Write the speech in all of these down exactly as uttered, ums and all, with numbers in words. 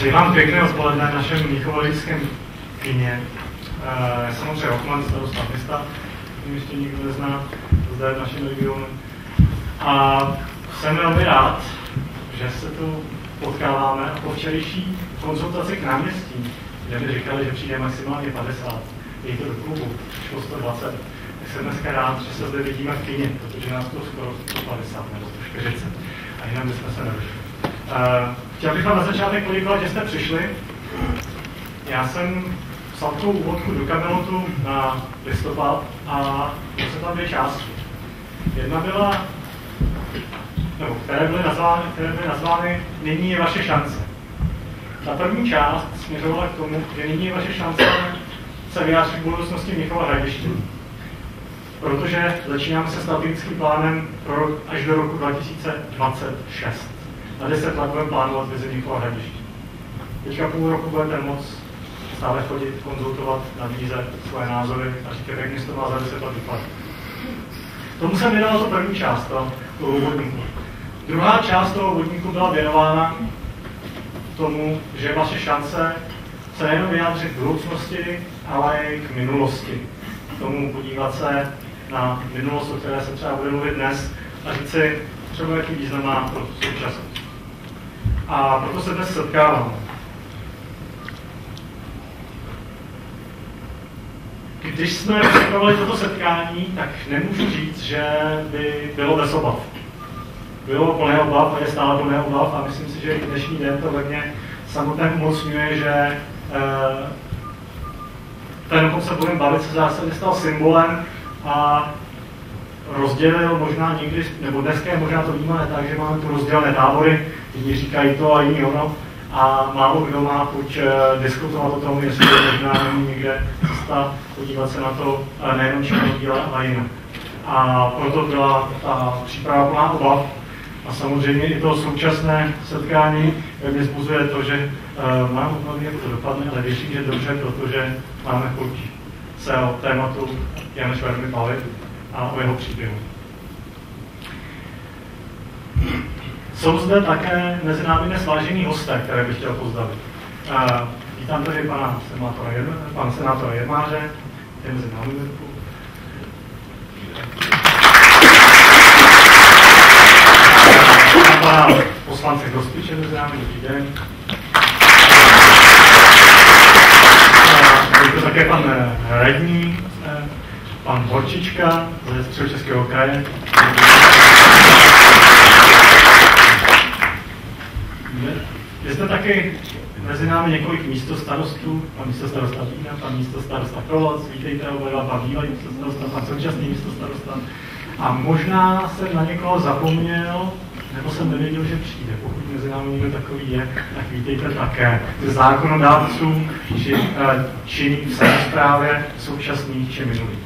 Přeji vám pěkné odpoledne v našem Mnichovo-Lidském kině. Já jsem Ondřej Hoffman, starosta města, který ještě nikdo nezná, zde v našem regionu. A jsem velmi rád, že se tu potkáváme a po včerejší konzultaci k náměstí, kde mi říkali, že přijde maximálně padesát, je to do klubu, šlo sto dvacet, tak jsem dneska rád, že se zde vidíme v kině, protože nás to skoro sto padesát nebo sto čtyřicet. A jinak bychom se nedošli. Uh, chtěl bych vám na začátek poděkovat, že jste přišli. Já jsem psal tu úvodku do Kamelotu na listopad a to se tam dvě části. Jedna byla, nebo které byly nazvány, které byly nazvány Nyní je vaše šance. Ta první část směřovala k tomu, že nyní je vaše šance se vyjádřit v budoucnosti Mnichova Hradiště. Protože začínáme se strategickým plánem pro rok, až do roku dva tisíce dvacet šest. Na deset let budeme plánovat vizi Mnichova Hradiště. Teďka půl roku budete moc stále chodit, konzultovat, nabízet svoje názory a říkat, jak město má za deset let vypadat. Tomu jsem věnoval to první část toho úvodníku. Druhá část toho úvodníku byla věnována tomu, že je vaše šance se nejen vyjádřit k budoucnosti, ale i k minulosti. K tomu podívat se na minulost, o které se třeba bude mluvit dnes, a říct si třeba, jaký význam má pro současnost. A proto se dnes setkáváme. Když jsme připravili toto setkání, tak nemůžu říct, že by bylo bez obav. Bylo plné obav a je stále plné obav a myslím si, že i dnešní den to ve mně samotné umocňuje, že eh, ten, o kom se budeme bavit, se zásadně stal symbolem a rozdělil možná někdy, nebo dneska je možná to vnímané tak, že máme tu rozdělené tábory, jiní říkají to a jiní ono, a málo kdo má chuť uh, diskutovat o tom, jestli to možná není někde cesta podívat se na to uh, nejenom černobíle, ale jinak. A proto byla ta příprava plná obav. A samozřejmě i to současné setkání mě vzbuzuje to, že uh, mám obavy, jak to dopadne, ale věřím, že dobře, protože máme chuť se o tématu Jana Švermy bavit a o jeho příběhu. Jsou zde také mezi námi dnes vážení hosté, které bych chtěl pozdravit. Uh, vítám tady pana senátora, pana senátora Jermáře, je mezi námi. Vítám pana poslance Grospiče mezi námi, dobrý den. Uh, je to také pan radní, uh, pan Horčička ze Středočeského kraje. Je zde taky mezi námi několik místostarostů, pan místostarosta Vína, pan místostarosta Kroloc, vítejte oba, pan bývalý místostarosta, pan současný místostarosta. A možná jsem na někoho zapomněl, nebo jsem nevěděl, že přijde. Pokud mezi námi někdo takový je, tak vítejte také. Z zákonodárců či činných v samosprávě současných či minulých.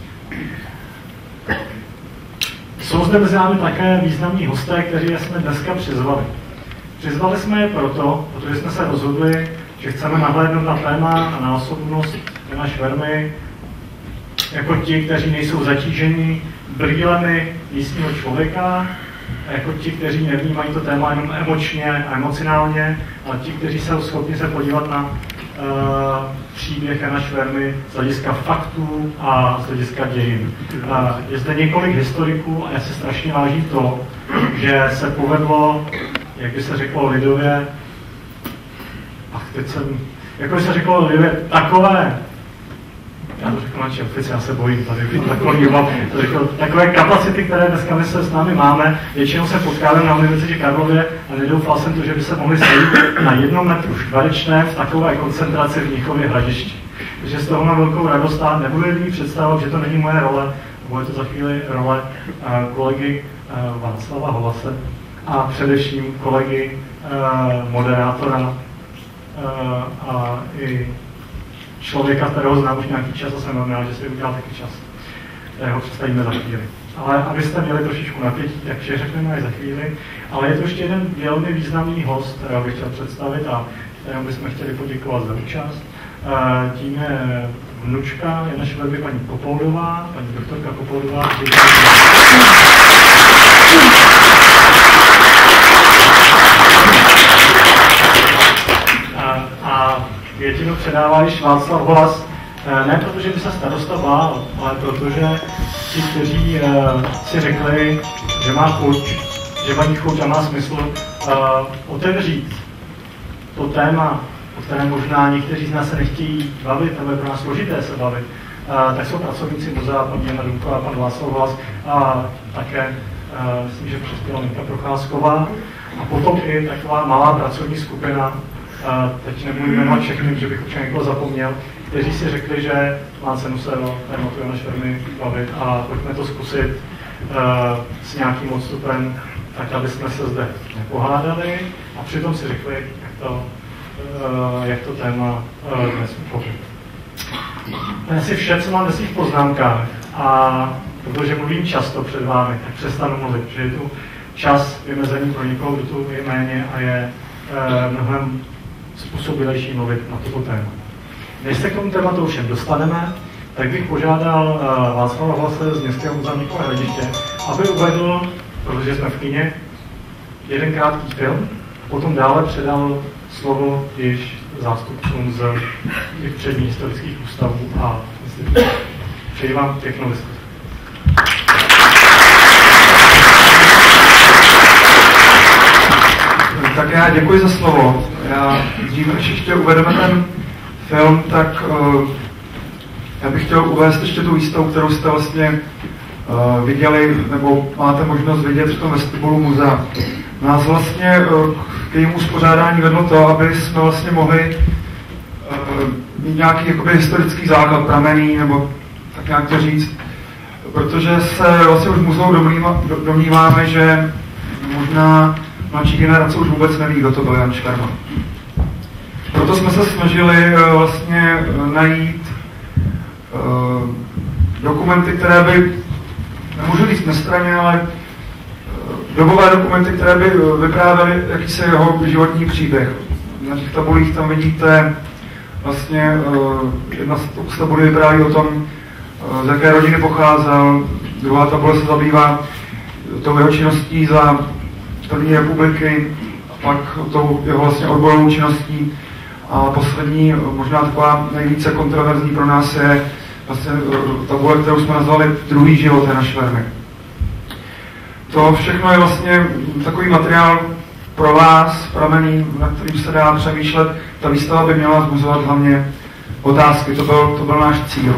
Jsou zde mezi námi také významní hosté, kteří jsme dneska přizvali. Přizvali jsme je proto, protože jsme se rozhodli, že chceme nahlédnout na téma a na osobnost Jana Švermy jako ti, kteří nejsou zatíženi brýlemi místního člověka, a jako ti, kteří nevnímají to téma jenom emočně a emocionálně, ale ti, kteří jsou schopni se podívat na uh, příběh Jana Švermy z hlediska faktů a z hlediska dějin. Uh, je zde několik historiků a já se strašně vážím to, že se povedlo, jak by se řeklo lidově, ach, teď jsem, jak by se řeklo lidově, takové, já to řeknu načí ofici, já se bojím tady, takový, takové kapacity, které dneska my se s námi máme, většinou se potkáváme na Univerzitě Karlově a nedoufal jsem to, že by se mohli sejít na jednom metru čtverečné v takové koncentraci v Mnichově Hradišti. Takže z toho mám velkou radost a nebudu mít představovat, že to není moje role, bude to za chvíli role uh, kolegy uh, Václava Holase, a především kolegy uh, moderátora uh, a i člověka, kterého znám už nějaký čas a jsem velmi rád, že si udělal taky čas. Ho představíme za chvíli. Ale abyste měli trošičku napětí, tak vše řekneme až za chvíli. Ale je to ještě jeden velmi významný host, kterého bych chtěl představit a kterému bychom chtěli poděkovat za účast. Uh, tím je vnučka Jana Švermy, paní Kopoldová, paní doktorka Kopoldová. předává již Václav Holas, ne protože by se starosta bál, ale protože ti, kteří si řekli, že má chuť, že mají chuť a má smysl otevřít to téma, o kterém možná někteří z nás se nechtějí bavit, nebo je pro nás složité se bavit, tak jsou pracovníci muzea, pan Jana Důmková a pan Václav Holas a také myslím, že přispěla Minka Procházková. A potom i taková malá pracovní skupina, teď nebudu jmenovat všechny, že bych určitě někoho zapomněl, kteří si řekli, že má cenu se o tématu Jana Švermy bavit a pojďme to zkusit uh, s nějakým odstupem, tak aby jsme se zde nepohádali a přitom si řekli, jak to, uh, jak to téma uh, dnes uchopit. To je asi vše, co mám ve svých poznámkách a protože mluvím často před vámi, tak přestanu mluvit, že je tu čas vymezený pro někoho, kdo tu je méně a je uh, mnohem způsobilejší mluvit na toto téma. Než se k tomu tématu všem dostaneme, tak bych požádal uh, Václava Holase z Městského muzea Mnichova Hradiště, aby uvedl, protože jsme v kině, jeden krátký film, potom dále předal slovo již zástupcům z těch předních historických ústavů a institucí. Přeji vám pěknou diskuzi. Tak já děkuji za slovo. Já dřív, než ještě uvedeme ten film, tak uh, já bych chtěl uvést ještě tu výstavu, kterou jste vlastně uh, viděli, nebo máte možnost vidět v tom vestibulu muzea. Nás vlastně uh, k jejímu uspořádání vedlo to, aby jsme vlastně mohli uh, mít nějaký jakoby historický základ, pramenný, nebo tak nějak to říct, protože se vlastně už v muzeu domníváme, že možná mladší generace už vůbec neví, kdo to byl Jan Šverma. Proto jsme se snažili vlastně najít uh, dokumenty, které by, nemůžu říct nestranně, ale uh, dobové dokumenty, které by vyprávěly jakýsi jeho životní příběh. Na těch tabulích tam vidíte vlastně, uh, jedna z tabulí vypráví o tom, uh, z jaké rodiny pocházel, druhá tabule se zabývá tou jeho činností za první republiky, a pak tou jeho vlastně odborovou činností. A poslední, možná taková nejvíce kontroverzní pro nás je vlastně tabule, kterou jsme nazvali Druhý život Jana Švermy. To všechno je vlastně takový materiál pro vás, pramenný, na kterým se dá přemýšlet. Ta výstava by měla vzbuzovat hlavně otázky, to byl, to byl náš cíl.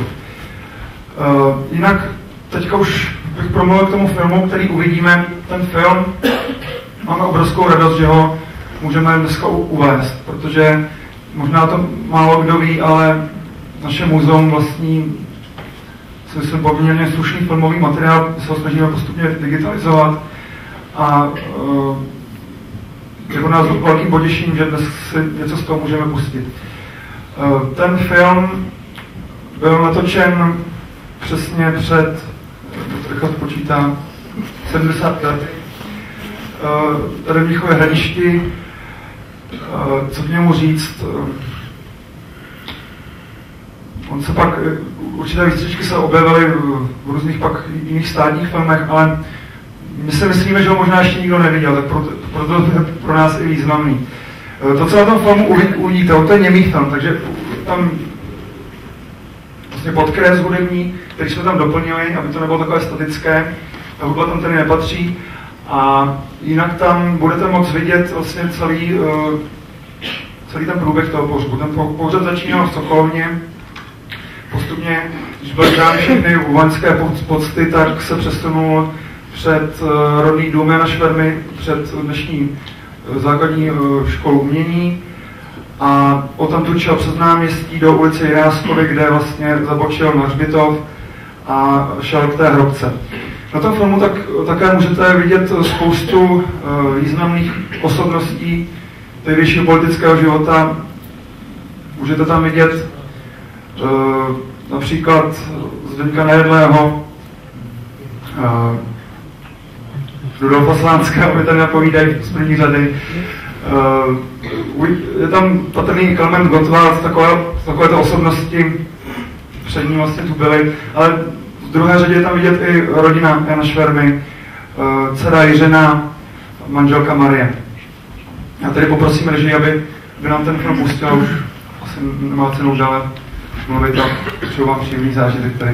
Uh, jinak teďka už bych promluvil k tomu filmu, který uvidíme. Ten film, máme obrovskou radost, že ho můžeme dneska uvést, protože možná to málo kdo ví, ale naše muzeum vlastní, si myslím, poměrně slušný filmový materiál, se ho snažíme postupně digitalizovat a uh, je pro nás velkým potěšením, že dnes si něco z toho můžeme pustit. Uh, ten film byl natočen přesně před, trochu počítám, sedmdesát let, uh, tady v Mnichově Hradišti. Co k němu říct? On se pak, určité výstřičky se objevily v různých pak jiných státních filmech, ale my si myslíme, že ho možná ještě nikdo neviděl, tak proto, proto je pro nás i významný. To, co na tom filmu uvidíte, to je němý film, takže tam vlastně podkres hudební, který jsme tam doplnili, aby to nebylo takové statické, ta hudba tam tedy nepatří. A jinak tam budete moct vidět vlastně celý, uh, celý ten průběh toho pohřbu. Ten pohřeb začínal v Sokolovně. Postupně, když byly dány všechny vojenské pocty, tak se přesunul před uh, rodný dům Jana Švermy, před dnešní uh, základní uh, školu umění. A odtamtud šel přes náměstí do ulice Jiráskovy, kde vlastně zabočil na hřbitov a šel k té hrobce. Na tom filmu tak, také můžete vidět spoustu uh, významných osobností tehdejšího politického života. Můžete tam vidět uh, například Zdeňka Nejedlého, uh, Rudolfa Slánského, mi tady napovídají z první řady. Uh, je tam patrný Klement Gottwald, takové, takovéto osobnosti před ním vlastně tu byly, ale v druhé řadě je tam vidět i rodina Jana Švermy, dcera Jiřina, manželka Marie. Já tedy poprosím režii, aby, aby nám ten film pustil, už asi nemá cenu dále mluvit a přeju vám příjemný zážitek tady.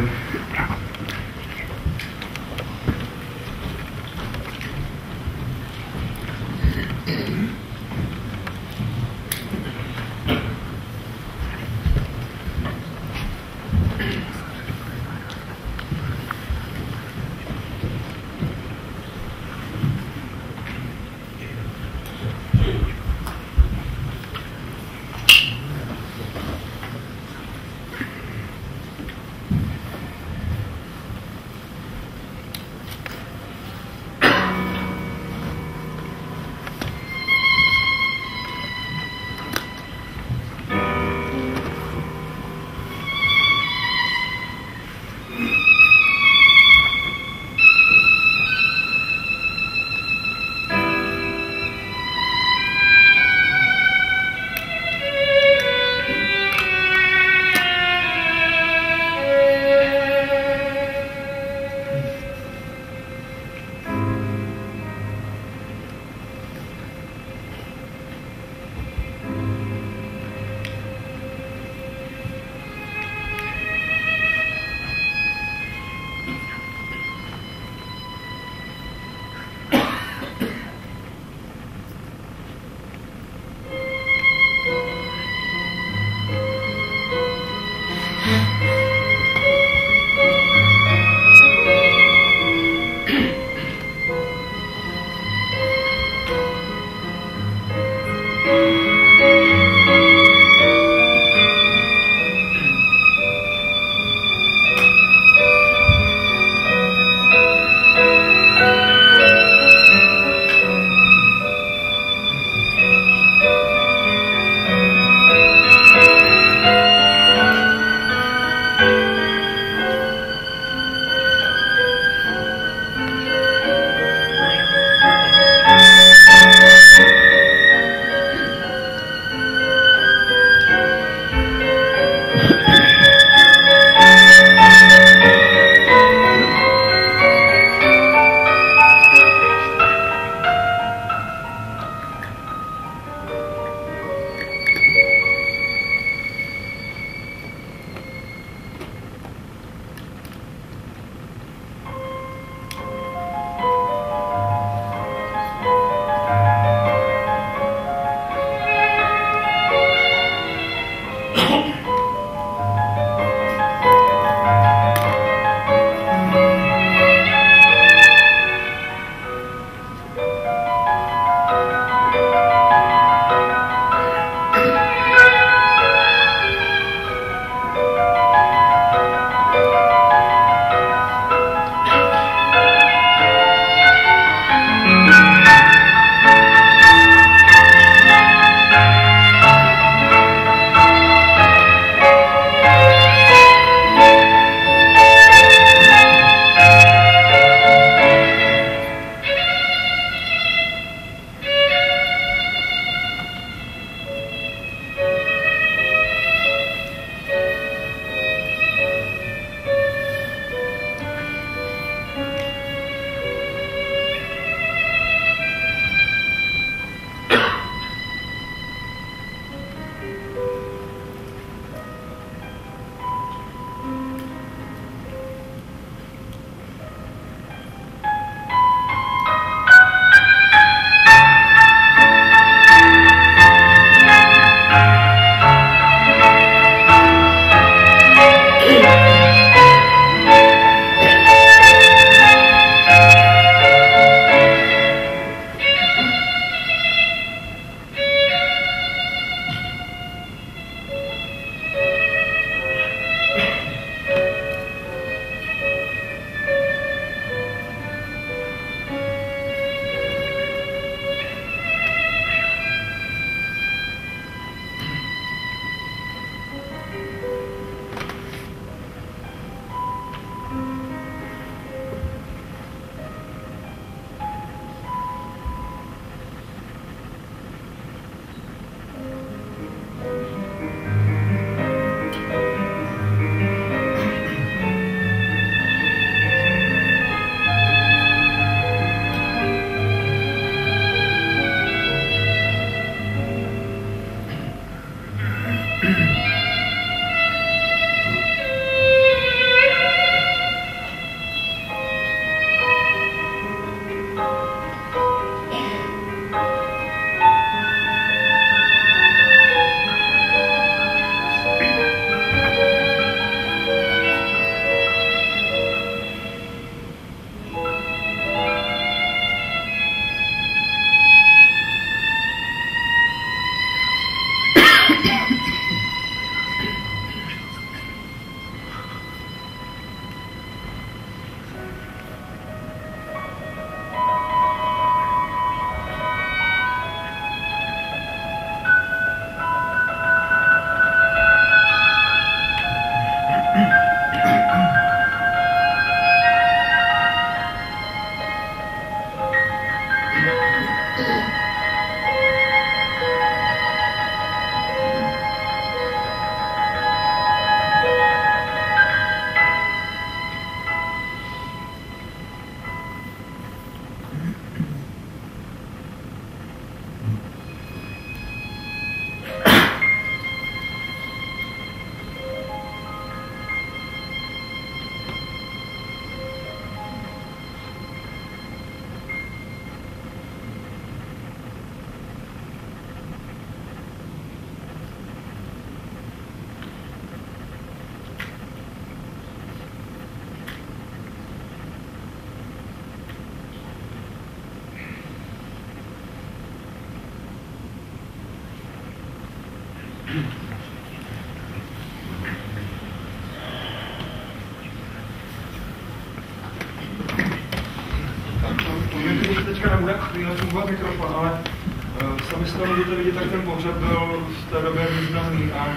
Teďka nebude chvíle fungovat mikrofon, ale uh, sami jste můžete vidět, tak ten pohřeb byl v té době významný a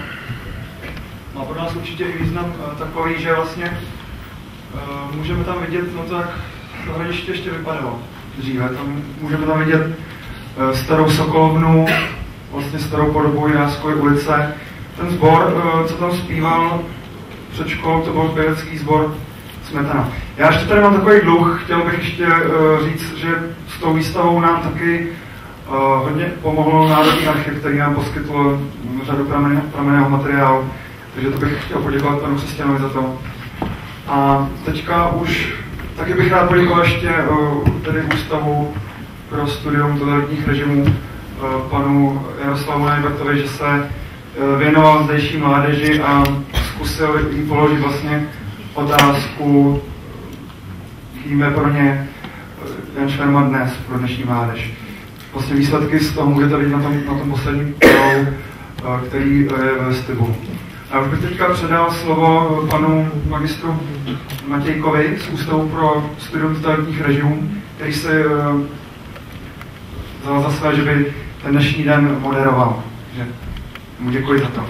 má pro nás určitě i význam uh, takový, že vlastně uh, můžeme tam vidět, no tak to hradiště ještě vypadalo dříve, tam můžeme tam vidět uh, starou sokolovnu, vlastně starou podobu Jiráskové ulice. Ten sbor, uh, co tam zpíval před školou, to byl pěvecký sbor Smetana. Já ještě tady mám takový dluh, chtěl bych ještě uh, říct, že s tou výstavou nám taky uh, hodně pomohlo Národní archiv, který nám poskytl řadu pramenného materiálu, takže to bych chtěl poděkovat panu Křesťanovi za to. A teďka už taky bych rád poděkoval ještě uh, tedy Ústavu pro studium totalitních režimů uh, panu Jaroslavu Najbertovi, že se uh, věnoval zdejší mládeži a zkusil jí položit vlastně otázku, kým je pro ně Jan Šverman dnes, pro dnešní mládež. Vlastně výsledky z toho můžete vidět na tom, na tom posledním videu, který je ve vestibulu. A už bych teďka předal slovo panu magistru Matějkovi z Ústavu pro studium totalitních režimů, který se vzal za své, že by ten dnešní den moderoval. Takže mu děkuji za to.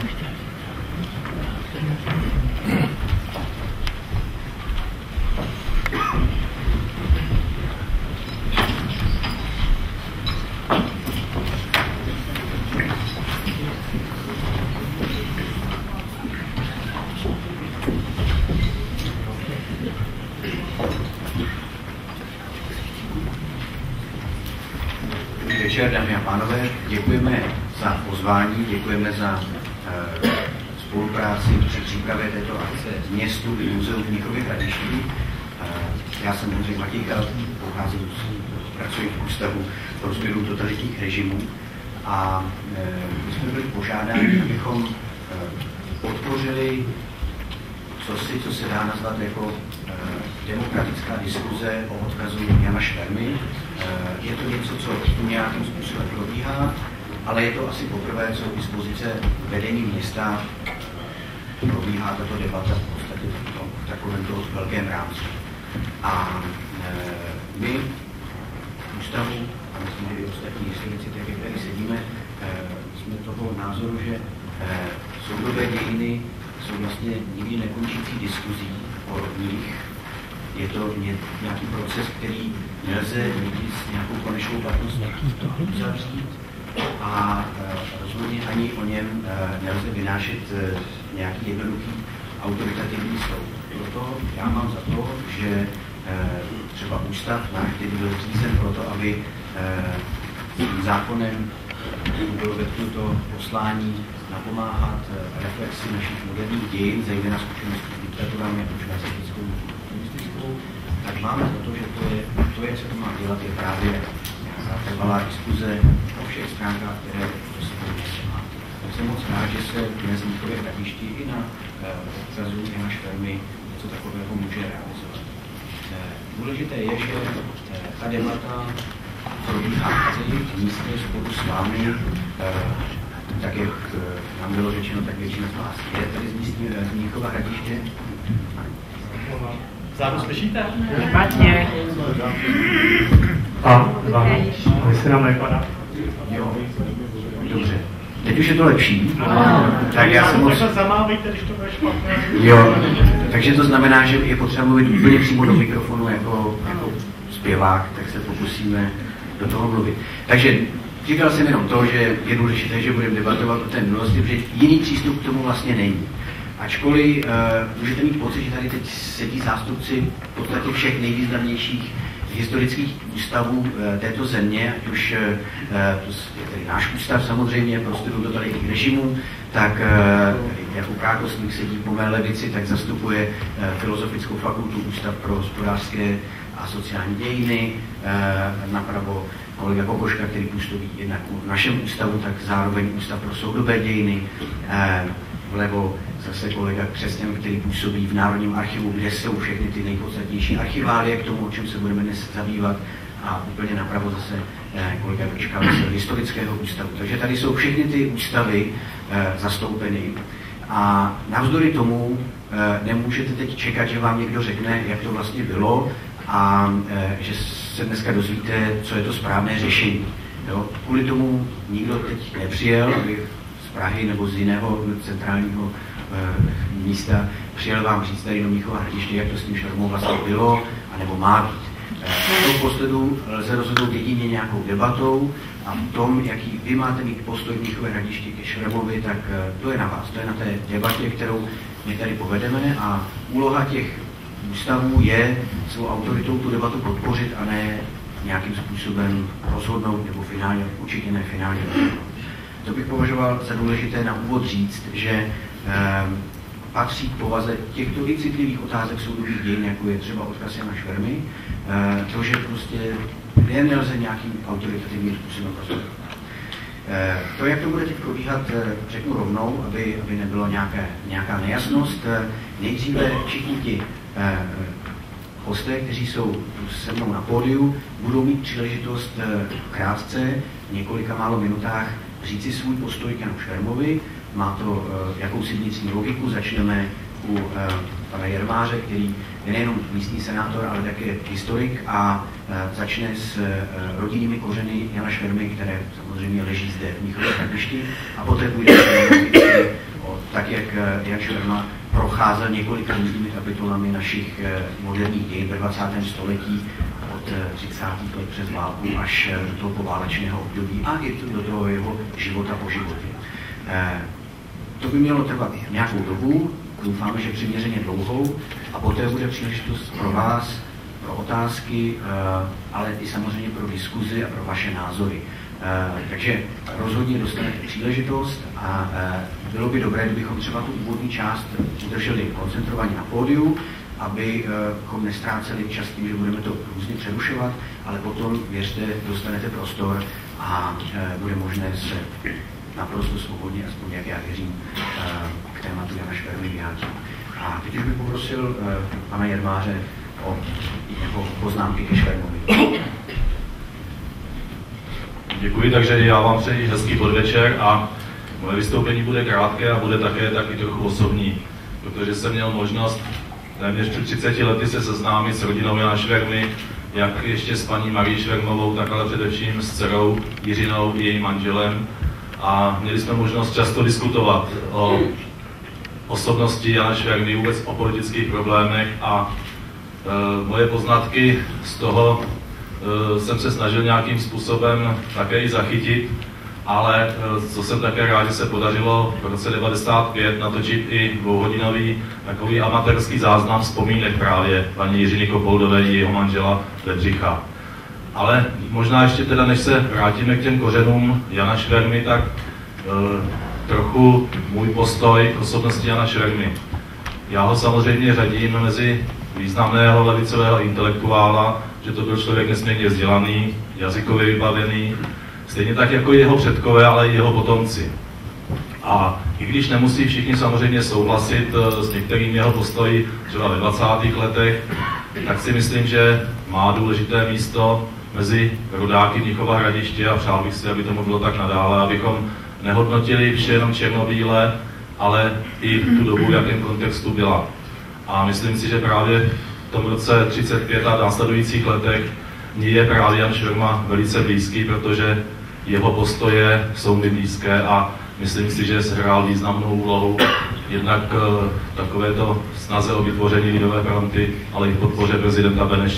Dámy a pánové, děkujeme za pozvání, děkujeme za e, spolupráci při přípravě této akce městu i muzeu v Mnichově Hradišti. E, já jsem Ondřej Matějka, pocházím z pracuji v Ústavu pro studium totalitních režimů a e, my jsme byli požádáni, abychom e, podpořili cosi, co se dá nazvat jako e, demokratická diskuze o odkazu Jana Švermy. E, je to něco, co nějakým způsobem probíhá, ale je to asi poprvé, co z dispozice vedení města probíhá tato debata v podstatě v, tom, v takovémto velkém rámci. A e, my v ústavu, a myslím, že i ostatní historici, tak jak tady sedíme, e, jsme toho názoru, že e, soudobé dějiny jsou vlastně nikdy nekončící diskuzí o nich. Je to nějaký proces, který nelze nikdy s nějakou konečnou platností uzavřít a e, rozhodně ani o něm e, nelze vynášet e, nějaký jednoduchý autoritativní soud. Proto já mám za to, že e, třeba ústav náš, který byl zřízen proto, aby e, zákonem bylo vetknuto poslání napomáhat e, reflexi našich moderních dějin, zejména zkušeností s diktaturami, jako nacistickou komunistickou, tak máme za to, že to, je, to, jak se to má dělat, je právě nějaká trvalá diskuze o všech stránkách, které to se má. Tak jsem moc rád, že se dnes v Mnichově Hradišti i na odkazu Jana Švermy něco takového může realizovat. E, důležité je, že e, ta debata probíhá v místě spolu s vámi, e, tak jak nám bylo řečeno, tak většina z vás je tady z místní z Mnichova Hradiště. Zádu slyšíte? Špatně. A, dva. Jestli nám nepadá. Jo, dobře. Teď už je to lepší. No, tak já jsem moc... zamávejte, když to bude špatné. Jo, takže to znamená, že je potřeba mluvit úplně přímo do mikrofonu jako, jako zpěvák, tak se pokusíme do toho mluvit. Takže říkal jsem jenom to, že je důležité, že budeme debatovat o té minulosti, protože jiný přístup k tomu vlastně není. Ačkoliv uh, můžete mít pocit, že tady teď sedí zástupci v podstatě všech nejvýznamnějších historických ústavů uh, této země, ať už uh, to je náš ústav samozřejmě, prostudu totalitních režimů, tak uh, jako kákosník sedí po mé levici, tak zastupuje uh, Filozofickou fakultu Ústav pro hospodářské a sociální dějiny, uh, napravo kolega Kokoška, který působí jednak v našem ústavu, tak zároveň Ústav pro soudobé dějiny, uh, vlevo zase kolega Křesťan, který působí v Národním archivu, kde jsou všechny ty nejpodstatnější archiválie k tomu, o čem se budeme dnes zabývat, a úplně napravo zase eh, kolega Vlčka z Historického ústavu. Takže tady jsou všechny ty ústavy eh, zastoupeny. A navzdory tomu eh, nemůžete teď čekat, že vám někdo řekne, jak to vlastně bylo, a eh, že se dneska dozvíte, co je to správné řešení. Jo? Kvůli tomu nikdo teď nepřijel, aby z Prahy nebo z jiného centrálního e, místa přijel vám říct tady do Mnichova Hradiště, jak to s tím švermou vlastně bylo, anebo má být. E, v posledu lze rozhodnout jedině nějakou debatou, a v tom, jaký vy máte mít postoj v Mnichové Hradišti ke Švermovi, tak e, to je na vás, to je na té debatě, kterou my tady povedeme, a úloha těch ústavů je svou autoritou tu debatu podpořit a ne nějakým způsobem rozhodnout, nebo finálně, určitě ne finálně. To bych považoval za důležité na úvod říct, že e, patří k povaze těchto citlivých otázek soudobých dějin, jako je třeba odkaz Jana Švermy, e, to, že prostě jen nelze nějakým autoritativním způsobem prostředovat. E, to, jak to bude teď probíhat, řeknu rovnou, aby, aby nebylo nějaké, nějaká nejasnost. E, nejdříve všichni ti e, hosté, kteří jsou se mnou na pódiu, budou mít příležitost e, krátce, v několika málo minutách, říci svůj postoj k Janu Švermovi. Má to uh, jakousi vnitřní logiku. Začneme u uh, pana Jermáře, který je nejenom místní senátor, ale také historik, a uh, začne s uh, rodinnými kořeny Jana Švermy, které samozřejmě leží zde v Mnichově Hradišti, a poté půjde tak, jak uh, Jan Šverma procházel několika různými kapitolami našich uh, moderních dějin ve dvacátém století, od třicátých let přes válku až do toho poválečného období a i do toho jeho života po životě. To by mělo trvat nějakou dobu, doufáme, že přiměřeně dlouhou, a poté bude příležitost pro vás, pro otázky, ale i samozřejmě pro diskuzi a pro vaše názory. Takže rozhodně dostanete příležitost, a bylo by dobré, kdybychom třeba tu úvodní část udrželi koncentrovaně na pódiu, abychom nestráceli čas tím, že budeme to různě přerušovat, ale potom, věřte, dostanete prostor a bude možné se naprosto svobodně, aspoň jak já věřím, k tématu Jana Švermy vyjádřit. A teď už bych poprosil pana Jermáře o jeho poznámky ke Švermovi. Děkuji, takže já vám přeji hezký podvečer, a moje vystoupení bude krátké a bude také taky trochu osobní, protože jsem měl možnost téměř před třiceti lety se seznámit s rodinou Jana Švermy, jak ještě s paní Marí Švermovou, tak ale především s dcerou Jiřinou, jejím manželem. A měli jsme možnost často diskutovat o osobnosti Jana Švermy, vůbec o politických problémech, a e, moje poznatky z toho e, jsem se snažil nějakým způsobem také i zachytit, ale e, co jsem také rád, že se podařilo v roce devadesát pět natočit i dvouhodinový takový amatérský záznam vzpomínek právě paní Jiřiny Kopoldové, jejího manžela Bedřicha. Ale možná ještě teda, než se vrátíme k těm kořenům Jana Švermy, tak e, trochu můj postoj k osobnosti Jana Švermy. Já ho samozřejmě řadím mezi významného levicového intelektuála, že to byl člověk nesmírně vzdělaný, jazykově vybavený, stejně tak jako jeho předkové, ale i jeho potomci. A i když nemusí všichni samozřejmě souhlasit s některými jeho postoji, třeba ve dvacátých letech, tak si myslím, že má důležité místo mezi rodáky Mnichova Hradiště, a přál bych si, aby tomu bylo tak nadále, abychom nehodnotili vše jenom černobíle, ale i tu dobu, v jakém kontextu byla. A myslím si, že právě v tom roce třicet pět a následujících letech mně je právě Jan Šverma velice blízký, protože jeho postoje jsou mi blízké, a myslím si, že sehrál významnou úlohu jednak takovéto snaze o vytvoření lidové fronty, ale i v podpoře prezidenta Beneše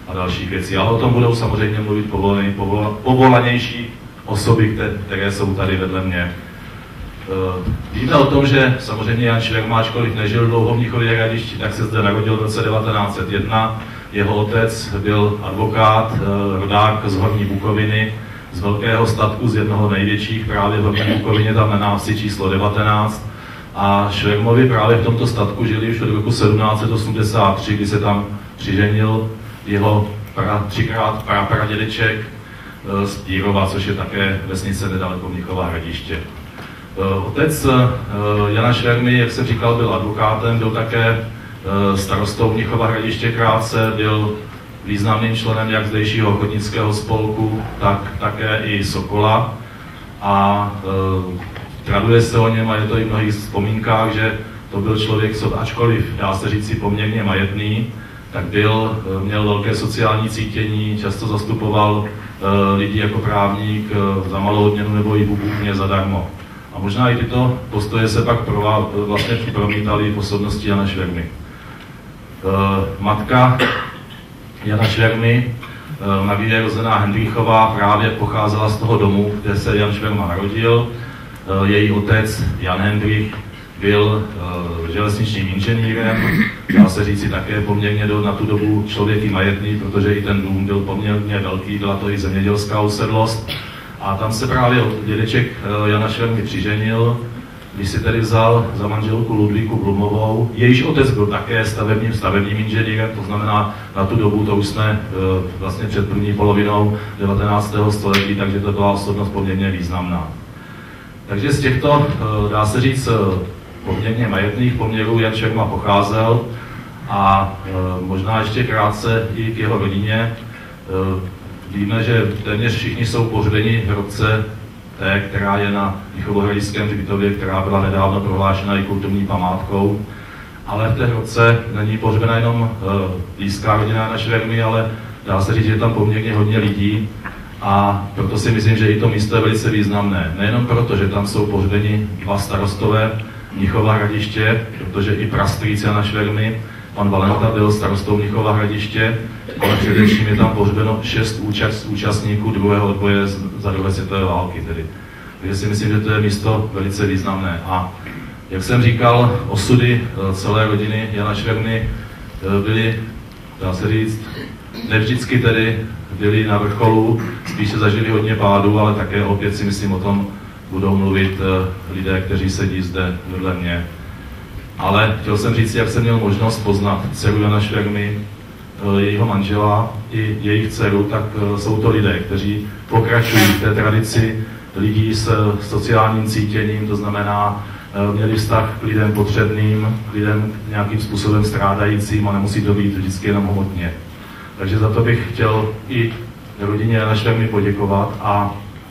a dalších věcí. Ale o tom budou samozřejmě mluvit povolaný, povola, povolanější osoby, které jsou tady vedle mě. Víme o tom, že samozřejmě Jan Šverma, ačkoliv nežil dlouho v Mnichově Hradišti, tak se zde narodil v roce devatenáct set jedna. Jeho otec byl advokát, rodák z Horní Bukoviny, z velkého statku, z jednoho největších právě v Horní Bukovině, tam na návsi číslo devatenáct. A Švermovi právě v tomto statku žili už od roku sedmnáct set osmdesát tři, kdy se tam přiženil jeho pra, třikrát prapradědeček z Pírova, což je také vesnice nedaleko Mnichova Hradiště. Otec Jana Švermy, jak jsem říkal, byl advokátem, byl také starostou Mnichova Hradiště krátce, byl významným členem jak zdejšího ochotnického spolku, tak také i Sokola. A e, traduje se o něm, a je to i v mnohých vzpomínkách, že to byl člověk, co ačkoliv, dá se říct, poměrně majetný, tak byl, měl velké sociální cítění, často zastupoval e, lidi jako právník e, za malou odměnu nebo i úplně zadarmo. A možná i tyto postoje se pak prová, vlastně promítaly v osobnosti Jana Švermy. E, matka Jana Švermy, Marie rozená Hendrichová, právě pocházela z toho domu, kde se Jan Šverma narodil. Její otec Jan Hendrich byl železničním inženýrem, dá se říci také poměrně do, na tu dobu člověk i majetný, protože i ten dům byl poměrně velký, byla to i zemědělská usedlost. A tam se právě dědeček Jana Švermy přiženil, když si tedy vzal za manželku Ludvíku Blumovou. Jejíž otec byl také stavebním, stavebním inženýrem, to znamená na tu dobu, to už jsme vlastně před první polovinou devatenáctého století, takže to byla osobnost poměrně významná. Takže z těchto, dá se říct, poměrně majetných poměrů Jan Šverma pocházel a možná ještě krátce i k jeho rodině. Víme, že téměř všichni jsou pohřbeni v hrobce té, která je na Mnichovohradišťském hřbitově, která byla nedávno prohlášena i kulturní památkou. Ale v té hrobce není pohřbena jenom blízká rodina Jana Švermy, ale dá se říct, že je tam poměrně hodně lidí. A proto si myslím, že i to místo je velice významné. Nejenom proto, že tam jsou pohřbeni dva starostové Mnichova Hradiště, protože i prastrýc Jana Švermy, pan Valenta, byl starostou Mnichova Hradiště, ale především je tam pohřbeno šest účast, účastníků druhého odboje za druhé světové války. Tedy. Takže si myslím, že to je místo velice významné. A jak jsem říkal, osudy celé rodiny Jana Švermy byly, dá se říct, ne vždycky tedy byli na vrcholu, spíše zažili hodně pádů, ale také opět si myslím o tom budou mluvit lidé, kteří sedí zde vedle mě. Ale chtěl jsem říct, jak jsem měl možnost poznat dceru Jana Švermy, jejího manžela i jejich dceru, tak jsou to lidé, kteří pokračují v té tradici lidí s sociálním cítěním, to znamená, měli vztah k lidem potřebným, k lidem nějakým způsobem strádajícím a nemusí to být vždycky jenom hmotně. Takže za to bych chtěl i rodině Jana Švermy poděkovat a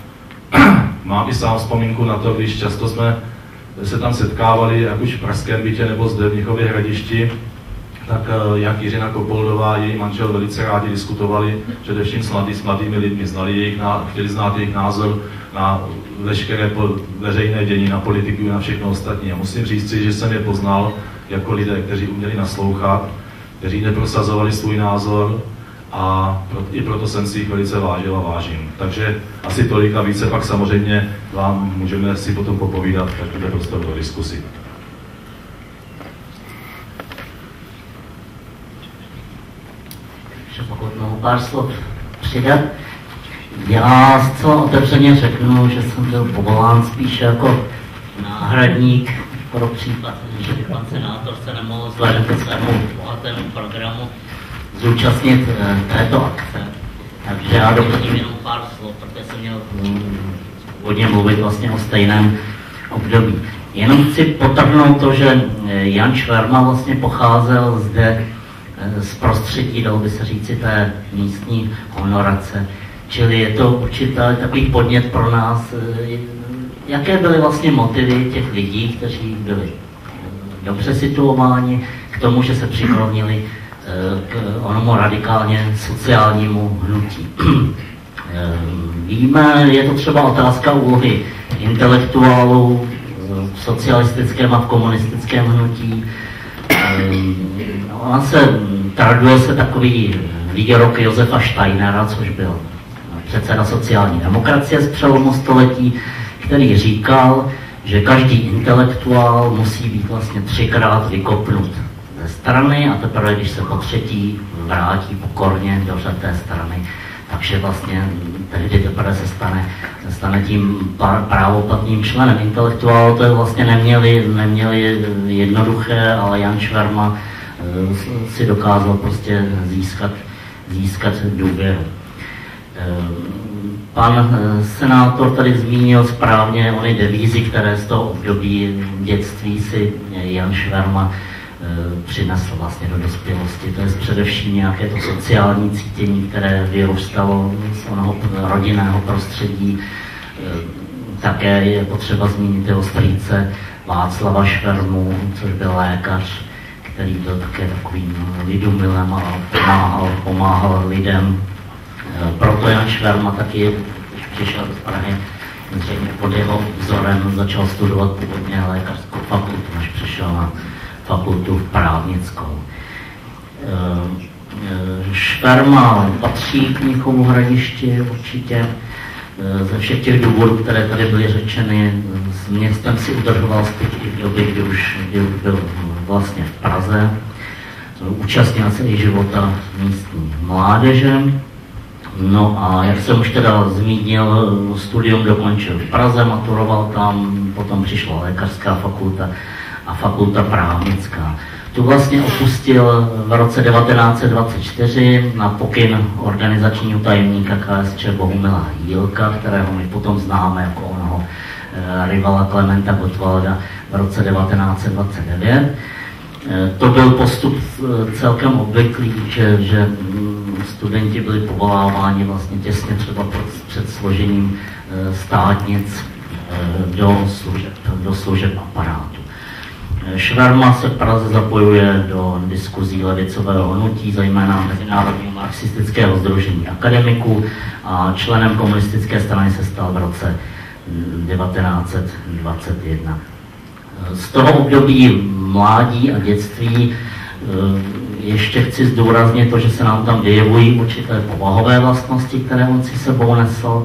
mám i sám vzpomínku na to, když často jsme se tam setkávali, jak už v pražském bytě nebo zde v Mnichově Hradišti, tak jak Jiřina Kopoldová a její manžel velice rádi diskutovali, především s, mladý, s mladými lidmi, znali jejich, chtěli znát jejich názor na veškeré veřejné dění, na politiku a na všechno ostatní. A musím říct si, že jsem je poznal jako lidé, kteří uměli naslouchat, kteří neprosazovali svůj názor a i proto jsem si jich velice vážil a vážím. Takže asi tolik a více pak samozřejmě vám můžeme si potom popovídat, tak bude prostor do diskusi. Že pokud mohu pár slov přidat, já zcela otevřeně řeknu, že jsem byl povolán spíše jako náhradník pro případ, že by pan senátor se nemohl vzhledem ke svému bohatému programu zúčastnit této akce. Takže já doplním jenom pár slov, protože jsem měl hodně mluvit vlastně o stejném období. Jenom chci podtrhnout to, že Jan Šverma vlastně pocházel zde z prostředí, dalo by se říci, té místní honorace. Čili je to určitý takový podnět pro nás, jaké byly vlastně motivy těch lidí, kteří byli dobře situováni k tomu, že se přiklonili k onomu radikálně sociálnímu hnutí. Víme, je to třeba otázka úlohy intelektuálů v socialistickém a v komunistickém hnutí. Ona se, traduje se takový výrok Josefa Steinera, což byl předseda sociální demokracie z přelomu století, který říkal, že každý intelektuál musí být vlastně třikrát vykopnut ze strany a teprve, když se po třetí vrátí pokorně do řad té strany, takže vlastně tehdy teprve se stane, se stane tím právoplatným členem. Intelektuál to vlastně neměli, neměli jednoduché, ale Jan Šverma si dokázal prostě získat, získat důvěru. Pan senátor tady zmínil správně ony devízy, které z toho období dětství si Jan Šverma přinesl vlastně do dospělosti. To je především nějaké to sociální cítění, které vyrůstalo z onoho rodinného prostředí. Také je potřeba zmínit jeho strýce Václava Švermu, což byl lékař, který byl také takovým lidumilem a pomáhal, pomáhal lidem. Proto Jan Šverma taky, když přišel do Prahy, zřejmě pod jeho vzorem začal studovat původně lékařskou fakultu, než přišel na fakultu právnickou. Šverma patří k Mnichovu Hradišti určitě. Ze všech těch důvodů, které tady byly řečeny, s městem si udržoval styk i v době, kdy už, kdy už byl vlastně v Praze. Účastnil se i života místní mládeže. No a jak jsem už teda zmínil, studium dokončil v Praze, maturoval tam, potom přišla lékařská fakulta a fakulta právnická. Tu vlastně opustil v roce devatenáct set dvacet čtyři na pokyn organizačního tajemníka K S Č Bohumila Jílka, kterého my potom známe jako onoho rivala Klementa Gottwalda v roce devatenáct set dvacet devět. To byl postup celkem obvyklý, že, že studenti byli povoláváni vlastně těsně třeba před složením státnic do služeb, do služeb aparátu. Šverma se v Praze zapojuje do diskuzí levicového hnutí, zejména Mezinárodního marxistického sdružení akademiků, a členem komunistické strany se stal v roce devatenáct set dvacet jedna. Z toho období mládí a dětství ještě chci zdůraznit to, že se nám tam vyjevují určité povahové vlastnosti, které on si sebou nesl.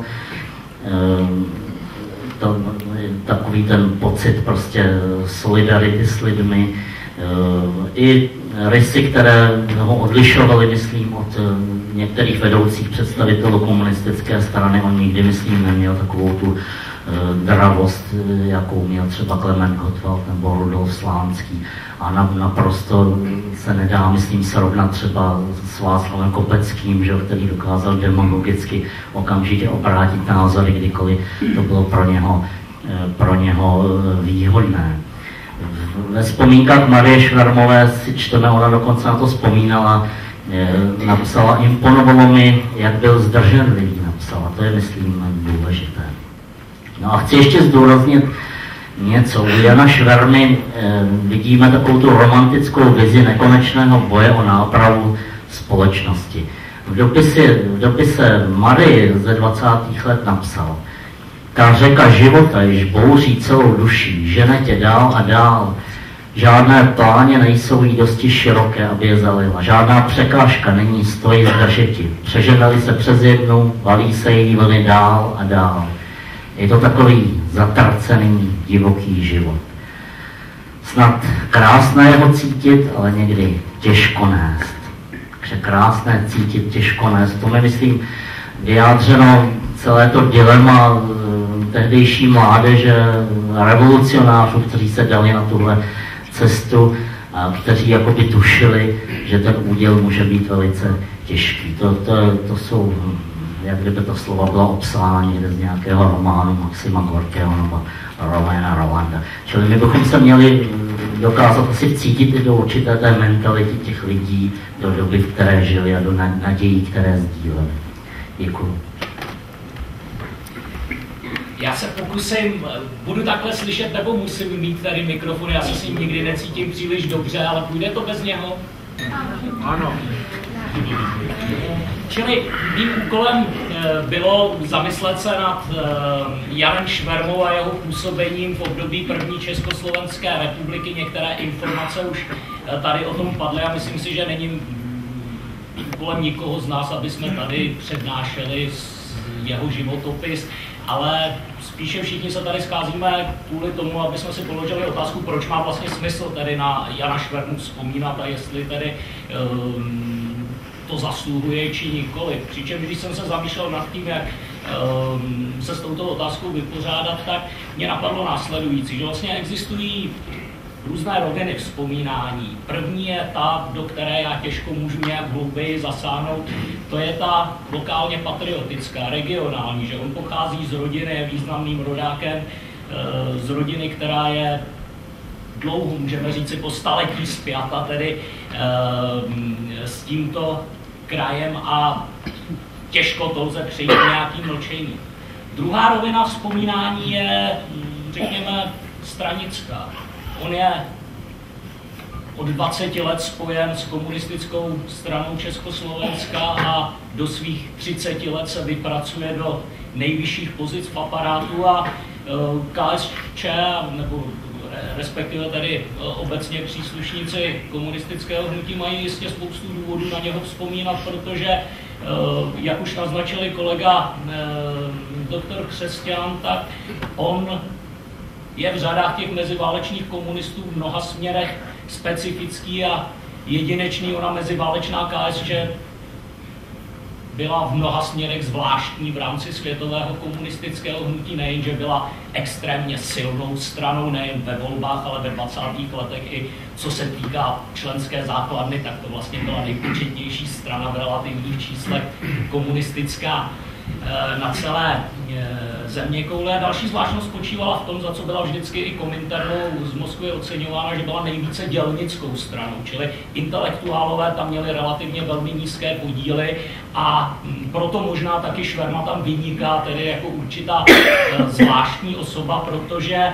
To, takový ten pocit prostě solidarity s lidmi, i rysy, které ho odlišovaly, myslím, od některých vedoucích představitelů komunistické strany. On nikdy, myslím, neměl takovou tu dravost, jakou měl třeba Klement Gottwald nebo Rudolf Slánský. A naprosto se nedá, myslím, srovnat třeba s Václavem Kopeckým, že, který dokázal demagogicky okamžitě obrátit názory, kdykoliv to bylo pro něho, pro něho výhodné. Ve vzpomínkách Marie Švermové si čteme, ona dokonce na to vzpomínala, napsala: imponovalo mi, jak byl zdrženlivý, napsala. To je, myslím, důležité. No a chci ještě zdůraznit něco. U Jana Švermy eh, vidíme takovou tu romantickou vizi nekonečného boje o nápravu společnosti. V dopise, v dopise Marie ze dvacátých let napsal: ta řeka života, již bouří celou duší, žene tě dál a dál. Žádné pláně nejsou jí dosti široké, aby je zalila. Žádná překážka není stojí zdržeti. Přeženali se přes jednu, valí se jí vlny dál a dál. Je to takový zatracený, divoký život. Snad krásné ho cítit, ale někdy těžko nést. Takže krásné cítit, těžko nést. To mi, myslím, vyjádřeno celé to dilema tehdejší mládeže, revolucionářů, kteří se dali na tuhle cestu a kteří jakoby tušili, že ten úděl může být velice těžký. To, to, to jsou, jak kdyby to slova byla obsána někde z nějakého románu Maxima Gorkého nebo Romaina Rolanda. Čili my bychom se měli dokázat asi cítit i do určité té mentality těch lidí, do doby, v které žili a do nadějí, které sdíleli. Děkuji. Já se pokusím, budu takhle slyšet, nebo musím mít tady mikrofon, já se s ním nikdy necítím příliš dobře, ale půjde to bez něho? Ano. Čili mým úkolem bylo zamyslet se nad Janem Švermou a jeho působením v období první Československé republiky. Některé informace už tady o tom padly a myslím si, že není úkolem nikoho z nás, aby jsme tady přednášeli jeho životopis, ale spíše všichni se tady scházíme kvůli tomu, aby jsme si položili otázku, proč má vlastně smysl tedy na Jana Švermu vzpomínat a jestli tedy um, to zasluhuje či nikoli. Přičemž když jsem se zamýšlel nad tím, jak um, se s touto otázkou vypořádat, tak mě napadlo následující, že vlastně existují různé roviny vzpomínání. První je ta, do které já těžko můžu nějak hlouběji zasáhnout, to je ta lokálně patriotická, regionální, že on pochází z rodiny, je významným rodákem, z rodiny, která je dlouho, můžeme říci, po staletí spjata tedy s tímto krajem a těžko to lze přejít nějakým mlčením. Druhá rovina vzpomínání je, řekněme, stranická. On je od dvaceti let spojen s komunistickou stranou Československa a do svých třiceti let se vypracuje do nejvyšších pozic v aparátu a K S Č, nebo respektive tedy obecně příslušníci komunistického hnutí mají jistě spoustu důvodů na něho vzpomínat, protože, jak už naznačili kolega doktor Křesťan, tak on je v řadách těch meziválečných komunistů v mnoha směrech specifický a jedinečný. Ona meziválečná K S Č byla v mnoha směrech zvláštní v rámci světového komunistického hnutí, nejenže byla extrémně silnou stranou, nejen ve volbách, ale ve dvacátých letech i co se týká členské základny, tak to vlastně byla nejpočetnější strana v relativních číslech komunistická na celé zeměkoule. A další zvláštnost spočívala v tom, za co byla vždycky i Kominternou z Moskvy oceňována, že byla nejvíce dělnickou stranou, čili intelektuálové tam měli relativně velmi nízké podíly a proto možná taky Šverma tam vyniká tedy jako určitá zvláštní osoba, protože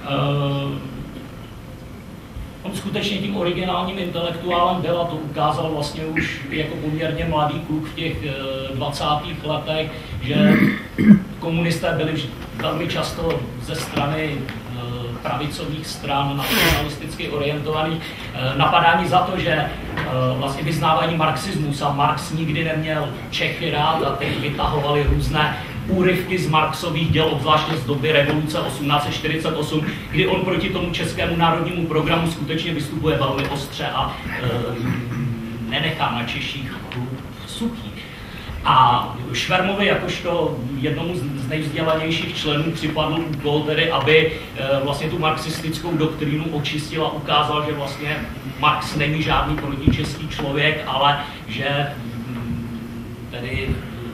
on skutečně tím originálním intelektuálem byl a to ukázal vlastně už jako poměrně mladý kluk v těch dvacátých letech, že komunisté byli velmi často ze strany pravicových stran nacionalisticky orientovaných napadání za to, že vlastně vyznávání marxismus a Marx nikdy neměl Čechy rád a teď vytahovali různé úryvky z Marxových děl, obzvláště z doby revoluce osmnáct set čtyřicet osm, kdy on proti tomu českému národnímu programu skutečně vystupuje velmi ostře a e, nenechá na Češích suchý. A Švermovi jakožto jednomu z nejvzdělanějších členů připadl úkol, tedy aby e, vlastně tu marxistickou doktrínu očistil a ukázal, že vlastně Marx není žádný protičeský člověk, ale že m, tedy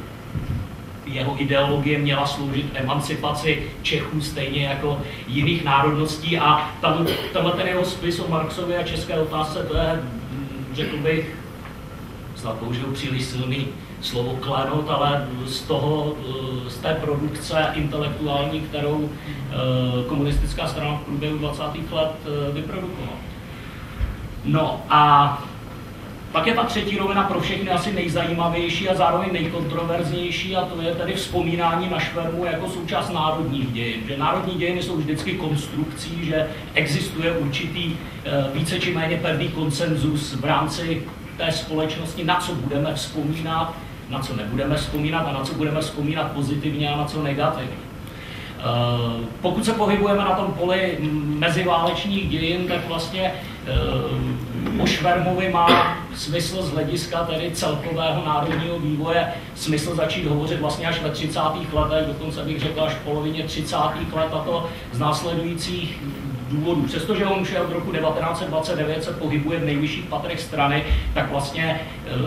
jeho ideologie měla sloužit emancipaci Čechů stejně jako jiných národností a tam, tam ten jeho spis o Marxově a české otázce, to je, řekl bych, snad použil příliš silný slovo klenout, ale z toho, z té produkce intelektuální, kterou komunistická strana v průběhu dvacátých let vyprodukovala. No a pak je ta třetí rovina pro všechny asi nejzajímavější a zároveň nejkontroverznější a to je tedy vzpomínání na Švermu jako součást národních dějin. Že národní dějiny jsou vždycky konstrukcí, že existuje určitý více či méně pevný konsenzus v rámci té společnosti, na co budeme vzpomínat, na co nebudeme vzpomínat a na co budeme vzpomínat pozitivně a na co negativně. Pokud se pohybujeme na tom poli meziválečných dějin, tak vlastně o Švermovi má smysl z hlediska tedy celkového národního vývoje smysl začít hovořit vlastně až ve třicátých letech, dokonce bych řekl až v polovině třicátých let, a to z následujících důvodů. Přestože on už od roku devatenáct set dvacet devět se pohybuje v nejvyšších patrech strany, tak vlastně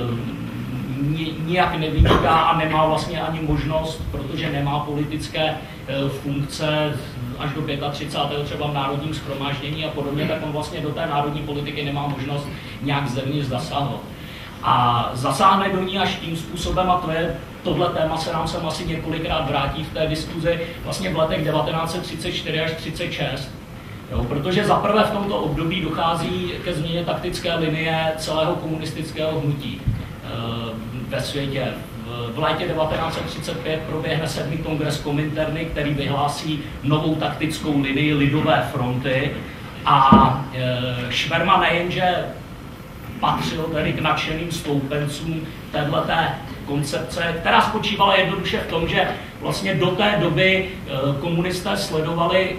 nijak nevyniká a nemá vlastně ani možnost, protože nemá politické funkce až do třicátého pátého třeba v národním shromáždění a podobně, tak on vlastně do té národní politiky nemá možnost nějak zevnitř zasahovat. A zasáhne do ní až tím způsobem, a to je, tohle téma se nám sem asi několikrát vrátí v té diskuzi, vlastně v letech devatenáct set třicet čtyři až třicet šest. Jo, protože zaprvé v tomto období dochází ke změně taktické linie celého komunistického hnutí ve světě. V létě devatenáct set třicet pět proběhne sedmý kongres Kominterny, který vyhlásí novou taktickou linii Lidové fronty a Šverma nejenže patřil tedy k nadšeným stoupencům téhleté koncepce, která spočívala jednoduše v tom, že vlastně do té doby komunisté sledovali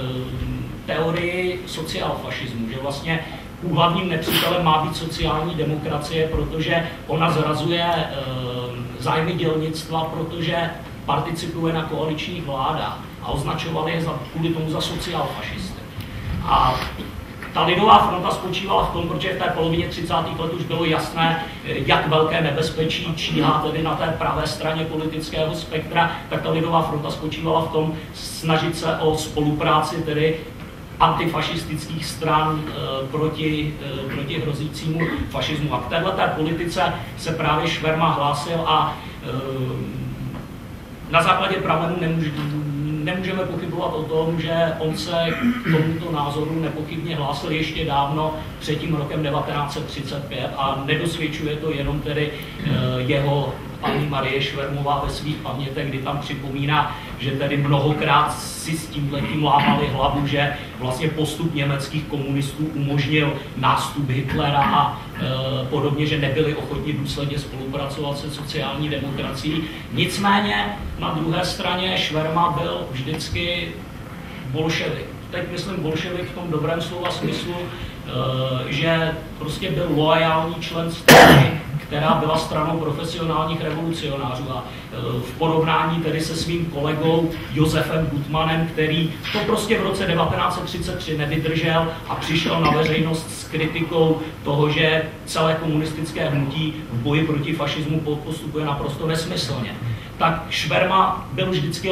teorii sociálfašismu, že vlastně hlavním nepřítelem má být sociální demokracie, protože ona zrazuje zájmy dělnictva, protože participuje na koaličních vládách a označovali je za, kvůli tomu za sociálfašisty. A ta lidová fronta spočívala v tom, protože v té polovině třicátých let už bylo jasné, jak velké nebezpečí číhá tedy na té pravé straně politického spektra, tak ta lidová fronta spočívala v tom snažit se o spolupráci tedy antifašistických stran e, proti, e, proti hrozícímu fašismu. A k téhleté politice se právě Šverma hlásil a e, na základě pramenů nemůže, nemůžeme pochybovat o tom, že on se k tomuto názoru nepochybně hlásil ještě dávno před tím rokem devatenáct set třicet pět a nedosvědčuje to jenom tedy e, jeho paní Marie Švermová ve svých pamětech, kdy tam připomíná, že tedy mnohokrát si s tímhletím lámali hlavu, že vlastně postup německých komunistů umožnil nástup Hitlera a e, podobně, že nebyli ochotni důsledně spolupracovat se sociální demokracií. Nicméně na druhé straně Šverma byl vždycky bolševik. Teď myslím bolševik v tom dobrém slova smyslu, e, že prostě byl loajální člen strany, která byla stranou profesionálních revolucionářů a v porovnání tedy se svým kolegou Josefem Gutmanem, který to prostě v roce devatenáct set třicet tři nevydržel a přišel na veřejnost s kritikou toho, že celé komunistické hnutí v boji proti fašismu postupuje naprosto nesmyslně. Tak Šverma byl vždycky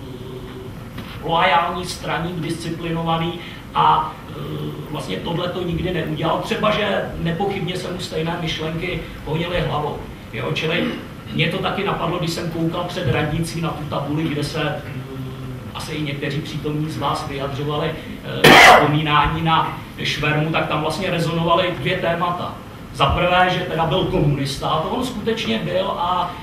loajální straník, disciplinovaný a vlastně tohle to nikdy neudělal. Třeba, že nepochybně se mu stejné myšlenky honily hlavou. Jo? Čili mě to taky napadlo, když jsem koukal před radnicí na tu tabuli, kde se asi i někteří přítomní z vás vyjadřovali vzpomínání na Švermu, tak tam vlastně rezonovaly dvě témata. Za prvé, že teda byl komunista, a to on skutečně byl a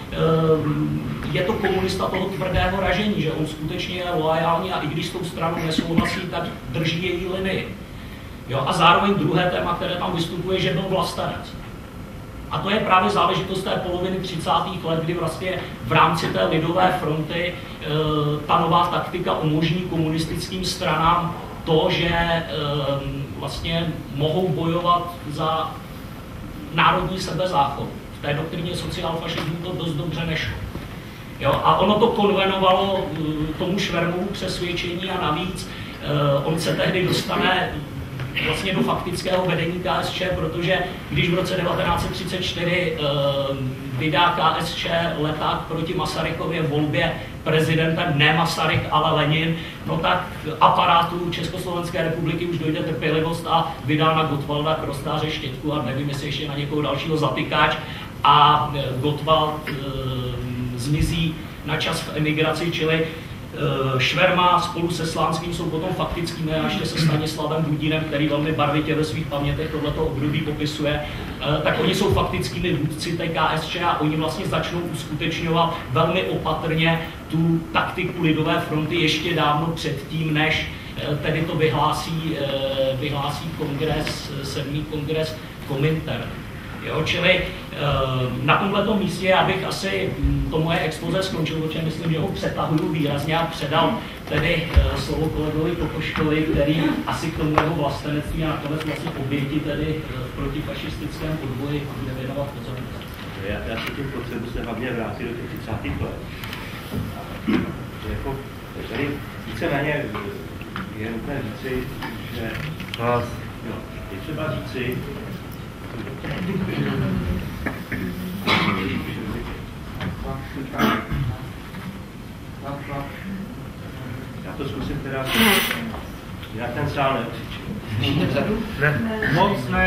e, je to komunista toho tvrdého ražení, že on skutečně je loajální a i když s tou stranou nesouhlasí, tak drží její linii. Jo, a zároveň druhé téma, které tam vystupuje, že byl vlastenec. A to je právě záležitost té poloviny třicátých let, kdy vlastně v rámci té lidové fronty e, ta nová taktika umožní komunistickým stranám to, že e, vlastně mohou bojovat za národní sebezáchod. V té doktríně sociálfašismu to dost dobře nešlo. Jo, a ono to konvenovalo uh, tomu Švermovu přesvědčení a navíc uh, on se tehdy dostane vlastně do faktického vedení K S Č, protože když v roce devatenáct set třicet čtyři uh, vydá K S Č leták proti Masarykově volbě prezidentem, ne Masaryk, ale Lenin, no tak aparátu Československé republiky už dojde trpělivost a vydá na Gottwalda Krostáře Štětku a nevím, jestli ještě na někoho dalšího zatykáč a Gottwald e, zmizí na čas v emigraci, čili Šverma spolu se Slánským jsou potom faktickými a ještě se Stanislavem Budínem, který velmi barvitě ve svých pamětech tohleto období popisuje, tak oni jsou faktickými vůdci té K S Č a oni vlastně začnou uskutečňovat velmi opatrně tu taktiku lidové fronty ještě dávno předtím, než tedy to vyhlásí, vyhlásí kongres, sedmý kongres Komintern. Jo, čili na tomto místě já bych asi to moje expoze skončil, protože myslím, že ho přetahuju výrazně a předal tedy slovo kolegovi Kokoškovi, který asi k tomu jeho vlastenectví a nakonec vlastně oběti tedy v protifašistickém odboji bude věnovat pozornost. Já, já si tím potřebuji se hlavně vrátit do těch třicátých let. Jako, tady víceméně je nutné říci, že jo, je třeba říci, já to zkusím teda, já ten sál nekřičím. Ne. Moc ne.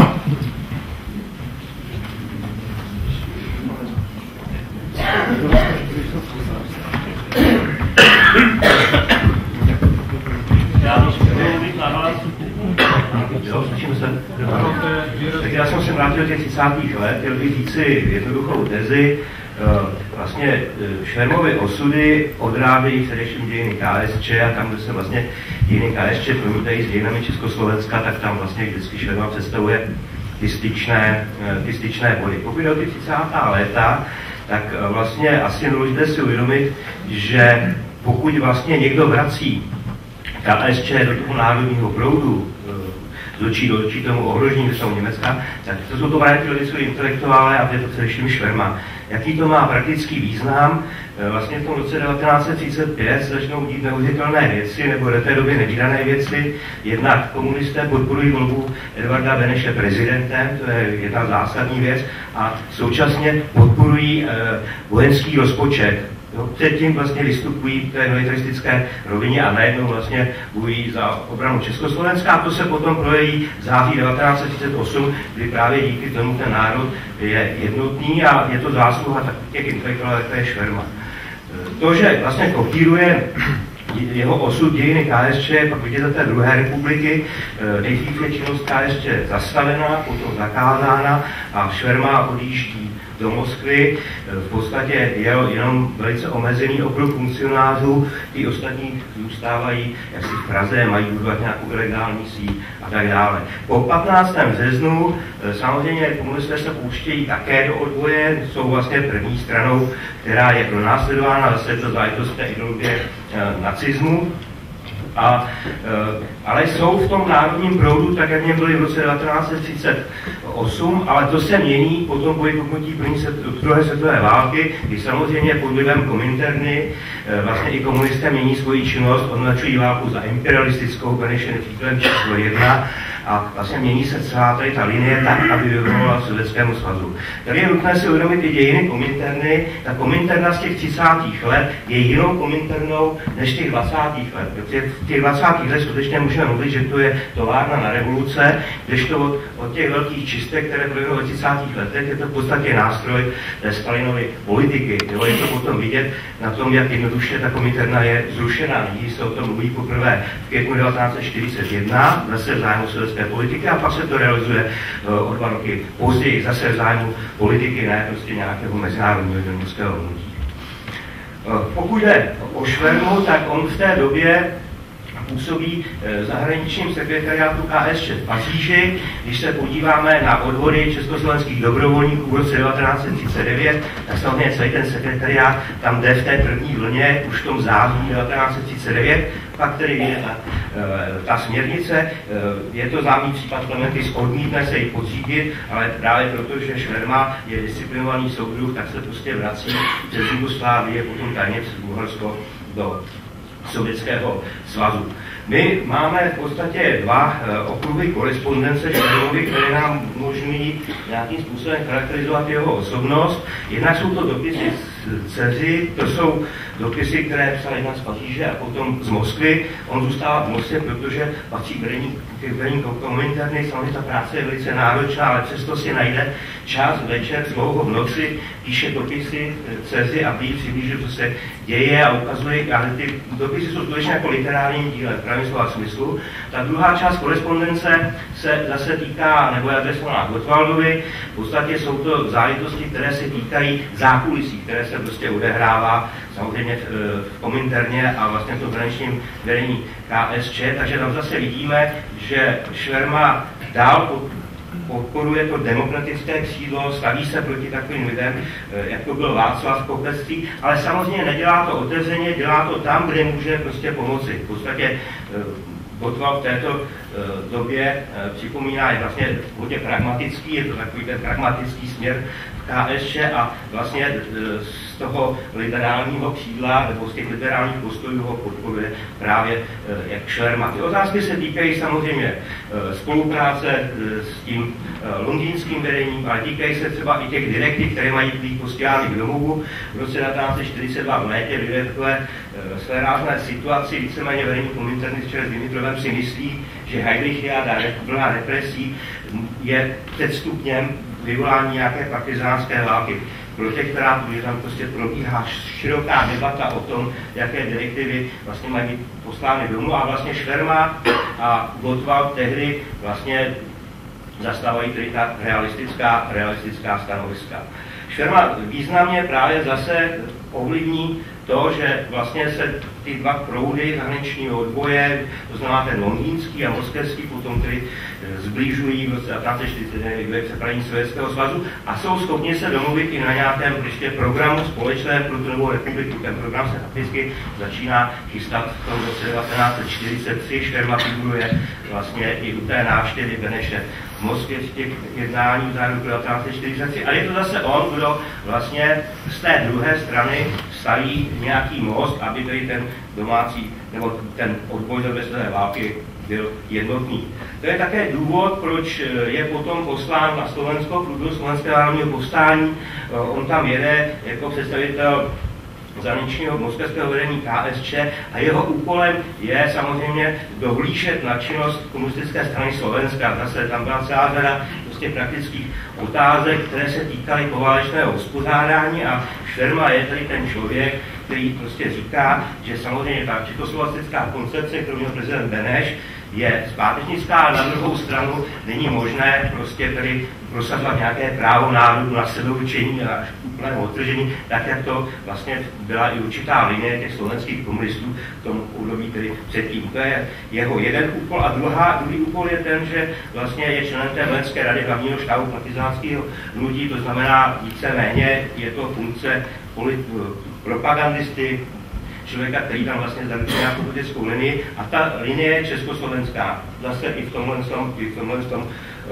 Já když budu mít na vás, jo, slyším se. Tak já jsem se vrátil těch třicátých let, chtěl bych říci jednoduchou tezi. Vlastně Švermovy osudy odrábějí především dějiny K S Č a tam, kde se vlastně dějiny K S Č promítají s dějinami Československa, tak tam vlastně vždycky Šverma představuje ty styčné, ty styčné body. Pokud jde o ty třicátá léta, tak vlastně asi důležité si uvědomit, že pokud vlastně někdo vrací K S Č do toho národního proudu, z očí do očí tomu ohrožení jsou Německa, tak to jsou to právě ty levicoví intelektuálové a to je to především Šverma. Jaký to má praktický význam? Vlastně v tom roce devatenáct set třicet pět začnou dít neuvěřitelné věci, nebo do té doby nevídané věci. Jednak komunisté podporují volbu Edvarda Beneše prezidentem, to je jedna zásadní věc, a současně podporují eh, vojenský rozpočet. Jo, předtím vlastně vystupují v té militaristické rovině a najednou vlastně bojují za obranu Československa. A to se potom projeví v září devatenáct set třicet osm, kdy právě díky tomu ten národ je jednotný a je to zásluha těch intelektuálů, jako je Šverma. To, že vlastně kopíruje jeho osud dějiny K S Č, pak vidíte té druhé republiky, nejdřív je činnost K S Č zastavená, potom zakázána a Šverma odjíždí do Moskvy. V podstatě je jenom velice omezený okruh funkcionářů, ty ostatní zůstávají jak si v Praze, mají budovat nějakou ilegální síť a tak dále. Po patnáctém březnu samozřejmě komunisté se pouštějí také do odboje, jsou vlastně první stranou, která je pronásledována zase to záležitost té ideologie nacismu. A, ale jsou v tom národním proudu, tak jak mě byli v roce devatenáct set třicet osm, ale to se mění potom po vypuknutí první set, druhé světové války, kdy samozřejmě pod vlivem Kominterny vlastně i komunisté mění svoji činnost, označují válku za imperialistickou, Benešem příkladem číslo jedna, a vlastně mění se celá tady ta linie tak, aby vyhovovala Sovětskému svazu. Tady je nutné si uvědomit i dějiny Kominterny. Ta Kominterna z těch třicátých let je jinou Kominternou než těch dvacátých let. V těch dvacátých let skutečně můžeme mluvit, že to je továrna na revoluce, kdežto od, od těch velkých čistek, které proběhly v třicátých letech, je to v podstatě nástroj té Stalinovy politiky. Jo, je to potom vidět na tom, jak jednoduše ta Kominterna je zrušena. Nyní se o tom mluví poprvé v květnu devatenáct set čtyřicet jedna, zase v zájmu sovětské politiky, a pak se to realizuje uh, o dva roky později, zase v zájmu politiky, ne prostě nějakého mezinárodního dělnického hnutí. Uh, pokud jde o Švermu, tak on v té době působí v zahraničním sekretariátu K S Č v Paříži. Když se podíváme na odvody československých dobrovolníků v roce devatenáct set třicet devět, tak samozřejmě celý ten sekretariát tam jde v té první vlně, už v tom září devatenáct set třicet devět, pak tedy je ta, ta směrnice, je to známý případ Klementis, odmítne se ji podřídit, ale právě proto, že Šverma je disciplinovaný soudruh, tak se prostě vrací přes Jugoslávii, potom tajně přes Bulharsko do Sovětského svazu. My máme v podstatě dva uh, okruhy korespondence Švermovy, které nám umožňují nějakým způsobem charakterizovat jeho osobnost. Jednak jsou to dopisy z dceři, to jsou dopisy, které psal jedna z Paříže a potom z Moskvy. On zůstává v Moskvě, protože patří k vedení Kominterny, samozřejmě ta práce je velice náročná, ale přesto si najde čas večer, dlouho v noci, píše dopisy dceři, aby jí přiblížil, co se děje a ukazuje, ale ty dopisy jsou skutečně jako literární díle, v pravém slova smyslu. Ta druhá část korespondence se zase týká, nebo je adresovaná Gottwaldovi, v podstatě jsou to záležitosti, které se týkají zákulisí, které se prostě odehrává samozřejmě v, v Kominterně a vlastně v tom zahraničním vedení K S Č, takže tam zase vidíme, že Šverma dál podporuje to demokratické křídlo, staví se proti takovým lidem, jako byl Václav Kopecký, ale samozřejmě nedělá to otevřeně, dělá to tam, kde může prostě pomoci. V podstatě Gottwald v této uh, době uh, připomíná, je vlastně hodně pragmatický, je to takový ten pragmatický směr v K S Č a vlastně uh, z toho liberálního křídla nebo z těch liberálních postojů ho podporuje právě uh, jak Šverma. Ty otázky se týkají samozřejmě uh, spolupráce uh, s tím uh, londýnským vedením, ale týkají se třeba i těch direktiv, které mají být posílány k domovu. V roce devatenáct set čtyřicet dva v létě lidé v takové uh, své rázné situaci, víceméně vedení Kominterny s Dimitrovem si myslí, že Heydrichiáda plná represí je předstupněm vyvolání nějaké partizánské války. Pro těch, která tam prostě probíhá široká debata o tom, jaké direktivy vlastně mají být poslány domů a vlastně Šverma a Gottwald tehdy vlastně zastávají tedy ta realistická, realistická stanoviska. Šverma významně právě zase ovlivní to, že vlastně se ty dva proudy zahraničního odboje, to znamená ten londýnský a moskevský, potom tedy zbližují v roce devatenáct set čtyřicet devět k separání Sovětského svazu a jsou schopni se domluvit i na nějakém ještě programu společném pro tu novou republiku. Ten program se fakticky začíná chystat v tom roce devatenáct set čtyřicet tři. Šverma figuruje vlastně i u té návštěvy Beneše v Moskvě v těch jednání v září devatenáct set čtyřicet tři. A je to zase on, kdo vlastně z té druhé strany staví nějaký most, aby tady ten domácí, nebo ten odboj do světové války byl jednotný. To je také důvod, proč je potom poslán na Slovensko, průběhu Slovenského národního povstání. On tam jede jako představitel zahraničního moskevského vedení K S Č a jeho úkolem je samozřejmě dohlížet na činnost komunistické strany Slovenska. Zase tam byla celá řada prostě praktických otázek, které se týkaly poválečného uspořádání a Šverma je tady ten člověk, který prostě říká, že samozřejmě ta československá koncepce, kterou měl prezident Beneš, je zpátečnická, a na druhou stranu není možné prostě tady prosazovat nějaké právo národu na sebeurčení a úplného odtržení, tak jak to vlastně byla i určitá linie těch slovenských komunistů v tom období tedy předtím. To je jeho jeden úkol a druhá, druhý úkol je ten, že vlastně je členem té vojenské rady hlavního štábu partizánského hnutí, to znamená víceméně je to funkce polit, propagandisty, člověka, který tam vlastně zaručuje nějakou politickou linii a ta linie je československá. Zase i v tomhle, i v tomhle tom,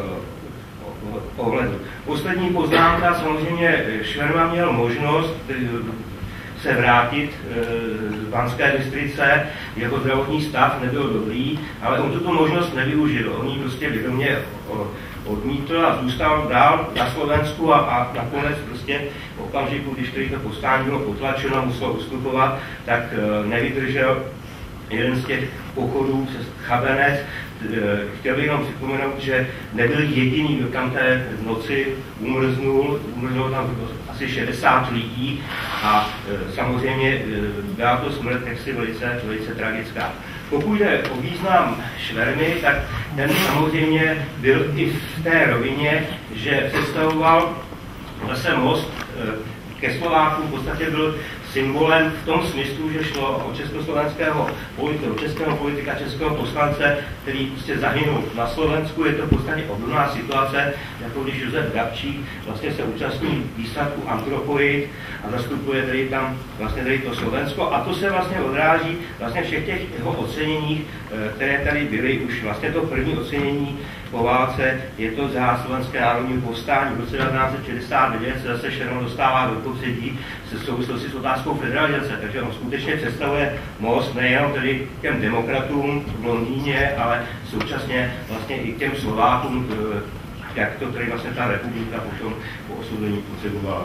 uh, ohledu. Poslední poznámka, samozřejmě Šverma měl možnost se vrátit z Banské Bystrice, jeho zdravotní stav nebyl dobrý, ale on tuto možnost nevyužil. On ji prostě vědomě odmítl a zůstal dál na Slovensku a, a nakonec prostě v okamžiku, když tedy to povstání bylo potlačeno, musel ustupovat, tak nevydržel jeden z těch pochodů přes Chabenec. Chtěl bych jenom připomenout, že nebyl jediný, kdo tam té noci umrznul, umrzlo tam asi šedesát lidí a samozřejmě byla to smrt jaksi velice, velice tragická. Pokud jde o význam Švermy, tak ten samozřejmě byl i v té rovině, že představoval zase most ke Slovákům, v podstatě byl symbolem v tom smyslu, že šlo o československého politika, českého politika, českého poslance, který prostě zahynul na Slovensku. Je to v podstatě obdobná situace, jako když Josef Gabčík vlastně se účastní výsadku Antropoid a zastupuje tady tam vlastně tady to Slovensko. A to se vlastně odráží vlastně všech těch jeho oceněních, které tady byly. Už vlastně to první ocenění po válce je to za Slovenské národní povstání. V roce devatenáct set šedesát devět se zase Šverma dostává do popředí se souvislosti s otázkou federalizace, takže on skutečně představuje most nejenom tedy těm demokratům v Londýně, ale současně vlastně i těm Slovákům, jak to tedy vlastně ta republika potom po osvobození potřebovala.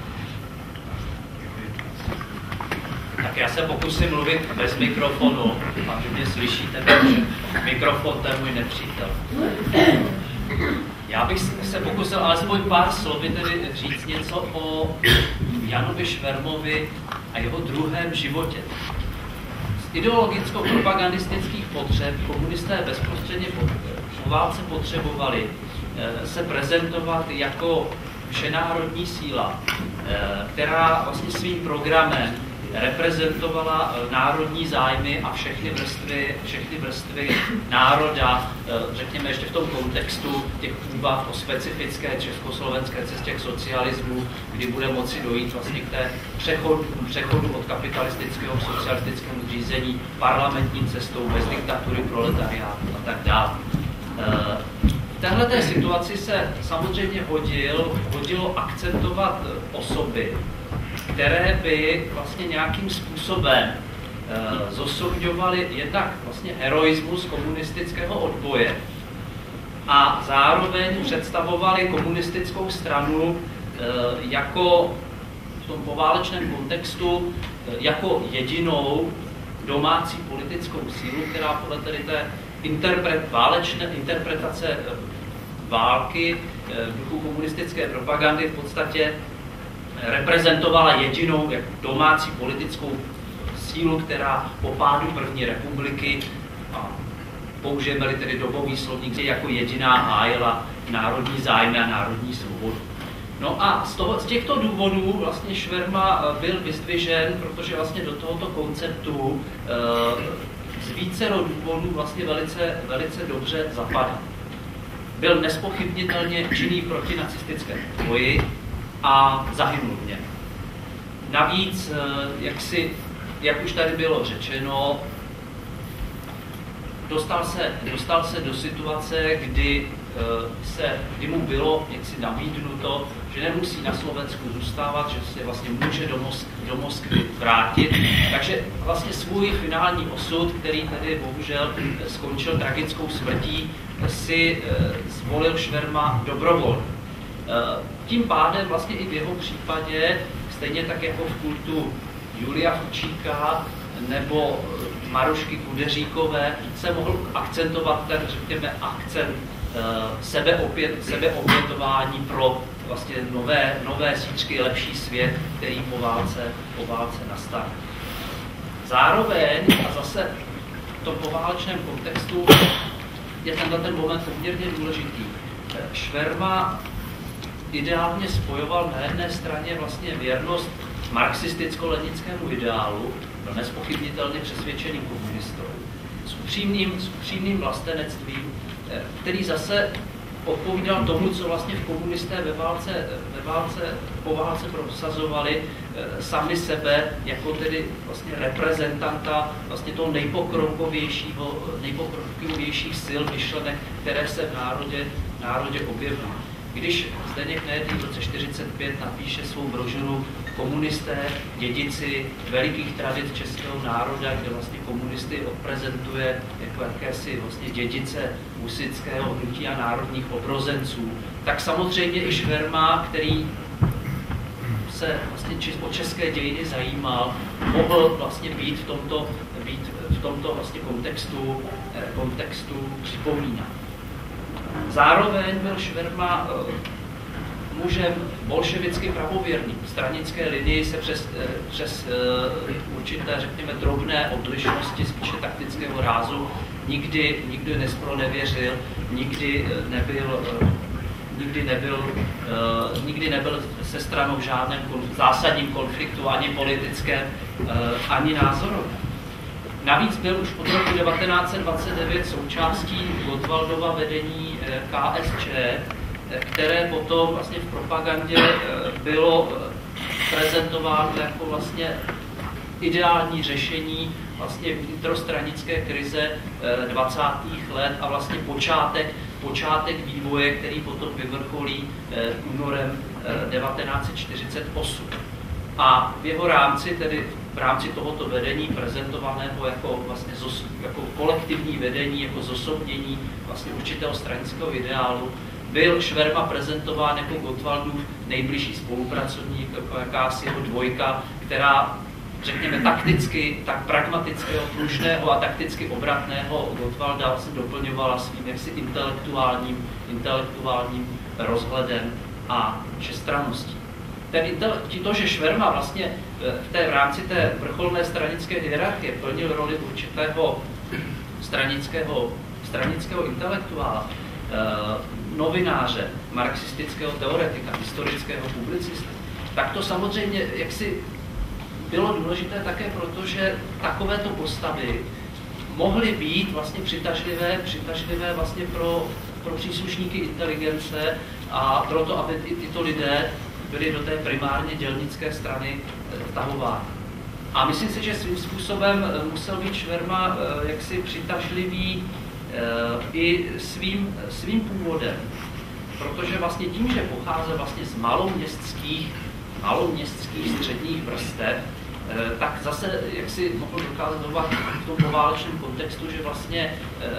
Tak já se pokusím mluvit bez mikrofonu, a že mě slyšíte, protože mikrofon to je můj nepřítel. Já bych se pokusil alespoň pár slovy tedy říct něco o Janovi Švermovi a jeho druhém životě. Z ideologicko-propagandistických potřeb komunisté bezprostředně po válce potřebovali se prezentovat jako všenárodní síla, která vlastně svým programem reprezentovala národní zájmy a všechny vrstvy, všechny vrstvy národa, řekněme ještě v tom kontextu těch úvah o specifické československé cestě k socialismu, kdy bude moci dojít vlastně k té přechodu, přechodu od kapitalistického k socialistickému řízení parlamentní cestou bez diktatury proletariátu a tak dále. V téhleté situaci se samozřejmě hodil, hodilo akcentovat osoby, které by vlastně nějakým způsobem e, zosobňovaly jednak vlastně heroismus komunistického odboje a zároveň představovaly komunistickou stranu e, jako v tom poválečném kontextu e, jako jedinou domácí politickou sílu, která podle tedy té interpret, válečné interpretace e, války e, v duchu komunistické propagandy v podstatě reprezentovala jedinou jako domácí politickou sílu, která po pádu první republiky, a použijeme-li tedy dobový slovník, jako jediná hájila národní zájmy a národní svobodu. No a z, toho, z těchto důvodů vlastně Šverma byl vyzdvižen, protože vlastně do tohoto konceptu z vícero důvodů vlastně velice, velice dobře zapadá. Byl nespochybnitelně činný proti nacistickém boji a zahynul v něm. Navíc, jak, si, jak už tady bylo řečeno, dostal se, dostal se do situace, kdy, se, kdy mu bylo jaksi nabídnuto, že nemusí na Slovensku zůstávat, že se vlastně může do, Mosk- do Moskvy vrátit. Takže vlastně svůj finální osud, který tedy bohužel skončil tragickou smrtí, si zvolil Šverma dobrovolně. Tím pádem vlastně i v jeho případě, stejně tak jako v kultu Julia Fučíka nebo Marušky Kudeříkové, se mohl akcentovat ten, řekněme, akcent sebeopět, sebeopětování pro vlastně nové, nové zítřky, lepší svět, který po válce, po válce nastane. Zároveň, a zase v tom poválečném kontextu, je tenhle ten moment poměrně důležitý. Šverma ideálně spojoval na jedné straně vlastně věrnost marxisticko-leninskému ideálu, byl nespochybnitelně přesvědčeným komunistou, s upřímným, s upřímným vlastenectvím, který zase odpovídal tomu, co vlastně v komunisté ve válce, ve válce, po válce prosazovali sami sebe jako tedy vlastně reprezentanta vlastně toho nejpokrokovějšího, nejpokrokovějších sil myšlenek, které se v národě, v národě objevují. Když Zdeněk Nejedlý v roce čtyřicet pět napíše svou brožuru Komunisté, dědici velikých tradic českého národa, kde vlastně komunisty odprezentuje jako jakési vlastně dědice husitského hnutí a národních obrozenců, tak samozřejmě i Šverma, který se vlastně o české dějiny zajímal, mohl vlastně být v tomto, být v tomto vlastně kontextu, kontextu připomínán. Zároveň byl Šverma mužem bolševicky pravověrným. V stranické linii se přes, přes určité, řekněme, drobné odlišnosti, spíše taktického rázu, nikdy, nikdy nespronevěřil, nikdy nebyl, nikdy nebyl, nikdy nebyl se stranou v žádném zásadním konfliktu, ani politickém, ani názorovém. Navíc byl už od roku devatenáct set dvacet devět součástí Gottwaldova vedení K S Č, které potom vlastně v propagandě bylo prezentováno jako vlastně ideální řešení vlastně vnitrostranické krize dvacátých let a vlastně počátek, počátek vývoje, který potom vyvrcholí únorem devatenáct set čtyřicet osm. A v jeho rámci, tedy v rámci tohoto vedení prezentovaného jako, vlastně zos, jako kolektivní vedení, jako zosobnění vlastně určitého stranického ideálu, byl Šverma prezentován jako Gottwaldův nejbližší spolupracovník, jako jakási jeho dvojka, která, řekněme, takticky, tak pragmatického, pružného a takticky obratného Gottwalda vlastně doplňovala svým jaksi intelektuálním, intelektuálním rozhledem a všestranností. Ten to, že Šverma vlastně v, té, v rámci té vrcholné stranické hierarchie plnil roli určitého stranického, stranického intelektuála, novináře, marxistického teoretika, historického publicisty, tak to samozřejmě jaksi bylo důležité také proto, že takovéto postavy mohly být vlastně přitažlivé, přitažlivé vlastně pro, pro příslušníky inteligence a proto, aby ty, tyto lidé byli do té primárně dělnické strany vtahováni. A myslím si, že svým způsobem musel být Šverma jaksi přitažlivý i svým, svým původem, protože vlastně tím, že pocházel vlastně z maloměstských, maloměstských středních vrstev, tak zase jak si mohl dokázat v tom poválečném kontextu, že vlastně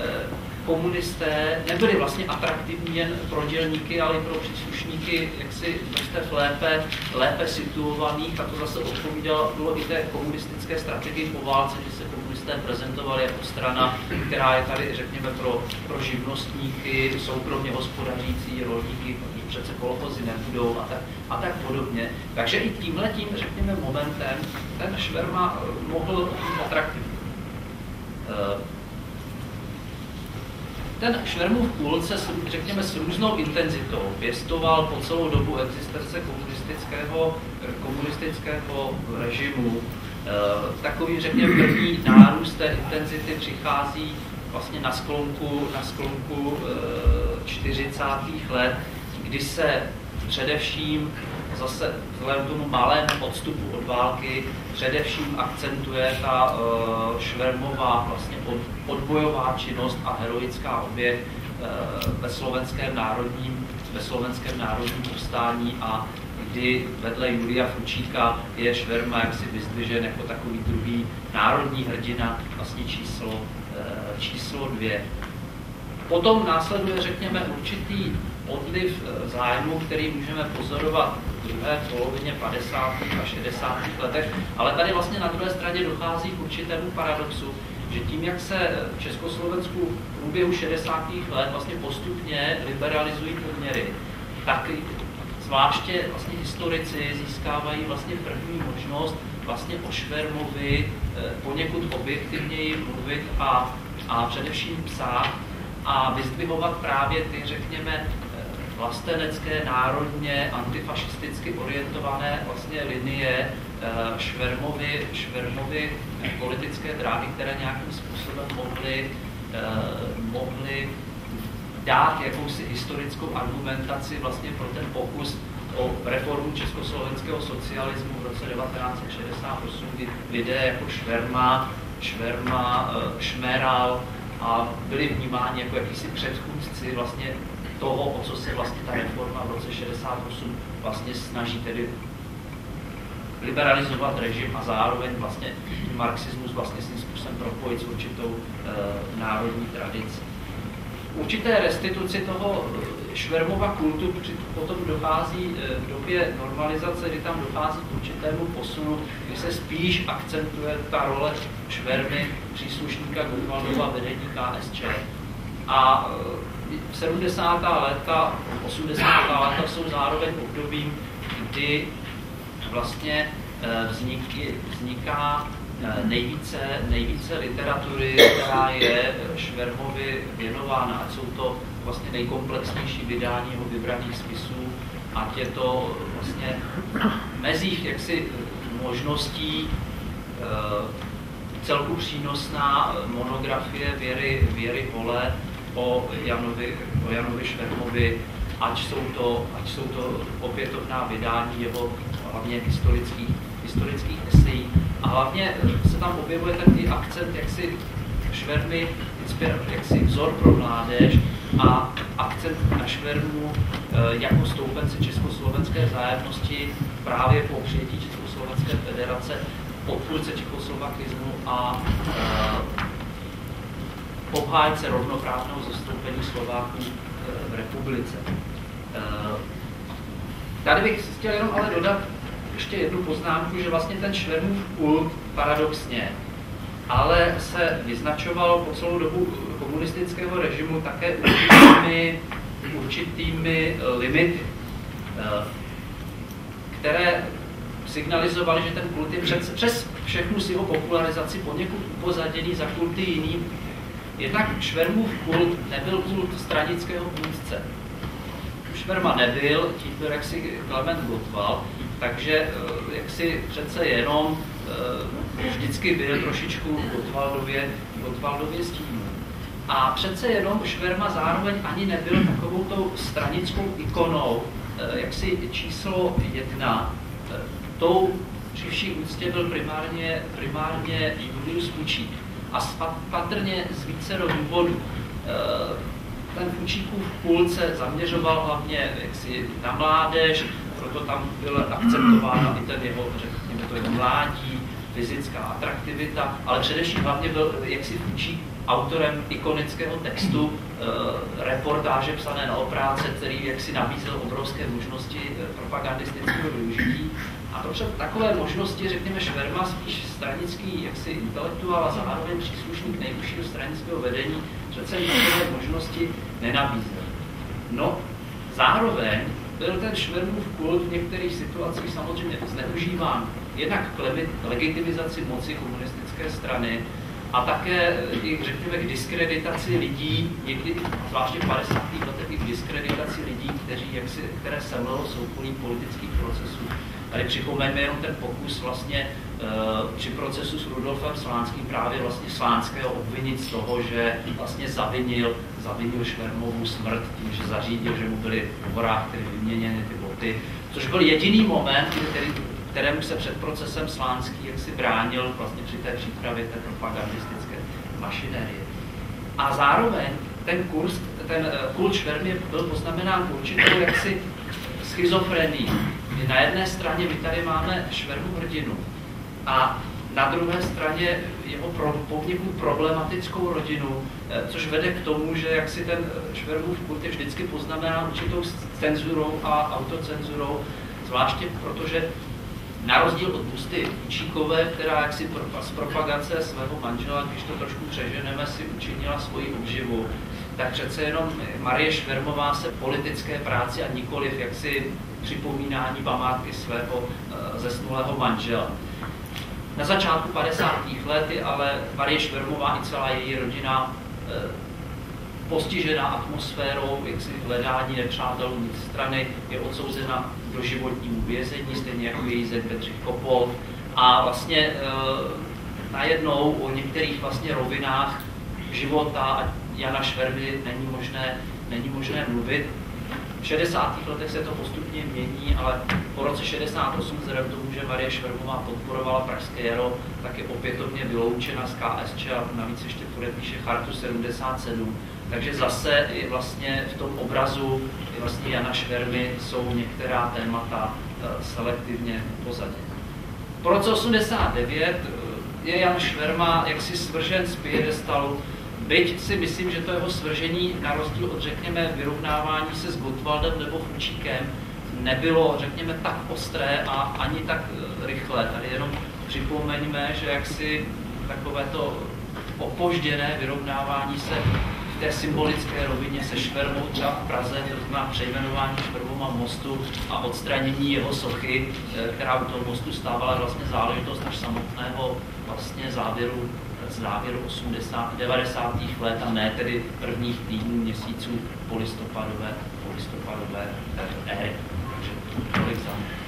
komunisté nebyli vlastně atraktivní jen pro dělníky, ale i pro příslušníky jaksi vrstev lépe, lépe situovaných, a to zase odpovídalo bylo i té komunistické strategii po válce, kdy se komunisté prezentovali jako strana, která je tady, řekněme, pro, pro živnostníky, soukromně hospodařící, rolníky, protože přece kolochozy nebudou a tak, a tak podobně. Takže i tímhletím, řekněme, momentem ten Šverma mohl být atraktivní. ten Švermův kult se, řekněme, s různou intenzitou pěstoval po celou dobu existence komunistického, komunistického režimu. Takový, řekněme, první nárůst té intenzity přichází vlastně na sklonku, na sklonku čtyřicátých let, kdy se především zase vzhledem k tomu malému odstupu od války především akcentuje ta uh, Švermová vlastně od, odbojová činnost a heroická oběť uh, ve slovenském národním, ve slovenském národním povstání, a kdy vedle Julia Fučíka je Šverma jaksi vyzdvižen jako takový druhý národní hrdina, vlastně číslo, uh, číslo dvě. Potom následuje, řekněme, určitý odliv zájmu, který můžeme pozorovat v druhé polovině padesátých a šedesátých letech, ale tady vlastně na druhé straně dochází k určitému paradoxu, že tím, jak se v Československu v průběhu šedesátých let vlastně postupně liberalizují poměry, tak zvláště vlastně historici získávají vlastně první možnost vlastně o Švermovi poněkud objektivněji mluvit a, a především psát a vyzdvihovat právě ty, řekněme, vlastenecké, národně, antifašisticky orientované vlastně linie Švermovy, Švermovy politické dráhy, které nějakým způsobem mohly, mohly dát jakousi historickou argumentaci vlastně pro ten pokus o reformu československého socialismu v roce devatenáct set šedesát osm, kdy lidé jako Šverma, Šverma, Šmeral a byli vnímáni jako jakýsi předchůdci vlastně toho, o co se vlastně ta reforma v roce šedesát osm vlastně snaží, tedy liberalizovat režim a zároveň vlastně marxismus vlastně svým způsobem propojit s určitou e, národní tradicí. Určité restituci toho Švermova kultu potom dochází v době normalizace, kdy tam dochází k určitému posunu, kdy se spíš akcentuje ta role Švermy, příslušníka Gottwaldova vedení K S Č. A sedmdesátá léta, osmdesátá léta jsou zároveň obdobím, kdy vlastně vzniky, vzniká nejvíce, nejvíce literatury, která je Švermovi věnována, ať jsou to vlastně nejkomplexnější vydání jeho vybraných spisů, ať je to vlastně mezích jaksi možností celku přínosná monografie Věry, Věry Vole o Janovi, o Janovi Švermovi, ať jsou to, ať jsou to opětovná vydání jeho hlavně historických, historických esejí. A hlavně se tam objevuje takový akcent jaksi Švermy, jaksi vzor pro mládež a akcent na Švermu jako stoupence československé vzájemnosti právě po přijetí Československé federace, podpůrce čechoslovakismu a obhájce rovnoprávného zastoupení Slováků v republice. Tady bych chtěl jenom ale dodat ještě jednu poznámku, že vlastně ten Švermův kult paradoxně, ale se vyznačoval po celou dobu komunistického režimu také určitými, určitými limity, které signalizovaly, že ten kult je přes, přes všechnu si jeho popularizaci poněkud upozaděný za kulty jinými. Jednak Švermův kult nebyl kult stranického vůdce. Šverma nebyl, tím byl jaksi Klement Gottwald, takže jaksi přece jenom vždycky byl trošičku Gottwaldově, Gottwaldově stínu. A přece jenom Šverma zároveň ani nebyl takovou tou stranickou ikonou, jaksi číslo jedna. Tou při vší úctě byl primárně, primárně Julius Fučík. A patrně z vícero důvodů. Ten Fučíkův kult se zaměřoval hlavně jaksi na mládež, proto tam byla akcentována i ten jeho, řekněme to jeho mládí, fyzická atraktivita, ale především hlavně byl jaksi Fučík autorem ikonického textu, e, reportáže psané na opráce, který jaksi nabízel obrovské možnosti propagandistického využití. A to před takové možnosti, řekněme, Šverma, spíš stranický jaksi intelektuál a zároveň příslušník nejvyššího stranického vedení, přece takové možnosti nenabízel. No, zároveň byl ten Švermův kult v některých situacích samozřejmě zneužíván jednak k legitimizaci moci komunistické strany a také i řekněme k diskreditaci lidí, někdy zvláště v padesátých letech i k diskreditaci lidí, kteří, jak si, které semlelo soukolí politických procesů. Tady připomeňme jenom ten pokus vlastně při procesu s Rudolfem Slánským právě vlastně Slánského obvinit z toho, že vlastně zavinil, zavinil Švermovu smrt tím, že zařídil, že mu byly v horách tedy vyměněny ty boty, což byl jediný moment, který, kterému se před procesem Slánský jak si bránil vlastně při té přípravě té propagandistické mašinérie. A zároveň ten kurz, ten kult Švermy byl poznamenán určitou jaksi schizofrenii. Na jedné straně my tady máme Švermu hrdinu a na druhé straně jeho pro, poněkud problematickou rodinu, což vede k tomu, že jak si ten Švermův kult je vždycky poznamená určitou cenzurou a autocenzurou, zvláště protože na rozdíl od Busty Učíkové, která jaksi z propagace svého manžela, když to trošku přeženeme, si učinila svoji obživu, tak přece jenom Marie Švermová se politické práci a nikoliv jaksi připomínání památky svého zesnulého manžela. Na začátku padesátých let je ale Marie Švermová i celá její rodina postižená atmosférou jaksi hledání nepřátelů strany, je odsouzena do životního vězení, stejně jako její zet Bedřich Kopol. A vlastně e, najednou o některých vlastně rovinách života Jana Švermy není možné, není možné mluvit. V šedesátých letech se to postupně mění, ale po roce šedesát osm, vzhledem k tomu, že Marie Švermová podporovala Pražské jaro, tak je opětovně vyloučena z K S Č a navíc ještě podepíše Chartu sedmdesát sedm. Takže zase je vlastně v tom obrazu je vlastně Jana Švermy jsou některá témata selektivně pozadě. Po roce osmdesát devět je Jan Šverma jaksi svržen z piedestalu, byť si myslím, že to jeho svržení, na rozdíl od, řekněme, vyrovnávání se s Gottwaldem nebo Fučíkem, nebylo, řekněme, tak ostré a ani tak rychlé. Tady jenom připomeňme, že jaksi takovéto opožděné vyrovnávání se v té symbolické rovině se Švermou třeba v Praze, to znamená přejmenování Švermova mostu a odstranění jeho sochy, která u toho mostu stávala vlastně záležitost až samotného vlastně závěru závěru osmdesátých, devadesátých let a ne tedy prvních týdnů, měsíců polistopadové, polistopadové éry. Takže tolik za mě.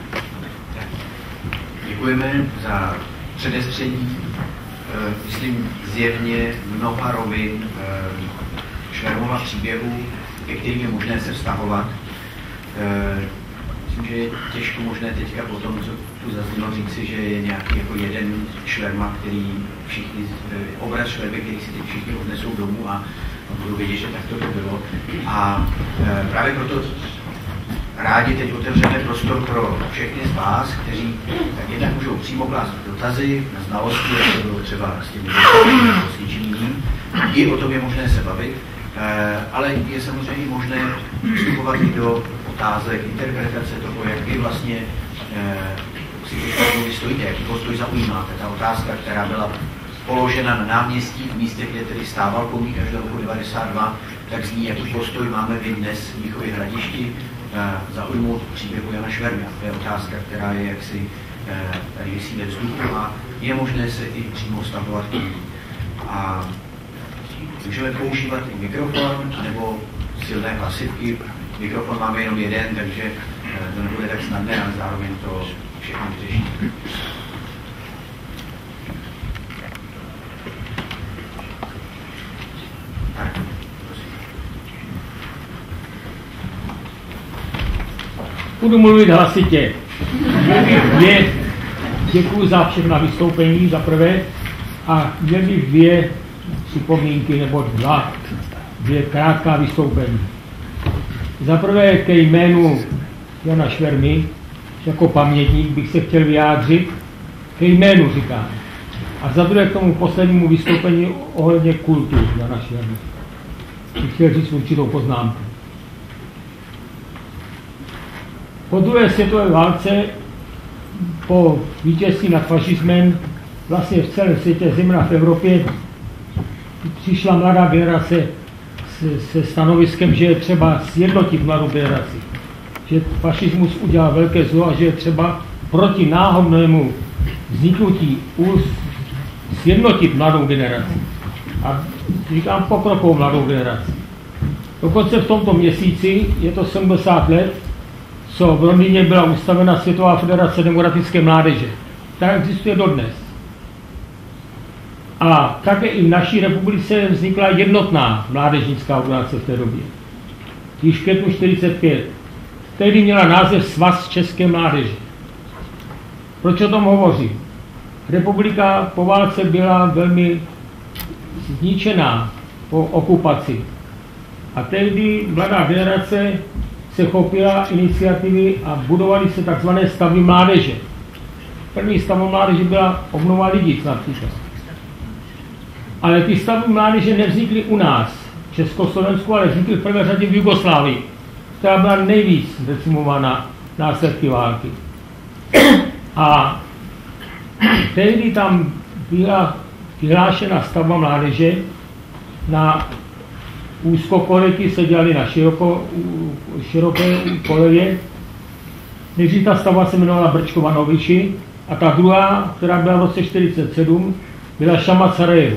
Děkujeme za předestření, myslím, zjevně mnoha rovin Švermova příběhu, ke kterým je možné se vztahovat. Myslím, že je těžko možné teďka po tom, co tu zaznělo, říci, že je nějaký jako jeden Šverma, který všichni, obraz Švermy, který si teď všichni odnesou domů a budou vědět, že tak to bylo. A e, právě proto rádi teď otevřeme prostor pro všechny z vás, kteří tak jednak můžou přímo klást dotazy na znalosti, jak to bylo třeba s těmi s něčím jiným. I o tom je možné se bavit, e, ale je samozřejmě možné vstupovat i do otázek, interpretace toho, jak vy vlastně e, si teď stojíte, jaký postoj zaujímáte. Ta otázka, která byla položena na náměstí v místě, kde tedy stával pomník až do roku devadesát dva, tak zní, jaký postoj máme vy dnes v Mnichově Hradišti e, zaujmout příběhu Jana Švermy. To je otázka, která je jaksi e, tady visí ve vzduchu a je možné se i přímo vztahovat k ní. A můžeme používat i mikrofon nebo silné hlasivky. Mikrofon máme jenom jeden, takže to nebude tak snadné, ale zároveň to všechno vyřeší. Tak, prosím. Budu mluvit hlasitě. Dvě, děkuji za všechna vystoupení, za prvé. A měl bych dvě připomínky, nebo dva, dvě krátká vystoupení. Za prvé ke jménu Jana Švermy, jako pamětník bych se chtěl vyjádřit, ke jménu říkám. A za druhé k tomu poslednímu vystoupení ohledně kultu Jana Švermy. Bych chtěl říct určitou poznámku. Po druhé světové válce, po vítězství nad fašismem, vlastně v celém světě, zejména v Evropě, přišla mladá generace se stanoviskem, že je třeba sjednotit mladou generaci. Že fašismus udělal velké zlo a že je třeba proti náhodnému vzniknutí úst sjednotit mladou generaci. A říkám pokrokovou mladou generaci. Dokonce v tomto měsíci, je to sedmdesát let, co v Londýně byla ustavena Světová federace demokratické mládeže. Ta existuje dodnes. A také i v naší republice vznikla jednotná mládežnická organizace v té době. Již v květnu čtyřicet pět. Tehdy měla název Svaz české mládeže. Proč o tom hovořím? Republika po válce byla velmi zničená po okupaci. A tehdy mladá generace se chopila iniciativy a budovaly se tzv. Stavy mládeže. První stavba mládeže byla obnova Lidic například. Ale ty stavy mládeže nevznikly u nás, v Československu, ale vznikly v prvé řadě v Jugoslávii, která byla nejvíc decimována následky války. A tehdy tam byla vyhlášena stavba mládeže, na úzkokoleky se dělaly na široko, široké koleje. Nejdřív ta stavba se jmenovala Brčkova Noviši a ta druhá, která byla v roce čtyřicet sedm, byla Šamac Sarajevo.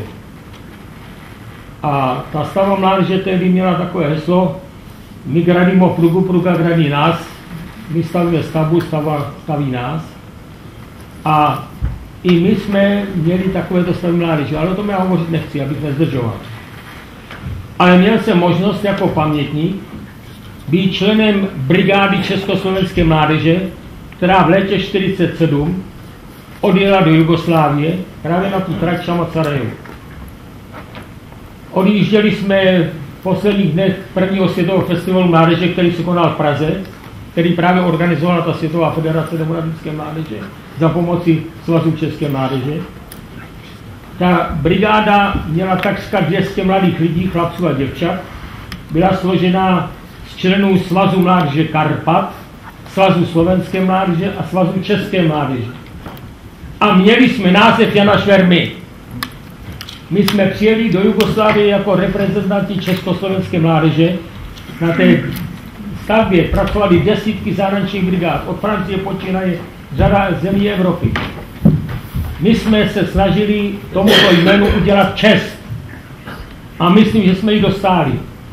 A ta stavba mládeže tehdy měla takové heslo: my gradíme prugu, pruga gradí nás, my stavíme stavbu, stavba staví nás. A i my jsme měli takovéto stavy mládeže, ale o tom já hovořit nechci, abych nezdržoval. Ale měl jsem možnost jako pamětník být členem brigády Československé mládeže, která v létě čtyřicet sedm odjela do Jugoslávie právě na tu trať Šamac Sarajevo. Odjížděli jsme v posledních dnech prvního světového festivalu mládeže, který se konal v Praze, který právě organizovala ta Světová federace demokratické mládeže za pomoci Svazu české mládeže. Ta brigáda měla takřka dvě stě mladých lidí, chlapců a děvčat. Byla složena z členů Svazu mládeže Karpat, Svazu slovenské mládeže a Svazu české mládeže. A měli jsme název Jana Švermy. My jsme přijeli do Jugoslávie jako reprezentanti československé mládeže. Na té stavbě pracovali desítky zahraničních brigád, od Francie počínaje řada zemí Evropy. My jsme se snažili tomuto jménu udělat čest. A myslím, že jsme ji dostali.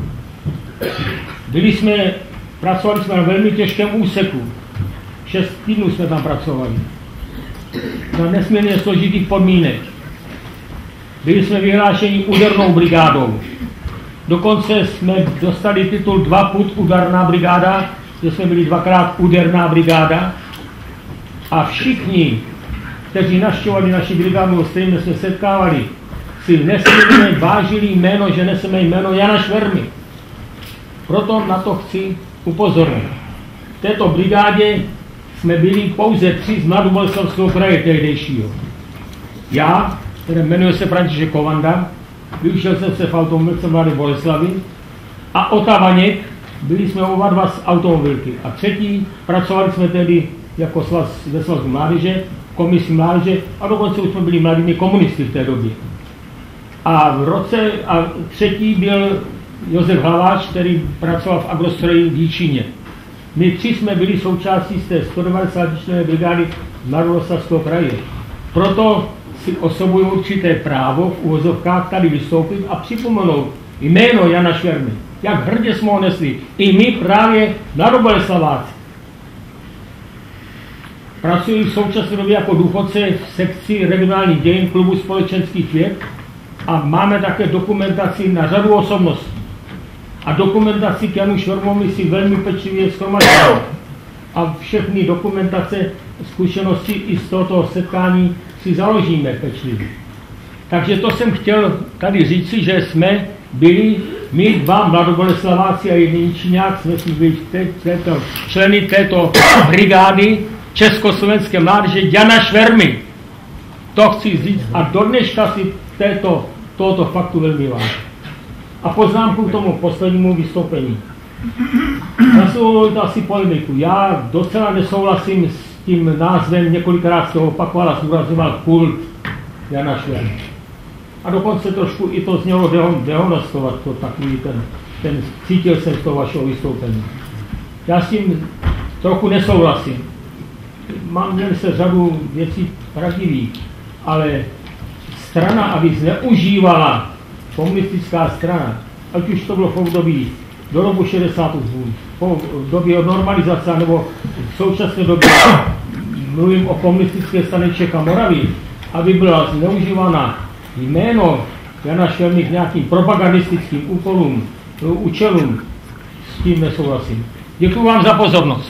Byli jsme, pracovali jsme na velmi těžkém úseku. Šest týdnů jsme tam pracovali. Za nesmírně složitých podmínek. Byli jsme vyhlášeni údernou brigádou. Dokonce jsme dostali titul dva put úderná brigáda, že jsme byli dvakrát úderná brigáda. A všichni, kteří navštěvovali naši brigádu, s kterými jsme setkávali, si nesmírně vážili jméno, že neseme jméno Jana Švermy. Proto na to chci upozornit. V této brigádě jsme byli pouze tři z Mladoboleslavského kraje tehdejšího. Já, který jmenuje se František Kovanda, vyučil jsem se v automobilce Mladé Boleslavy, a Ota Vaněk, byli jsme oba dva z automobilky. A třetí, pracovali jsme tedy jako svaz, ve Svazu mládeže, komisi mládeže, a dokonce už jsme byli mladými komunisty v té době. A v roce, a třetí byl Josef Hlaváč, který pracoval v agrostroji v Jíčíně. My tři jsme byli součástí z té sto devadesát členné brigády Mladoboleslavského kraje. Proto si osobuju určité právo v uvozovkách tady vystoupit a připomenout jméno Jana Švermy. Jak hrdě jsme ho nesli. I my právě Mladoboleslaváci. Pracuji v současné době jako důchodce v sekci regionálních dějin klubu společenských věd a máme také dokumentaci na řadu osobností. A dokumentaci k Janu Švermovi si velmi pečlivě shromažďujeme. A všechny dokumentace, zkušenosti i z tohoto setkání si založíme pečlivě. Takže to jsem chtěl tady říci, že jsme byli, my dva Mladoboleslaváci a jeden Číňák, jsme si byli této, členy této brigády Československé mládeže Jana Švermy. To chci říct a do dneška si této, tohoto faktu velmi vážím. A poznámku k tomu poslednímu vystoupení. Já si uvolil to asi polemiku. Já docela nesouhlasím s tím názvem, několikrát se ho opakoval a zdůrazňoval kult Jana Švermy. A dokonce trošku i to znělo dehonestovat, to takový ten, ten, cítil jsem z toho vašeho vystoupení. Já s tím trochu nesouhlasím. Mám měli se řadu věcí pravdivých, ale strana, aby zneužívala, komunistická strana, ať už to bylo v období do roku šedesátých po době normalizace, nebo v současné době mluvím o komunistické straně Čech a Moravy, aby byla zneužívána jméno Jana Švelmy k nějakým propagandistickým úkolům, účelům, s tím nesouhlasím. Děkuji vám za pozornost.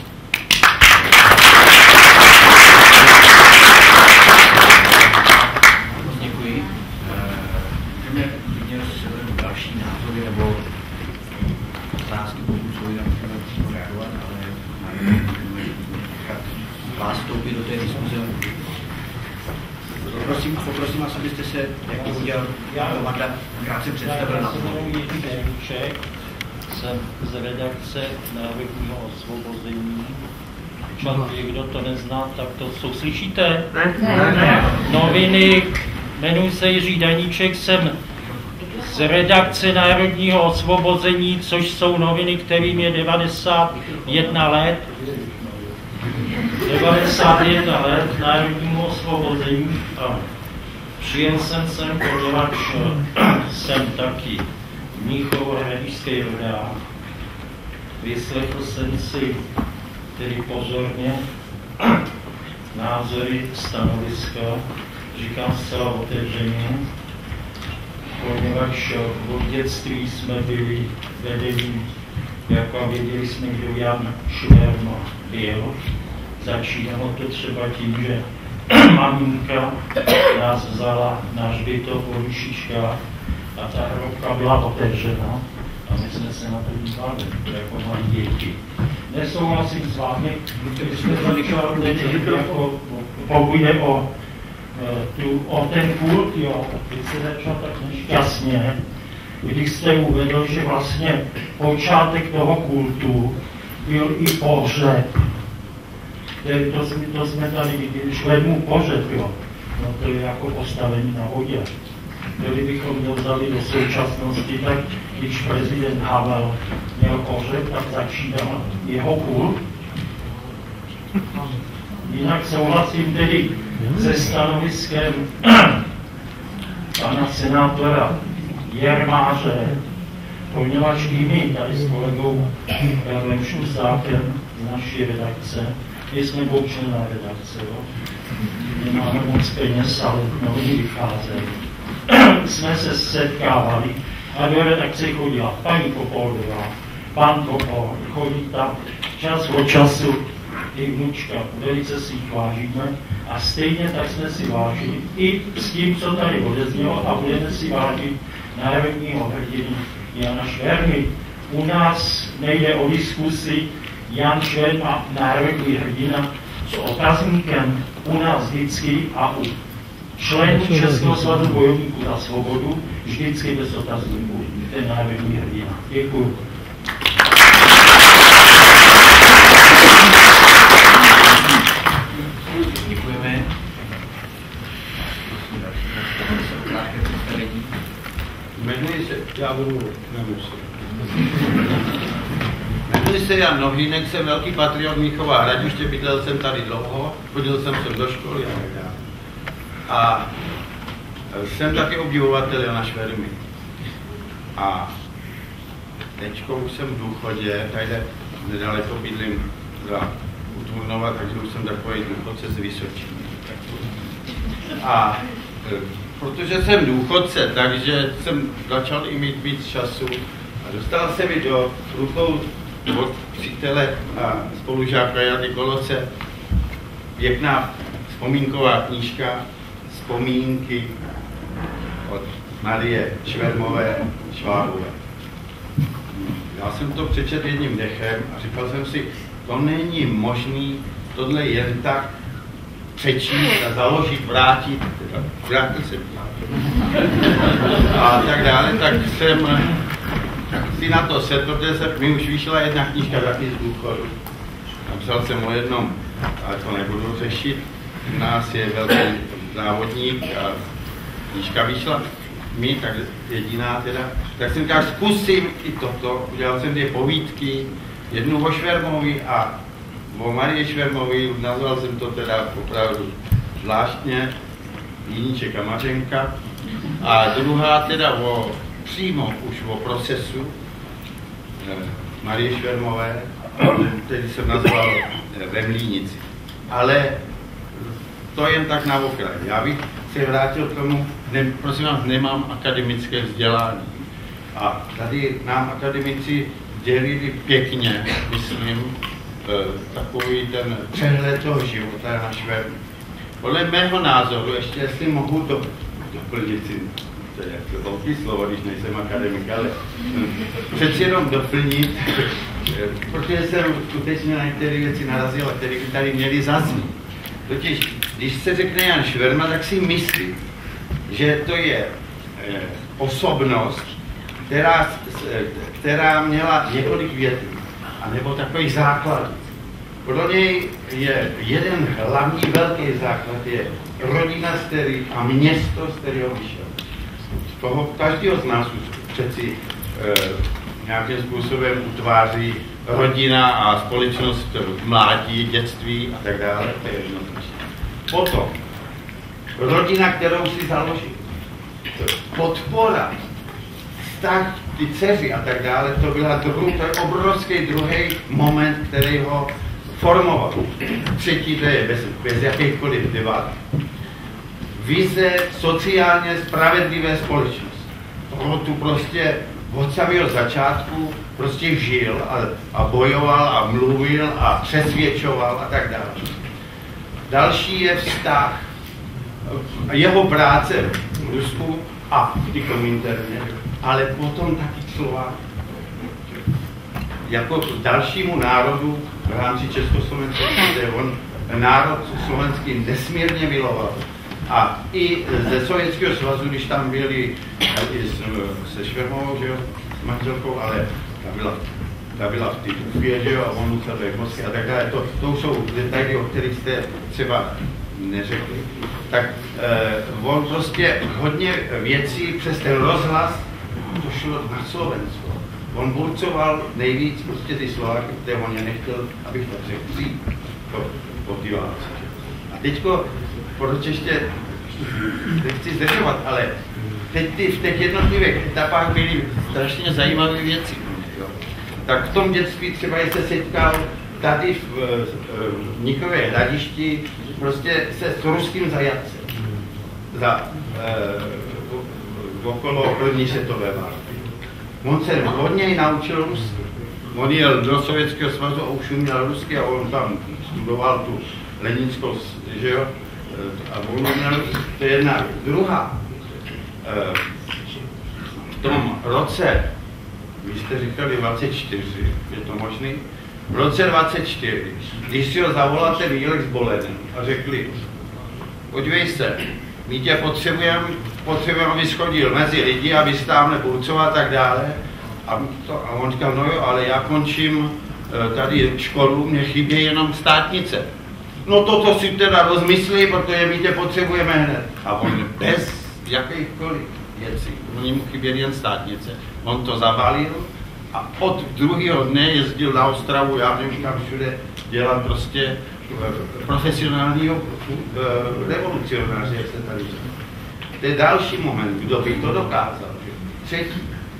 Děkuji. Můžeme klidně rozhodnout další názory nebo otázky, pokud jsou jinak můžeme přímo reagovat, ale můžeme vás vstoupit do té diskuze. Poprosím, poprosím vás, abyste se, jak to udělal Marta, krátce představil na to. Jsem z redakce Národního osvobození. Čak, kdo to nezná, tak to jsou. Slyšíte? Ne. Ne. Noviny, jmenuji se Jiří Daníček, jsem z redakce Národního osvobození, což jsou noviny, kterým je devadesát jedna let. devadesát jedna let Národního osvobození. A přijel jsem sem, poněvadž jsem taky mnichovo-hradišský rodák. Vyslechl jsem si tedy pozorně názory, stanoviska, říkám zcela otevřeně, poněvadž od dětství jsme byli vedení, jako věděli jsme, kdo Jan Šverma byl. Začínalo to třeba tím, že maminka nás vzala na hřbitov po Rušičkách a ta hrobka byla otevřena a my jsme se na to dívali jako malí děti. Nesouhlasím s vámi, když jste začal teď jako, pokud jde o, tu, o ten kult, jo, když jste začal tak nešťastně, když jste uvedl, že vlastně počátek toho kultu byl i pohřeb. To, to jsme tady viděli, Švedmův pohřeb, jo. No to je jako postavení na vodě. Kdybychom to vzali do současnosti, tak když prezident Havel měl pohřeb, tak začínal jeho kult. Jinak souhlasím tedy se stanoviskem pana senátora Jermáře, poněvadž i my tady s kolegou Karlem Šusákem z naší redakce, my jsme boučená redakce, jo. Nemáme moc peněz, ale noviny vycházejí. Jsme se setkávali a do redakce chodila paní Kopoldová, pan Kopol, chodí tam čas od času i vnučka, velice si jich vážíme a stejně tak jsme si vážili i s tím, co tady odeznělo a budeme si vážit národního hrdiny Jana Švermy. U nás nejde o diskusi Jan Šverma, národní hrdina, s otazníkem u nás vždycky a u členů Českého svazu bojovníků za svobodu vždycky bez otazníků, ten národní hrdina. Děkuji. Děkujeme. Jmenuji se, já budu nemusím. Jmenuji se Jan Nohýnek, jsem velký patriot Mnichova Hradiště, bydlel jsem tady dlouho, chodil jsem sem do školy a tak dále. A jsem taky obdivovatel Jana Švermy. A teďko už jsem v důchodě, tady nedaleko bydlím za Uturnova, takže už jsem takový důchodce z Vysočiny. A protože jsem důchodce, takže jsem začal i mít víc času a dostal se mi do rukou od přítele a spolužáka Jany Koloce pěkná vzpomínková knížka Vzpomínky od Marie Švermové Švábové. Já jsem to přečetl jedním dechem a říkal jsem si, to není možný tohle jen tak přečíst a založit, vrátit, vrátil jsem a tak dále, tak jsem si na to sedl, protože se mi už vyšla jedna knížka taky z důchodu. Napsal jsem o jednom, ale to nebudu řešit, u nás je velký závodník a knížka vyšla mi, tak jediná teda, tak jsem říkal, zkusím i toto, udělal jsem dvě povídky, jednu o Švermovi a o Marie Švermovi, nazval jsem to teda opravdu zvláštně, Jiníček a Mařenka, A druhá teda o, přímo už o procesu Marie Švermové, který jsem nazval Ve Mlýnici. Ale to jen tak na okraj. Já bych se vrátil k tomu, ne, prosím vás, nemám akademické vzdělání. A tady nám akademici dělili pěkně, myslím, takový ten přehled toho života na Švermu. Podle mého názoru, ještě jestli mohu to doplnit si, to je to velký slovo, když nejsem akademik, ale přeci jenom doplnit, protože jsem skutečně na některé věci narazil, které by tady měly zaznít. Totiž, když se řekne Jan Šverma, tak si myslím, že to je osobnost, která, která měla několik větví, anebo takových základů. Podle něj je jeden hlavní velký základ, je rodina, z který, a město, z kterého vyšel. Toho každého z nás přeci e, nějakým způsobem utváří rodina a společnost mládí, dětství a tak dále. To je jednoznačné. Potom rodina, kterou si založil. Podpora, vztah, ty dceři a tak dále, to byla druhý, to je obrovský druhý moment, který ho formoval. Třetí, to je bez, bez jakýchkoliv debat. Vize sociálně spravedlivé společnosti. Toho tu prostě od samého začátku prostě žil a, a bojoval a mluvil a přesvědčoval a tak dále. Další je vztah jeho práce v Rusku a v Kominterne, ale potom taky Slováky. Jako dalšímu národu v rámci Československa, kde on národ slovenský nesmírně miloval. A i ze Sovětského svazu, když tam byli i se Švermovou, že jo, s manželkou, ale ta byla, ta byla v Titufě, že jo, a on musel v Moskvě a tak dále. To, to jsou detaily, o kterých jste třeba neřekli. Tak eh, on prostě hodně věcí přes ten rozhlas to šlo na Slovensko. On burcoval nejvíc prostě ty Slováky, které on je nechtěl, abych to řekl, přijít po, po té válce. A teďko, proč ještě, nechci zdržovat, ale teď ty, v těch jednotlivých etapách byly strašně zajímavé věci. Jo. Tak v tom dětství třeba se setkal tady v, v Mnichově Hradišti prostě se s ruským zajatcem za e, okolo první světové války. On se od něj naučil rusky. On jel do Sovětského svazu a už uměl rusky a on tam studoval tu leninskou, že jo, a on uměl, to je jedna věc. Druhá, v tom roce, vy jste říkali dvacet čtyři, je to možný? V roce dvacet čtyři, když si ho zavolal ten Jílek s Bolenem a řekli, podívej se, my tě potřebujeme, potřebujeme, aby schodil mezi lidi, aby stále burcoval a tak dále. A, to, a on říkal, no jo, ale já končím tady školu, mě chybí jenom státnice. No toto si teda rozmyslí, protože my tě potřebujeme hned. A on bez jakýchkoliv věcí, oni mu chyběly jen státnice. On to zabalil a od druhého dne jezdil na Ostravu, já nevím, kam všude dělat prostě profesionálního revolucionáře, jak se tady říká. To je další moment, kdo by to dokázal. Třetí.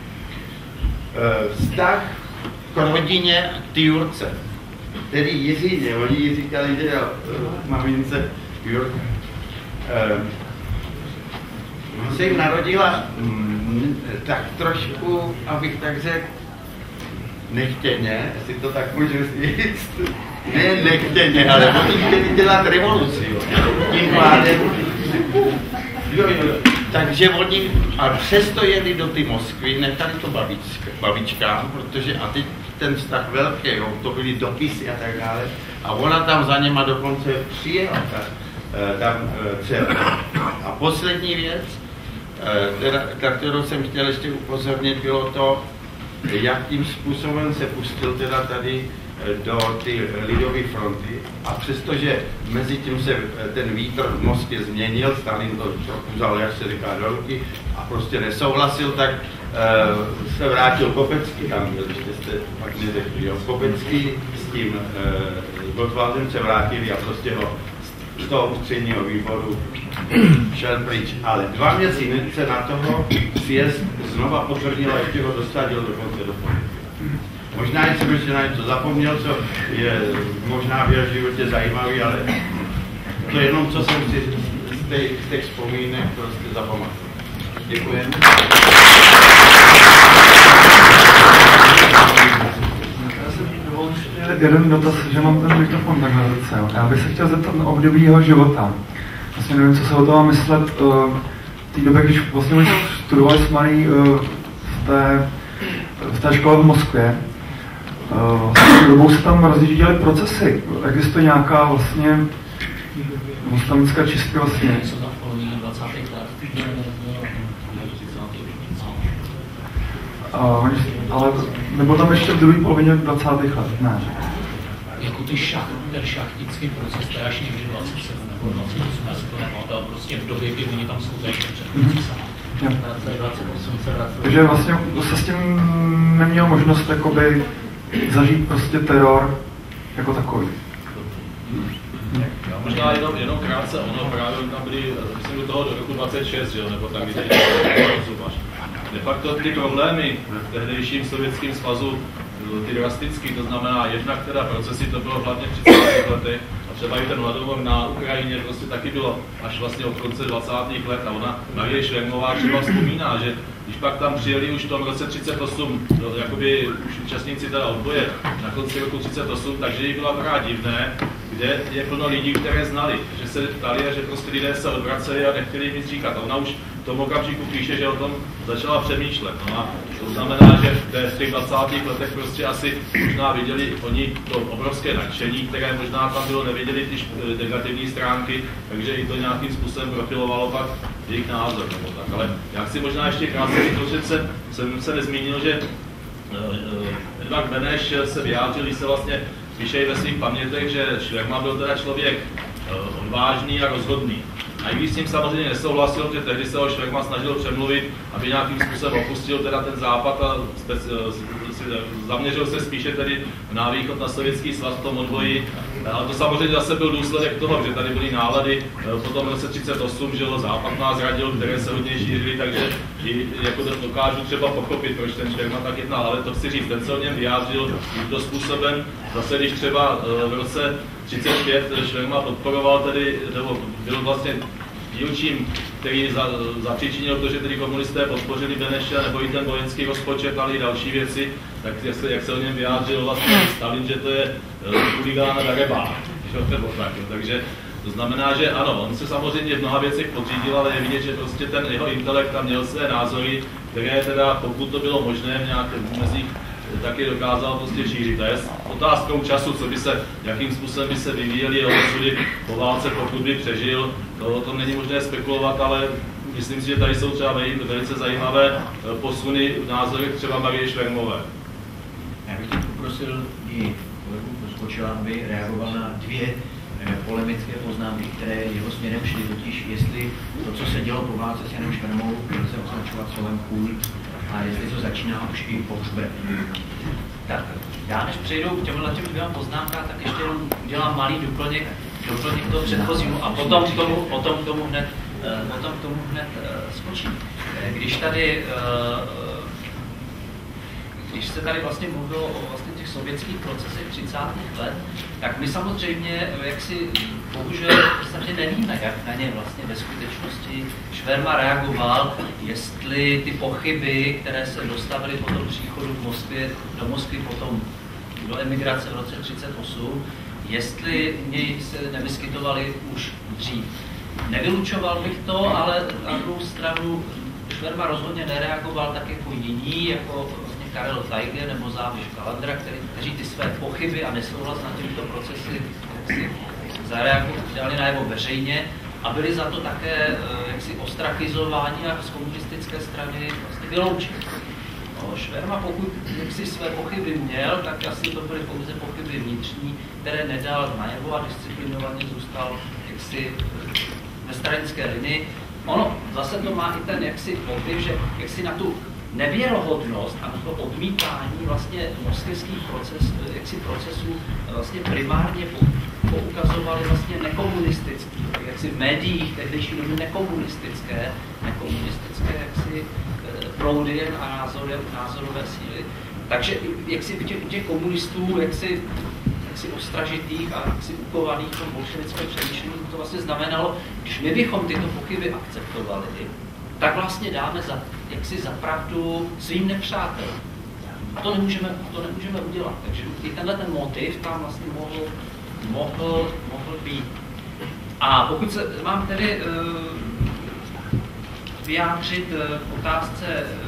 Vztah k rodině a k Jurce. Tedy Jiříně, oni jí říkali, že jo, mamince Jurka. On se jim narodila m, tak trošku, abych tak řekl, nechtěně, jestli to tak můžu říct. Ne nechtěně, ale oni chtěli dělat revoluci. Tím pádem. Jo, jo. Takže oni, a přesto jeli do ty Moskvy, nechali to babička, babičkám, protože a teď ten vztah velký, jo, to byly dopisy a tak dále. A ona tam za něma dokonce přijela, ta, tam dcera. A poslední věc, teda, na kterou jsem chtěl ještě upozornit, bylo to, jakým způsobem se pustil teda tady do ty lidové fronty a přestože mezi tím se ten vítr v Moskvě změnil, Stalin to vzal, jak se říká, do ruky a prostě nesouhlasil, tak uh, se vrátil Kopecký, tam byl, ještě jste pak neřekli, jo. Kopecký s tím uh, Gottwaldem se vrátili a prostě ho z toho ústředního výboru šel pryč. Ale dva měsíce na toho sjezd znova potvrdil a ještě ho dosadil dokonce do politiky. Možná jsem ještě na něco zapomněl, co je možná v jeho životě zajímavý, ale to je jenom, co jsem si z těch, z těch vzpomínek prostě zapamatoval. Děkujeme. Jeden dotaz, že mám ten mikrofon takhle ruce. Já bych se chtěl zeptat na období jeho života. Vlastně nevím, co se o toho myslet. V té době, když vlastně už studovali s Marí v té, v té škole v Moskvě, v dobou se tam rozjížděly procesy. Existuje nějaká vlastně mostanická čistka vlastně. Uh, ale nebo tam ještě v druhé polovině dvacátých let, ne? Jako ty šach, ten šachtický proces, to je až někdy dvacet sedm nebo dvacet osm, já si to nepamatuji, ale prostě v době, kdy oni tam jsou tady předchozí sama. Takže vlastně se s tím neměl možnost jakoby zažít prostě teror jako takový. Já možná jenom, jenom krátce, ono právě tam byli, myslím, do toho do roku dvacet šest, že jo, nebo tak, kdy de facto ty problémy v tehdejším Sovětském svazu, ty drastický, to znamená jednak teda procesy, to bylo hlavně v třicátých letech a třeba i ten hladomor na Ukrajině prostě taky bylo až vlastně od konce dvacátých let a ona, Marie Švermová třeba vzpomíná, že když pak tam přijeli už v tom roce třicet osm, jakoby už účastníci teda odboje na konci roku třicet osm, takže jí bylo akorát divné, kde je plno lidí, které znali, že se ptali a že prostě lidé se odvraceli a nechtěli nic říkat. A ona už v tom okamžiku píše, že o tom začala přemýšlet. No a to znamená, že v těch dvacátých letech prostě asi možná viděli oni to obrovské nadšení, které možná tam bylo, neviděli ty negativní stránky, takže i to nějakým způsobem profilovalo pak jejich názor. Nebo tak. Ale já chci možná ještě krátce říct, že jsem, jsem se nezmínil, že Edvard Beneš se vyjádřil, když se vlastně píše i ve svých pamětech, že Šverma byl teda člověk odvážný a rozhodný. A i když s tím samozřejmě nesouhlasil, že tehdy se ho Šverma snažil přemluvit, aby nějakým způsobem opustil teda ten západ a zaměřil se spíše tedy na východ, na Sovětský svaz v tom odboji. Ale to samozřejmě zase byl důsledek toho, že tady byly nálady po tom roce třicet osm, že ho západ nás radil, které se hodně šířily, takže i jako dokážu třeba pochopit, proč ten Šverma tak jednal, ale to chci říct, ten se o něm vyjádřil tímto způsobem. Zase když třeba v roce třicet pět Šverma podporoval tedy, nebo byl vlastně dílčím, který za, zapříčinil to, že tedy komunisté podpořili Beneše, nebo i ten vojenský rozpočet, ale i další věci, tak jak se, jak se o něm vyjádřil vlastně Stalin, že to je chuligán a darebák. Takže to znamená, že ano, on se samozřejmě v mnoha věcech podřídil, ale je vidět, že prostě ten jeho intelekt tam měl své názory, které teda, pokud to bylo možné v nějakém mezích, taky dokázal prostě šířit. A je otázkou času, co by se, jakým způsobem by se vyvíjeli jeho osudy po válce, pokud by přežil. To o tom není možné spekulovat, ale myslím si, že tady jsou třeba velice zajímavé posuny v názorech třeba Marie Švermové. Já bych tě poprosil i kolegu Poskočila, aby reagoval na dvě polemické poznámky, které jeho směrem šly, totiž jestli to, co se dělo po válce s Janem Švermou, se označovat slovem kult, a jestli to začíná už i pohřbem. Tak, já než přejdu k těmhle těm dvěma poznámkám, tak ještě jenom udělám malý doplněk, doplněk toho předchozímu a potom k tomu, potom k tomu hned, potom k tomu hned skočím. Když tady, když se tady vlastně mluvilo o vlastně těch sovětských procesech třicátých let, tak my samozřejmě, jak si bohužel vlastně nevíme, jak na ně vlastně ve skutečnosti Šverma reagoval, jestli ty pochyby, které se dostavily po tom příchodu v Moskvě, do Moskvy potom do emigrace v roce třicet osm, jestli něj se nevyskytovaly už dřív. Nevylučoval bych to, ale na druhou stranu Šverma rozhodně nereagoval tak jako jiní, jako vlastně Karel Tajge nebo Záviš Kalandra, který, kteří ty své pochyby a nesouhlas na těmito procesy si zareagovali najevo veřejně a byli za to také jaksi ostrakizováni a z komunistické strany vlastně vyloučeni. No, Šverma, pokud jaksi své pochyby měl, tak asi to byly pouze pochyby vnitřní, které nedal najevo a disciplinovaně zůstal jaksi ve stranické linii. Ono zase to má i ten jaksi motiv, že jaksi na tu nevěrohodnost a na to odmítání vlastně moskevských proces, jaksi procesů vlastně primárně poukazovali vlastně nekomunistické, jaksi v médiích tehdejší doby nekomunistické, nekomunistické jaksi proudy a názory, názorové síly. Takže jaksi u těch, těch komunistů, jaksi, jaksi ostražitých a jaksi ukovaných v tom bolševickém přemýšlení, to vlastně znamenalo, když my bychom tyto pochyby akceptovali, tak vlastně dáme za, jaksi za pravdu svým nepřátelům. A to nemůžeme, to nemůžeme udělat. Takže i tenhle ten motiv tam vlastně mohl, mohl, mohl být. A pokud se mám tedy uh, vyjádřit uh, k otázce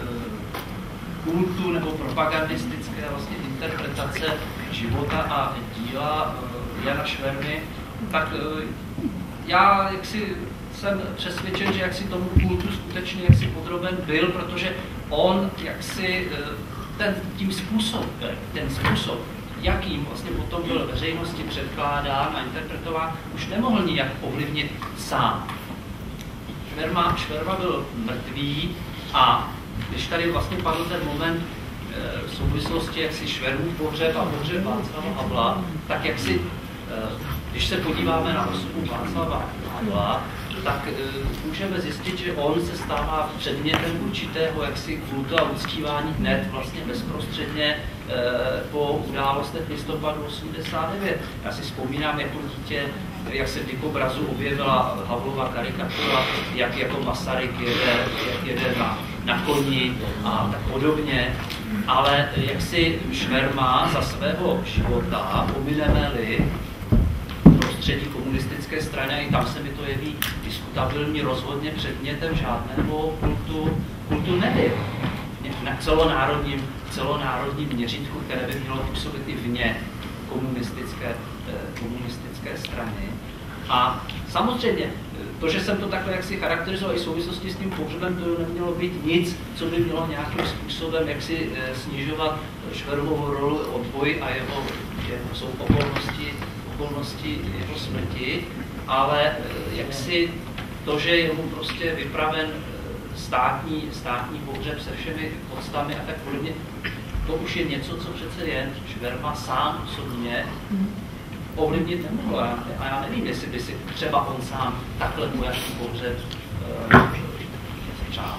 uh, kultu nebo propagandistické vlastně interpretace života a díla uh, Jana Švermy, tak uh, já jaksi jsem přesvědčen, že jaksi tomu kultu skutečně jaksi podroben byl, protože on jaksi uh, ten, tím způsobem, ten způsob, jakým vlastně potom byl veřejnosti předkládán a interpretován, už nemohl nijak ovlivnit sám. Šverma, Šverma byl mrtvý a když tady vlastně padl ten moment e, v souvislosti, jak si Švermův pohřeb a pohřeb Václava Havla, tak jak si, e, když se podíváme na osobu Václava Havla, tak e, můžeme zjistit, že on se stává předmětem určitého jaksi kultu a uctívání hned vlastně bezprostředně e, po událostech listopadu osmdesát devět. Já si vzpomínám jako dítě, jak se v dikobrazu objevila Havlova karikatura, jak jako Masaryk jede, jak jede na, na koni a tak podobně. Ale jak si Šverma za svého života, pomineme-li prostředí komunistické strany, a i tam se mi to jeví diskutabilní, rozhodně předmětem žádného kultu, kultu nebyl. Na celonárodním, celonárodním měřítku, které by mělo působit i vně komunistické, komunistické strany. A samozřejmě, to, že jsem to takhle jaksi charakterizoval i v souvislosti s tím pohřebem, to nemělo být nic, co by mělo nějakým způsobem jaksi snižovat Švermovu roli, odboj a jeho, jeho jsou okolnosti, okolnosti jeho smrti, ale jaksi to, že je mu prostě vypraven státní, státní pohřeb se všemi podstami a tak podobně, to už je něco, co přece jen Šverma sám osobně ovlivnit nemohl. A já nevím, jestli by si třeba on sám takhle vojáký pohřeb uh, přál.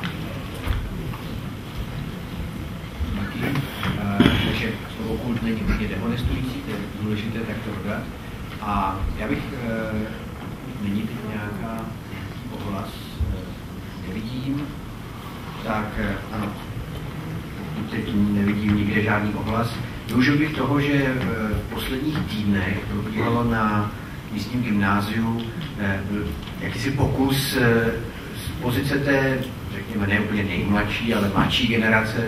Takže slovo kult není úplně dehonestující, to je důležité tak to dodat. A já bych, uh, není teď nějaká ohlas, uh, nevidím, tak uh, ano, teď nevidím nikde žádný ohlas. Využil bych toho, že v posledních týdnech probíhalo na místním gymnáziu byl jakýsi pokus z pozice té, řekněme, ne úplně nejmladší, ale mladší generace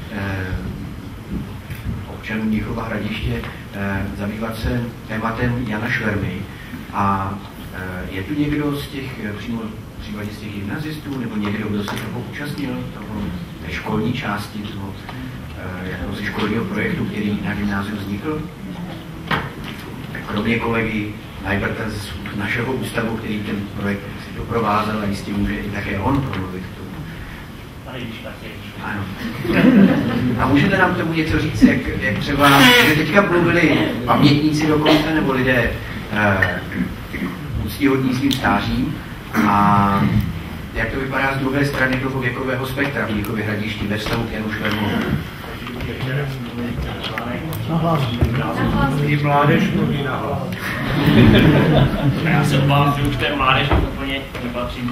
občanů Mnichova Hradiště zabývat se tématem Jana Švermy. A je tu někdo z těch, přímo případně z těch gymnazistů, nebo někdo, kdo se toho účastnil, toho, té školní části, toho jako ze školního projektu, který na gymnáziu vznikl? Kromě kolegy Najberta z našeho ústavu, který ten projekt si doprovázel, a jistě může i také on promluvit k tomu. Ano. A můžete nám tomu něco říct, jak, jak třeba, že teďka mluvili pamětníci dokonce, nebo lidé uh, úctíhodní svým stářím, a jak to vypadá z druhé strany toho věkového spektra v Mnichově Hradišti ve vztahu k Janu Švermovi? I mládež mluví na hlas. Já se obávám, že už té mládež úplně nepatřím.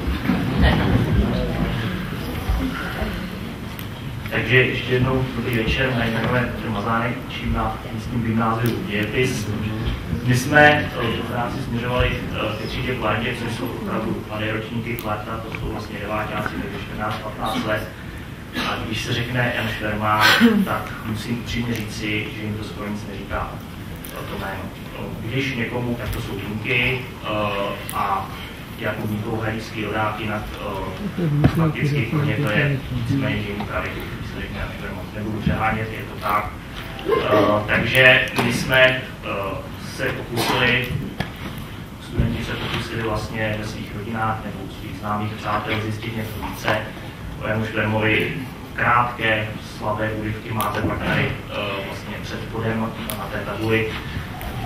Takže ještě jednou dobrý večer, na takové Mazánek, učím na místním gymnáziu dějepis. My jsme v práci směřovali ke třídě Klartě, což jsou opravdu mladé ročníky Klarta, to jsou vlastně deváťáci, takže čtrnáct patnáct let. A když se řekne Jan Šverma, tak musím upřímně říci, že jim to skoro nic neříká, to jméno. Když někomu, tak to jsou Junky a jako Mnichov Hradišťský rodák, jinak fakticky pro ně to je nicméně, že jim právě, když se řekne Jan Šverma, nebudu přehánět, je to tak. Takže my jsme se pokusili, studenti se pokusili vlastně ve svých rodinách nebo u svých známých přátel zjistit něco více o Janu Švermovi. Krátké, slabé úryvky máte pak tady uh, vlastně před bodem na té tabuli.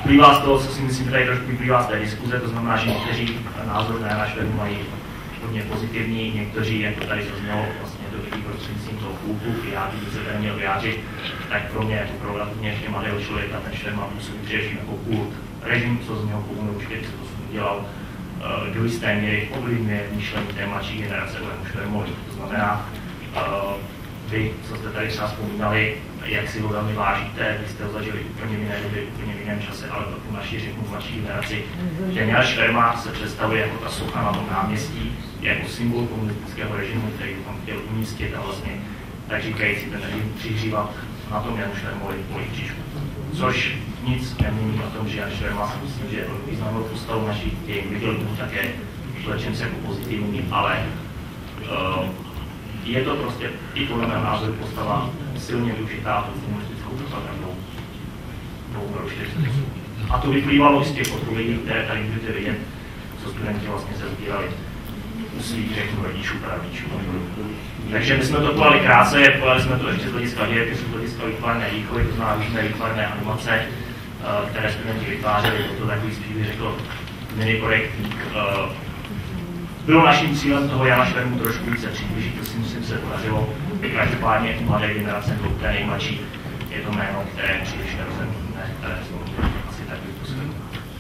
vyplývá z toho, co si myslím, že tady trošku vyplývá z té diskuze, to znamená, že někteří názor na náš web mají hodně pozitivní, někteří, jako tady zaznělo, vlastně do lidí prostřednictvím toho kultu, já bych se tady měl vyjádřit, tak pro mě jako pro relativně ještě mladého člověka ten Šverma působí především jako kult. Režim, co z něho původně určitě se to udělal, do jisté míry ovlivňuje myšlení té mladší generace o Janu Švermovi. To znamená, vy, co jste tady třeba vzpomínali, jak si ho velmi vážíte, vy jste ho zažili úplně v jiné době, úplně v jiném čase, ale pro tu naši, řeknu, mladší generaci. Ten Jan Šverma se představuje jako ta socha na tom náměstí, jako symbol komunistického režimu, který tam chtěl umístit a vlastně, tak říkající, ten režim přihřívat na tom Janu Švermovi polích křížku. Což nic nemění o tom, že Jan Šverma si myslím, že je významnou postavou našich dějin, viděl bych také vlečence jako pozitivní, ale uh, je to prostě i podle mého názoru postava silně využitá tou komunistickou propagandou po čtyřicet osm. A to vyplývalo z těch odpovědí, které tady můžete vidět, co studenti vlastně se sbírali u svých, řeknu, rodičů, prarodičů. Takže my jsme to pojali krátce, pojali jsme to ještě z hlediska dějepisu, z hlediska výtvarné výchovy, to znamená různé výtvarné animace, které studenti vytvářeli, to takový spíš bych řekl mini projektík. Bylo naším cílem toho Jana Švermu trošku více přiblížit, to si myslím se podařilo. Každopádně mladé generace, to té nejmladší, je to jméno, které příliš nerozumíme, které jsou asi tak vypustili.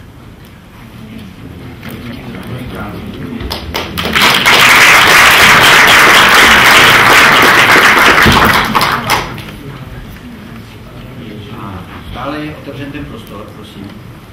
Stále je otevřen ten prostor, prosím.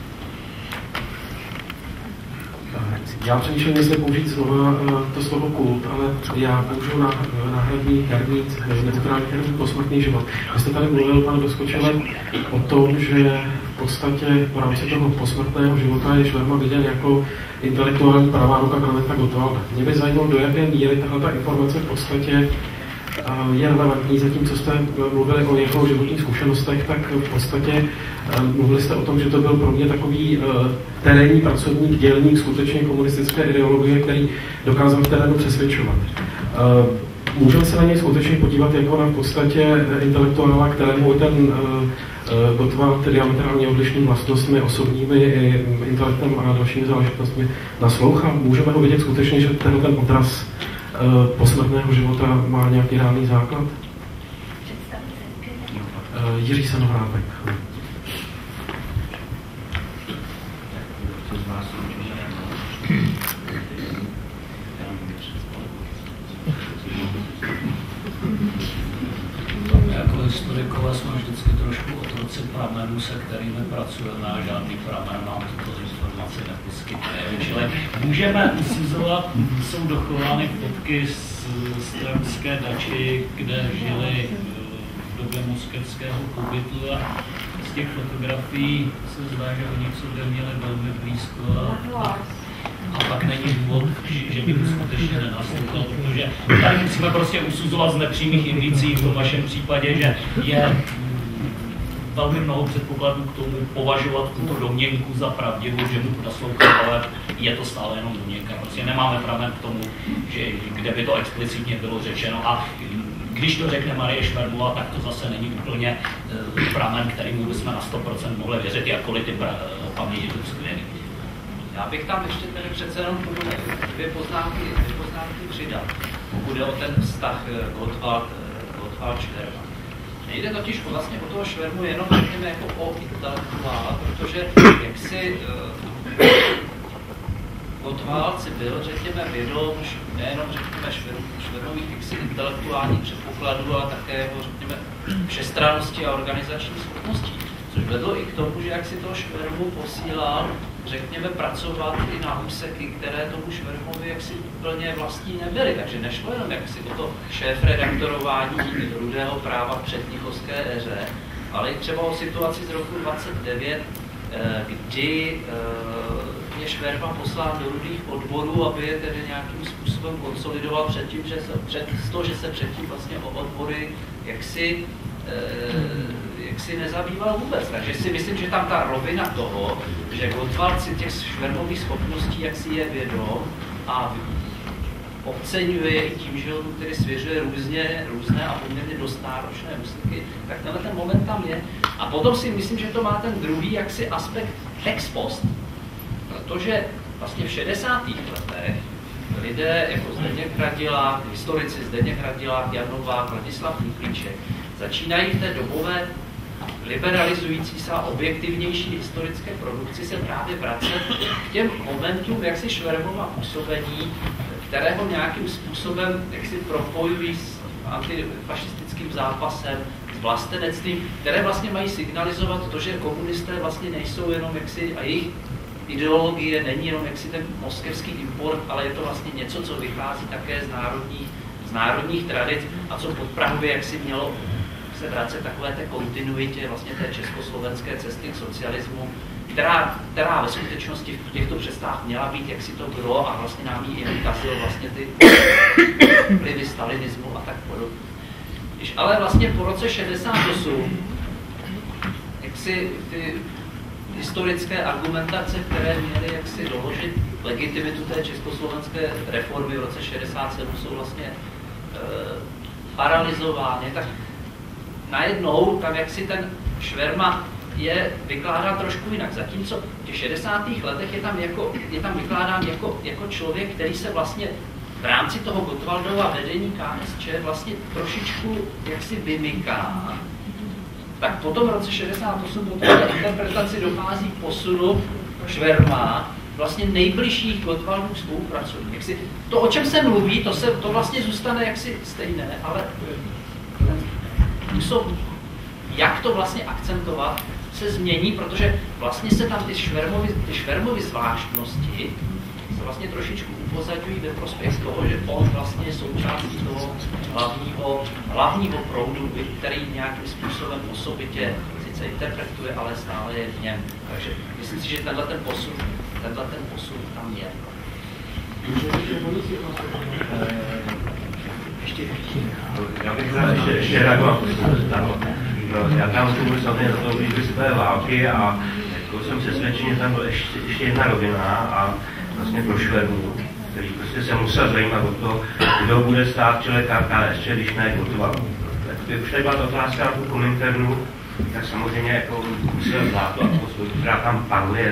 Já přemýšlím, jestli použít slova, to slovo kult, ale já použiju náhradní termín, neutrální termín posmrtný život. Vy jste tady mluvil, pane Doskočile, o tom, že v podstatě v rámci toho posmrtného života je Šverma viděn jako intelektuální pravá ruka Klementa Gottwalda. Mě by zajímalo, do jaké míry tahle informace v podstatě je relevantní, zatímco jste mluvili o jeho životních zkušenostech, tak v podstatě mluvili jste o tom, že to byl pro mě takový uh, terénní pracovník, dělník skutečně komunistické ideologie, který dokázal v terénu přesvědčovat. Uh, můžeme se na něj skutečně podívat jako na v podstatě intelektuála, kterému ten uh, Gottwald diametrálně odlišnými vlastnostmi, osobními i intelektem a dalšími záležitostmi naslouchá. Můžeme ho vidět skutečně, že ten, ten odraz posmrtného života má nějaký reálný základ? Jiří Sanohrábek. Jako historikové jsme vždycky trošku otroci pramenů, se kterými pracujeme a žádný pramen nám tuto informaci neposkytne. Čili můžeme usuzovat, jsou dochovány fotky z stremské dači, kde žili v době moskevského pobytu a z těch fotografií se zdá, že oni k sobě měli velmi blízko a, a pak není důvod, že by to skutečně nenaslouchal, protože tady musíme prostě usuzovat z nepřímých indicí v tom vašem případě, že je velmi mnoho předpokladů k tomu považovat tuto domněnku za pravdivou, že mu naslouchal, ale je to stále jenom domněnka. Prostě nemáme pramen k tomu, že, kde by to explicitně bylo řečeno. A když to řekne Marie Švermová, tak to zase není úplně uh, pramen, kterýmu bychom na sto procent mohli věřit, jakkoliv ty paměti to skvělý. Já bych tam ještě tedy přece jenom dvě poznámky, dvě poznámky přidal, pokud jde o ten vztah Gottwald, Gottwald Šverma. Nejde totiž vlastně o toho Švermu jenom řekněme jako o intelektuála, protože jak si uh, Gottwald si byl, řekněme, vědom, nejenom řekněme Švermových jaksi intelektuálních předpokladů, ale také jeho, řekněme, všestrannosti a organizační schopností. Což vedlo i k tomu, že jak si toho Švermu posílal, řekněme, pracovat i na úseky, které tomu Švermovi jaksi úplně vlastní nebyly. Takže nešlo jenom jaksi o to šéf-redaktorování Rudého práva v přednichovské éře, ale i třeba o situaci z roku dvacet devět, kdy je Šverma poslán do Rudých odborů, aby je tedy nějakým způsobem konsolidoval předtím, že se, před to, že se předtím vlastně o odbory jaksi jak si nezabýval vůbec. Takže si myslím, že tam ta rovina toho, že Gottwald si těch Švermových schopností jak si je vědom a podceňuje i tím, že on tedy svěřuje různě, různé a poměrně dost náročné úseky, tak tenhle ten moment tam je. A potom si myslím, že to má ten druhý jaksi aspekt ex post, protože vlastně v šedesátých letech lidé jako Zdeněk Radilák, historici Zdeněk Radilák, Jan Novák, Ladislav Miklíček začínají v té dobové liberalizující se a objektivnější historické produkci se právě vracet k těm momentům jaksi Švermova působení, kterého nějakým způsobem jaksi propojují s antifašistickým zápasem, s vlastenectvím, které vlastně mají signalizovat to, že komunisté vlastně nejsou jenom jaksi, a jejich ideologie není jenom jaksi ten moskevský import, ale je to vlastně něco, co vychází také z národních, z národních tradic a co podprahově jaksi mělo se vracet takové té kontinuitě vlastně té československé cesty k socialismu, která, která ve skutečnosti v těchto přestách měla být jaksi to gro a vlastně nám ji vykazil vlastně ty vlivy stalinismu a tak podobně. Když ale vlastně po roce šedesát osm jaksi ty historické argumentace, které měly jaksi doložit legitimitu té československé reformy v roce šedesát sedm, jsou vlastně e, paralizovány, tak najednou tam jaksi ten Šverma je vykládán trošku jinak. Zatímco v těch šedesátých letech je tam, jako, je tam vykládán jako, jako člověk, který se vlastně v rámci toho Gottwaldova vedení K S Č vlastně trošičku jaksi vymyká. Tak po tom roce šedesát osm do té interpretaci dochází k posunu Šverma vlastně nejbližších Gottwaldův spolupracovník. To, o čem se mluví, to, se, to vlastně zůstane jaksi stejné, ale způsob, jak to vlastně akcentovat, se změní, protože vlastně se tam ty Švermovy, ty Švermovy zvláštnosti se vlastně trošičku upozaďují ve prospěch toho, že on vlastně je součástí toho hlavního, hlavního proudu, který nějakým způsobem osobitě sice interpretuje, ale stále je v něm. Takže myslím si, že tenhle ten posun, tenhle ten posun tam je. Ještě, já bych rád ještě, ještě reagoval. Já tam jsem samozřejmě za to blížili své války a jako jsem přesvědčen, že tam byla ještě, ještě jedna rovina a vlastně pro Švermu, který prostě se musel zajímat o to, kdo bude stát v čele K S Č, když ne Gottwald. Už tady byla ta otázka na tu Kominternu, tak samozřejmě jako musel znát tu atmosféru, která tam panuje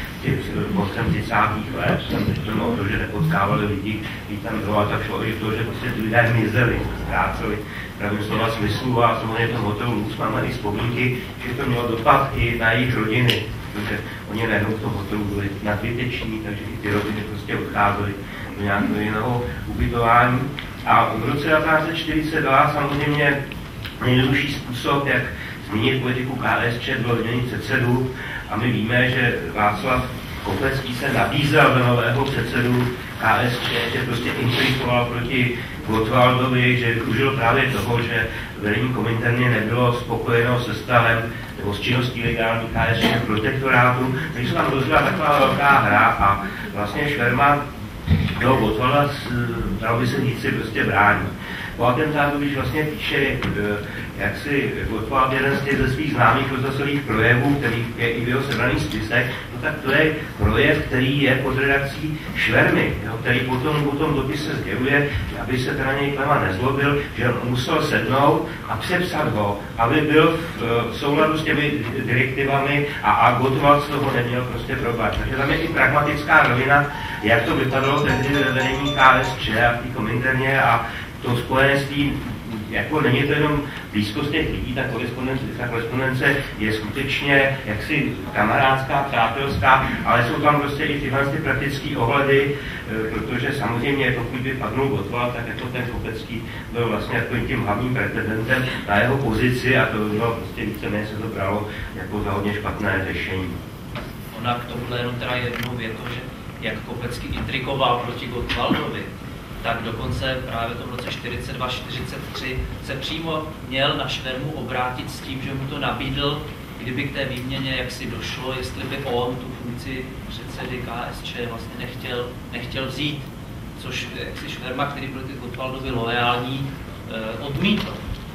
koncem třicátých let, tam řekl o to, že nepotkávali lidi, kteří tam bylo a tak šlo i to, že prostě lidé mizeli, ztráceli pravým slova smyslu a samozřejmě v tom hotelu Lux máme i vzpomínky, že to mělo dopad i na jejich rodiny, protože oni najednou v tom hotelu byli nadbyteční, takže i ty rodiny prostě odcházely do nějakého jiného ubytování. A v roce devatenáct set čtyřicet dva samozřejmě nejjednodušší způsob, jak změnit politiku K S Č, bylo vyměnit předsedu a my víme, že Václav Kopecký se nabízel do nového předsedu K S Č, že prostě intrigoval proti Gottwaldovi, že využil právě toho, že vedení Kominterny nebylo spokojeno se stavem nebo s činností legální K S Č protektorátu, takže se tam rozdělala taková velká hra a vlastně Šverma toho Gottwalda, dalo by se říct, si prostě brání. Po atentátu, když vlastně píše, jak si Gottwald jeden z těch ze svých známých rozhlasových projevů, který je i v jeho sebraných spisech, no tak to je projev, který je pod redakcí Švermy, jo, který potom v tom dopise sděluje, aby se teda něj Klema nezlobil, že on musel sednout a přepsat ho, aby byl v, v souladu s těmi direktivami a, a Gottwald z toho neměl prostě problém. Takže tam je i pragmatická rovina, jak to vypadalo tehdy ve vedení K S Č a v té Kominterně a to spojenství, jako není to jenom blízkost těch lidí, ta korespondence, ta korespondence je skutečně jaksi kamarádská, přátelská, ale jsou tam prostě i tyhle ty praktické ohledy, protože samozřejmě pokud by padnul Gottwald, tak jako ten Kopecký byl vlastně jako tím hlavním pretendentem na jeho pozici a to bylo prostě víceméně se to bralo jako za hodně špatné řešení. Ona k tomuhle jenom teda jednou větou, že jak Kopecký intrigoval proti Gottwaldovi, tak dokonce právě to v roce čtyřicet dva čtyřicet tři se přímo měl na Švermu obrátit s tím, že mu to nabídl, kdyby k té výměně jaksi došlo, jestli by on tu funkci předsedy K S Č vlastně nechtěl, nechtěl vzít, což jaksi Šverma, který byl k Gottwaldovi loajální, odmítl.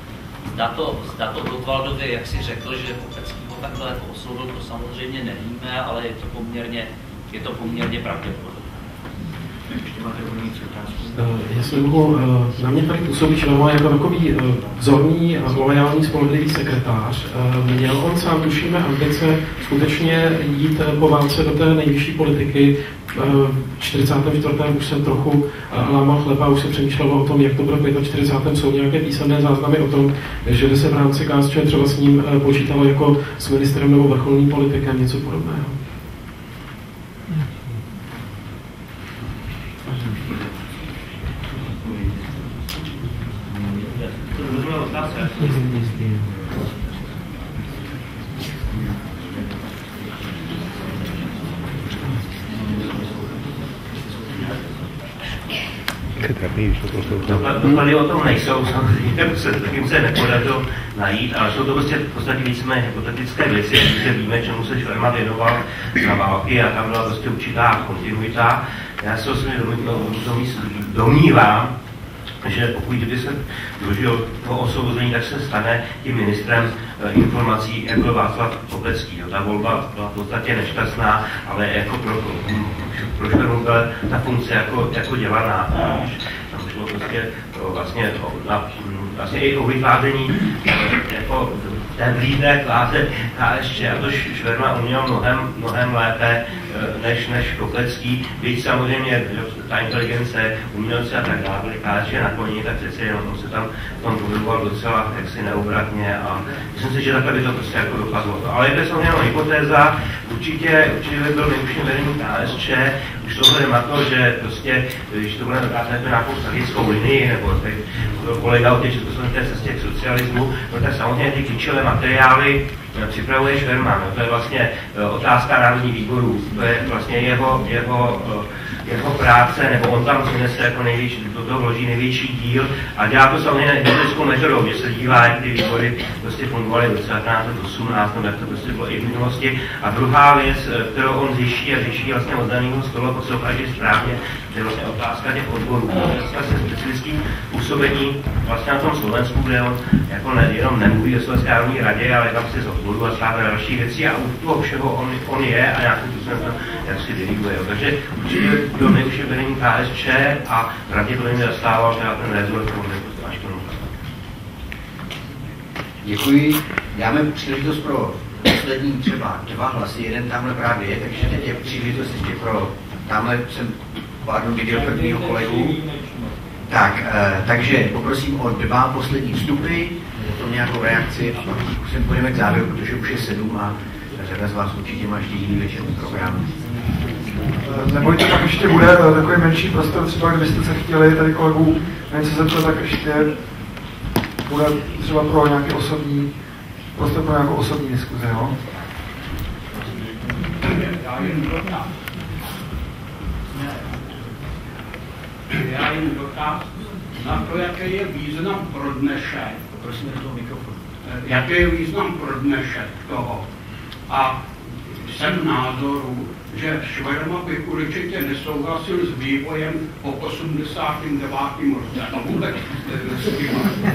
Zda to, zda to Gottwaldovi jaksi řekl, že Kopecký ho takhle jako oslovil, to samozřejmě nevíme, ale je to poměrně, je to poměrně pravděpodobné. máte doplňující otázku? Jestli mohu, na mě tady působí Šverma jako takový vzorný a loajální spolehlivý sekretář. Měl on sám, tušíme, ambice skutečně jít po válce do té nejvyšší politiky. V čtyřicátém čtvrtém už jsem trochu lámal chleba, už se přemýšlelo o tom, jak to bude v čtyřicátém pátém Jsou nějaké písemné záznamy o tom, že se v rámci K S Č třeba s ním počítalo jako s ministrem nebo vrcholným politikem, něco podobného. Doklady o tom nejsou, samozřejmě se takým se nepodařilo najít, ale jsou to prostě v podstatě víceméně hypotetické věci, protože víme, čemu se Šverma věnoval za války a tam byla prostě určitá kontinuita. Já se osobně domnívám, že pokud by se dožil toho osvobození, tak se stane tím ministrem e, informací, jako byl Václav Kopecký. Jo. Ta volba byla v podstatě nešťastná, ale jako pro, pro Švermu byla ta funkce jako, jako dělaná. Tam šlo prostě to vlastně, na, vlastně i o vytváření jako té vlídné kláze K S Č, a to Šverma uměl mnohem, mnohem lépe než, než Kopecký, byť samozřejmě ta inteligence, umělce a tak dále, K S Č naklonění, tak přece jenom tom se tam v tom pohyboval docela jaksi neobratně a myslím si, že takhle by to prostě jako dopadlo. Ale je to samozřejmě hypotéza, určitě, určitě by byl nejvyšším vedením K S Č, už tohle na to, že prostě, když to bude dokázat nějakou strategickou linii, nebo kolega o té československé cestě k socialismu, no tak samozřejmě ty klíčové materiály připravuje Šverma. No, to je vlastně otázka národních výborů, to je vlastně jeho, jeho, jeho práce, nebo on tam přinese jako největší, do toho vloží největší díl a dělá to samozřejmě historickou metodou, že se dívá, jak ty výbory prostě fungovaly v roce devatenáct osmnáct, nebo jak to prostě bylo i v minulosti. A druhá věc, kterou on řeší a řeší vlastně od daného stolu, pokud se opravdu správně, je vlastně otázka těch odborů. Dneska se specifickým působení vlastně na tom Slovensku, kde on jako ne, jenom nemluví o Slovenské národní radě, ale tam si z odboru a stává další věci a u toho všeho on, on je a nějakým způsobem tam jak si diriguje. Takže určitě byl nejvyšší vedení K S Č a pravděpodobně zastával teda ten rezort až k tomu. Děkuji. Dáme příležitost pro poslední třeba dva hlasy, jeden tamhle právě je, takže teď je příležitost ještě pro, tamhle jsem pardon, viděl prvního kolegu. Tak, eh, takže poprosím o dva poslední vstupy, potom nějakou reakci a pak už se půjdeme k závěru, protože už je sedm a řada z vás určitě má ještě jiný večerní program. Nebojte, tak ještě bude takový menší prostor, třeba kdybyste se chtěli tady kolegů něco zeptat, tak ještě bude třeba pro nějaký osobní, prostor pro nějakou osobní diskuzi, jo? Já jen dotaz. Já jen dotaz na to, jaký je význam pro dnešek. Prosím do toho mikrofonu. Jaký je význam pro dnešek toho? A jsem názoru, že Šverma by určitě nesouhlasil s vývojem po osmdesátém devátém roce. A vůbec s tím.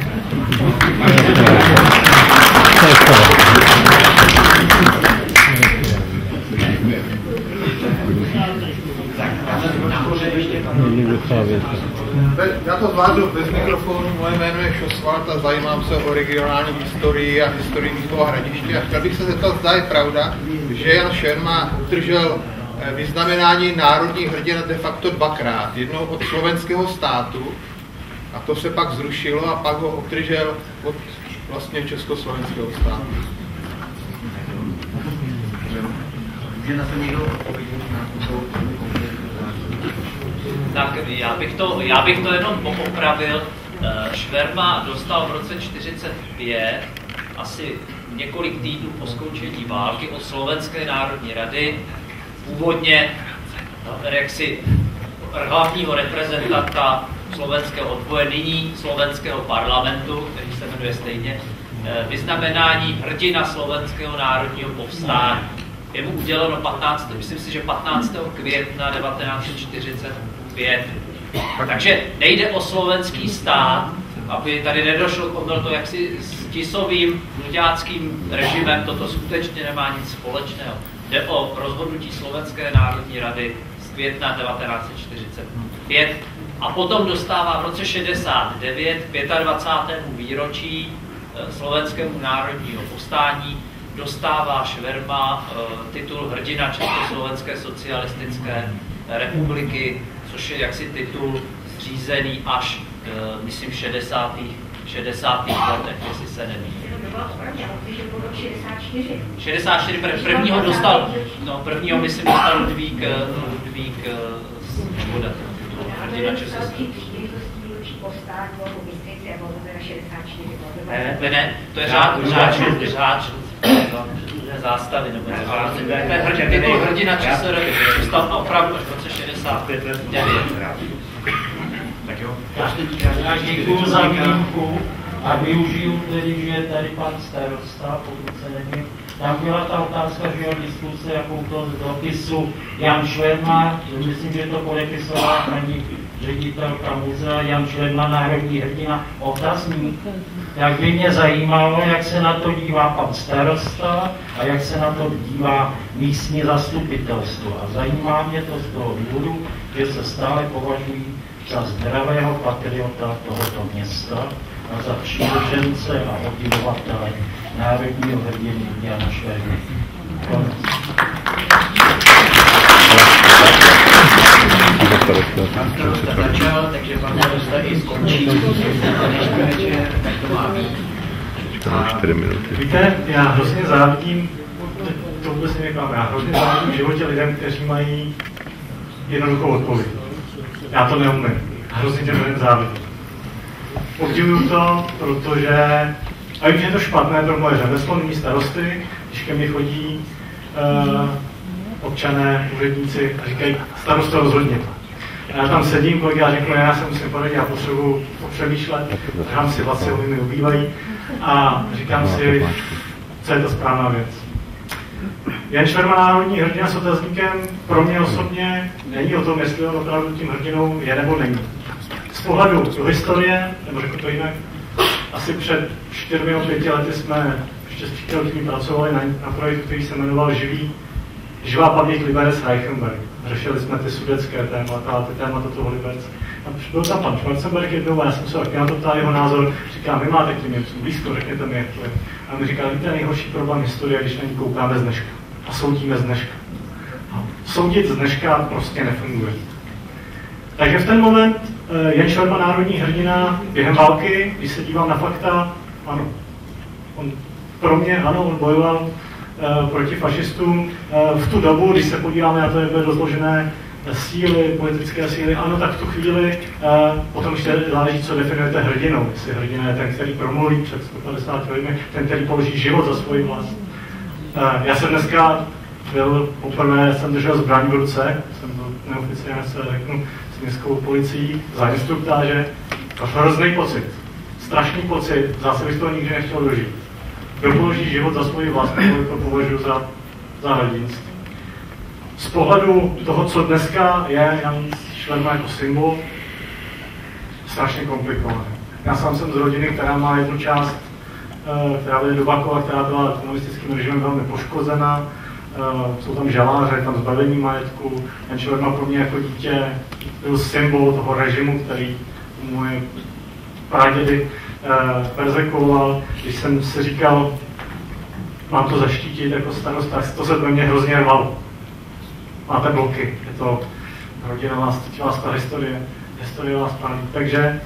Já to zvládnu bez mikrofonu, moje jméno je Šosvart a zajímám se o regionální historii a historii Mnichova Hradiště a chtěl bych se zeptat, zda je pravda, že Jan Šerma udržel vyznamenání národní hrdina de facto dvakrát. Jednou od slovenského státu a to se pak zrušilo a pak ho obdržel od vlastně československého státu. Může na to někdo odpovědět na to? Tak já bych to, já bych to jenom poopravil. Šverma dostal v roce čtyřicet pět, asi několik týdnů po skončení války, od Slovenské národní rady, původně jaksi hlavního reprezentanta slovenského odboje, nyní slovenského parlamentu, který se jmenuje stejně, vyznamenání hrdina slovenského národního povstání. Je mu uděleno patnáctého myslím si, že patnáctého května devatenáct set čtyřicet pět. Takže nejde o slovenský stát, aby tady nedošlo k omyltu jaksi s tisovým nuďáckým režimem, toto skutečně nemá nic společného. Jde o rozhodnutí Slovenské národní rady z května devatenáct set čtyřicet pět. A potom dostává v roce šedesát devět k dvacátému pátém výročí Slovenskému národního povstání dostává Šverma titul hrdina Československé socialistické republiky, což je jaksi titul zřízený až, myslím, v šedesátých letech, jestli se nemýlím. šedesát čtyři prvního dostal, no prvního myslím dostal Ludvík, Ludvík Svoboda, hrdina Československé. Ne, ne, to je řád, řád, řád, zástavy, nebo titul hrdina České republiky, dostal opravdu až v roce šedesát devět. Tak jo. Já děkuji za výjimku a využiju tedy, že je tady pan starosta, pokud se nevím. Tam byla ta otázka, že o diskuse, jakou to z dopisu Jan Šverma, myslím, že to podepisovala paní ředitelka muzea Jan Šverma, národní hrdina, otazník. Tak by mě zajímalo, jak se na to dívá pan starosta a jak se na to dívá místní zastupitelstvo. A zajímá mě to z toho důvodu, že se stále považují za zdravého patriota tohoto města a za přívržence a obdivovatele národního hrdiny Jana Švermy. Pan starosta začal, takže pan starosta i skončí. Tak to má být. Víte, já hrozně závidím, to vůbec nevěkám, já hrozně závidím v životě lidem, kteří mají jednoduchou odpověď. Já to neumím. Hrozně těm lidem závidím. Obdivuju to, protože, a vím, že je to špatné pro moje řemeslo, nyní starosty, když ke mně chodí uh, občané, úředníci a říkají, starosto rozhodně. Já tam sedím, kolik já řeknu, já se musím poradit, já potřebuji popřemýšlet, říkám si, vlastně oni mi ubývají a říkám si, co je to správná věc. Jan Šverma, národní hrdina s otazníkem, pro mě osobně není o tom, jestli on opravdu tím hrdinou je nebo není. Z pohledu do historie, nebo řeknu to jinak, asi před čtyřmi nebo pěti lety jsme ještě s přítelkyní pracovali na, na projektu, který se jmenoval Živý, Živá paměť Liberec Reichenberg. Řešili jsme ty sudecké témata, ty témata toho Liberce. A byl tam pan Schwarzenberg jednou a já jsem se taky na to ptal jeho názor. Říkám, vy máte k těm Němcům blízko, řekněte mi, jak to je. A mi říká, víte, nejhorší problém historie, když na ní koukáme z dneška a soudíme z dneška. A soudit z dneška prostě nefunguje. Takže v ten moment Jan Šverma, národní hrdina, během války, když se dívám na fakta, ano, on pro mě, ano, on bojoval uh, proti fašistům. Uh, v tu dobu, když se podíváme na to, jak byly rozložené síly, politické síly, ano, tak v tu chvíli, uh, potom ještě záleží, co definujete hrdinou. Jestli hrdina je ten, který promluví před sto padesáti lidmi, ten, který položí život za svoji vlast. Uh, já jsem dneska byl, poprvé jsem držel zbraň v ruce, jsem byl neoficiálně se řeknu, s městskou policií za instruktáže. A hrozný pocit, strašný pocit, zase bych toho nikdy nechtěl dožít. Kdo položí život za svoji vlast, to považuji za, za hrdinství. Z pohledu toho, co dneska je Jan Šverma jako symbol, strašně komplikované. Já sám jsem z rodiny, která má jednu část, která byla do Bakova, která byla komunistickým režimem velmi poškozena. Jsou tam žaláře, tam zbavení majetku. Jan Šverma pro mě jako dítě byl symbol toho režimu, který moje pradědy perzekuoval. Když jsem si říkal, mám to zaštítit jako starosta, to se do mě hrozně rvalo. Máte bloky, je to rodina vás, vás ta historie, historie vás praví. Takže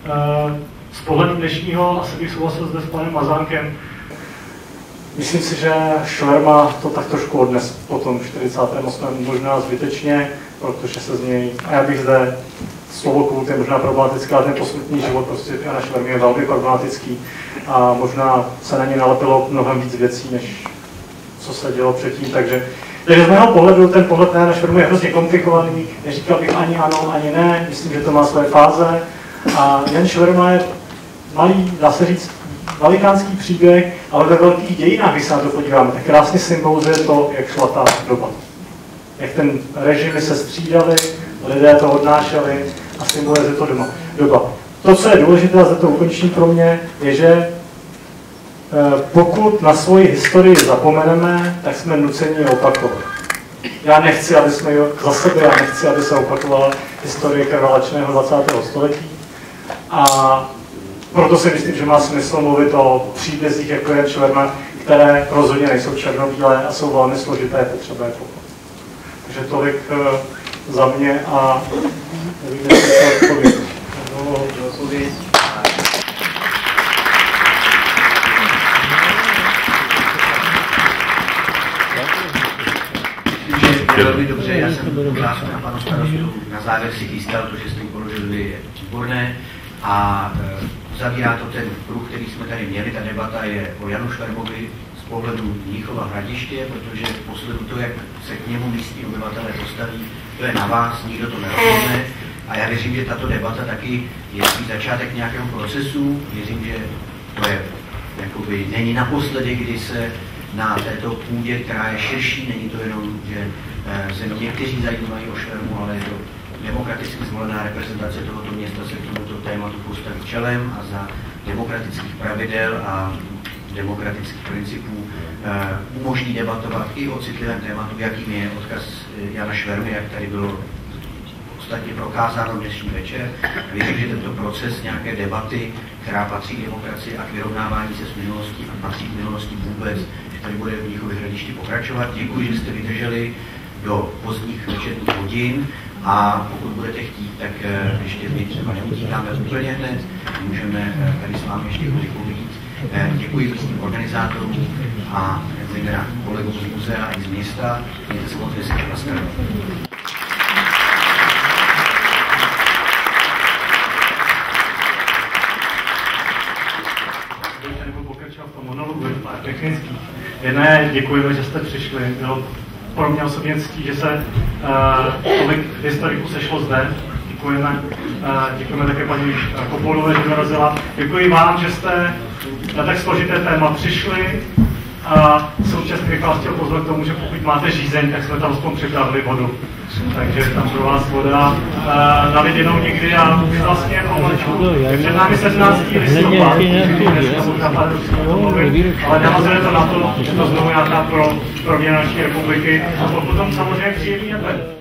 z pohledu dnešního asi bych souhlasil zde s panem Mazánkem. Myslím si, že Šverma to tak trošku odnes potom v čtyřicátém osmém možná zbytečně, protože se z něj, a já bych zde slovo kult je možná problematické, ale ten posmrtný život prostě Jana Švermy je velmi problematický a možná se na ně nalepilo mnohem víc věcí, než co se dělo předtím, takže Takže z mého pohledu ten pohled na Jana Švermu je hrozně komplikovaný, neříkal bych ani ano, ani ne, myslím, že to má své fáze. A Jan Šverma je malý, dá se říct, velikánský příběh, ale ve velkých dějinách, když se na to podíváme, tak krásně symbolizuje to, jak šla ta doba. Jak ten režimy se střídali, lidé to odnášeli a symbolizuje to doma, doba. To, co je důležité, a zde to ukončím pro mě, je, že pokud na svoji historii zapomeneme, tak jsme nuceni ji opakovat. já nechci, aby jsme za sebe, já nechci, aby se opakovala historie krvelačného dvacátého století. A proto si myslím, že má smysl mluvit o příbězích, jako je Šverma, které rozhodně nejsou černobílé a jsou velmi složité, potřeba je pochopit. Takže tolik uh, za mě a nevím, jestli to odpověď. Velmi dobře, já jsem otázku na panu starostu na závěr si chystal, to, že jste mi položili, je výborné a e, zavírá to ten kruh, který jsme tady měli. Ta debata je o Janu Švermovi z pohledu Mnichova Hradiště, protože posledu to, jak se k němu místní obyvatelé postaví, to je na vás, nikdo to nerozhodne. A já věřím, že tato debata taky je začátek nějakého procesu. Věřím, že to je, jakoby, není naposledy, kdy se na této půdě, která je širší, není to jenom, že se někteří zajímají o Švermu, ale je to demokraticky zvolená reprezentace tohoto města se k tomuto tématu postaví čelem a za demokratických pravidel a demokratických principů uh, umožní debatovat i o citlivém tématu, jakým je odkaz Jana Švermy, jak tady bylo ostatně prokázáno dnešní večer. Věřím, že tento proces nějaké debaty, která patří k demokracii a k vyrovnávání se s minulostí a patří k minulosti vůbec, že tady bude v Mnichově Hradišti pokračovat. Děkuji, že jste vydrželi do pozdních večerních hodin a pokud budete chtít, tak ještě my třeba neutíkáme úplně hned, můžeme tady s vámi ještě chvíli povídat. Děkuji místním organizátorům a zejména kolegům z muzea i z města. Mějte se moc hezky, nashledanou. Technický. Jedné děkujeme, že jste přišli. Bylo pro mě osobně ctí, že se uh, tolik historiků sešlo zde. Děkujeme. Uh, děkujeme také paní Kopolové, že dorazila. Děkuji vám, že jste na tak složité téma přišli. A současně bych vás chtěl pozvat k tomu, že pokud máte žízeň, tak jsme tam aspoň připravili vodu. Takže tam pro vás voda uh, na viděnou někdy a už vlastně před námi sedmnáctý listopad, ale navazuje to na to, že to znovu nějaká pro, pro naší republiky a potom samozřejmě příjemný advent.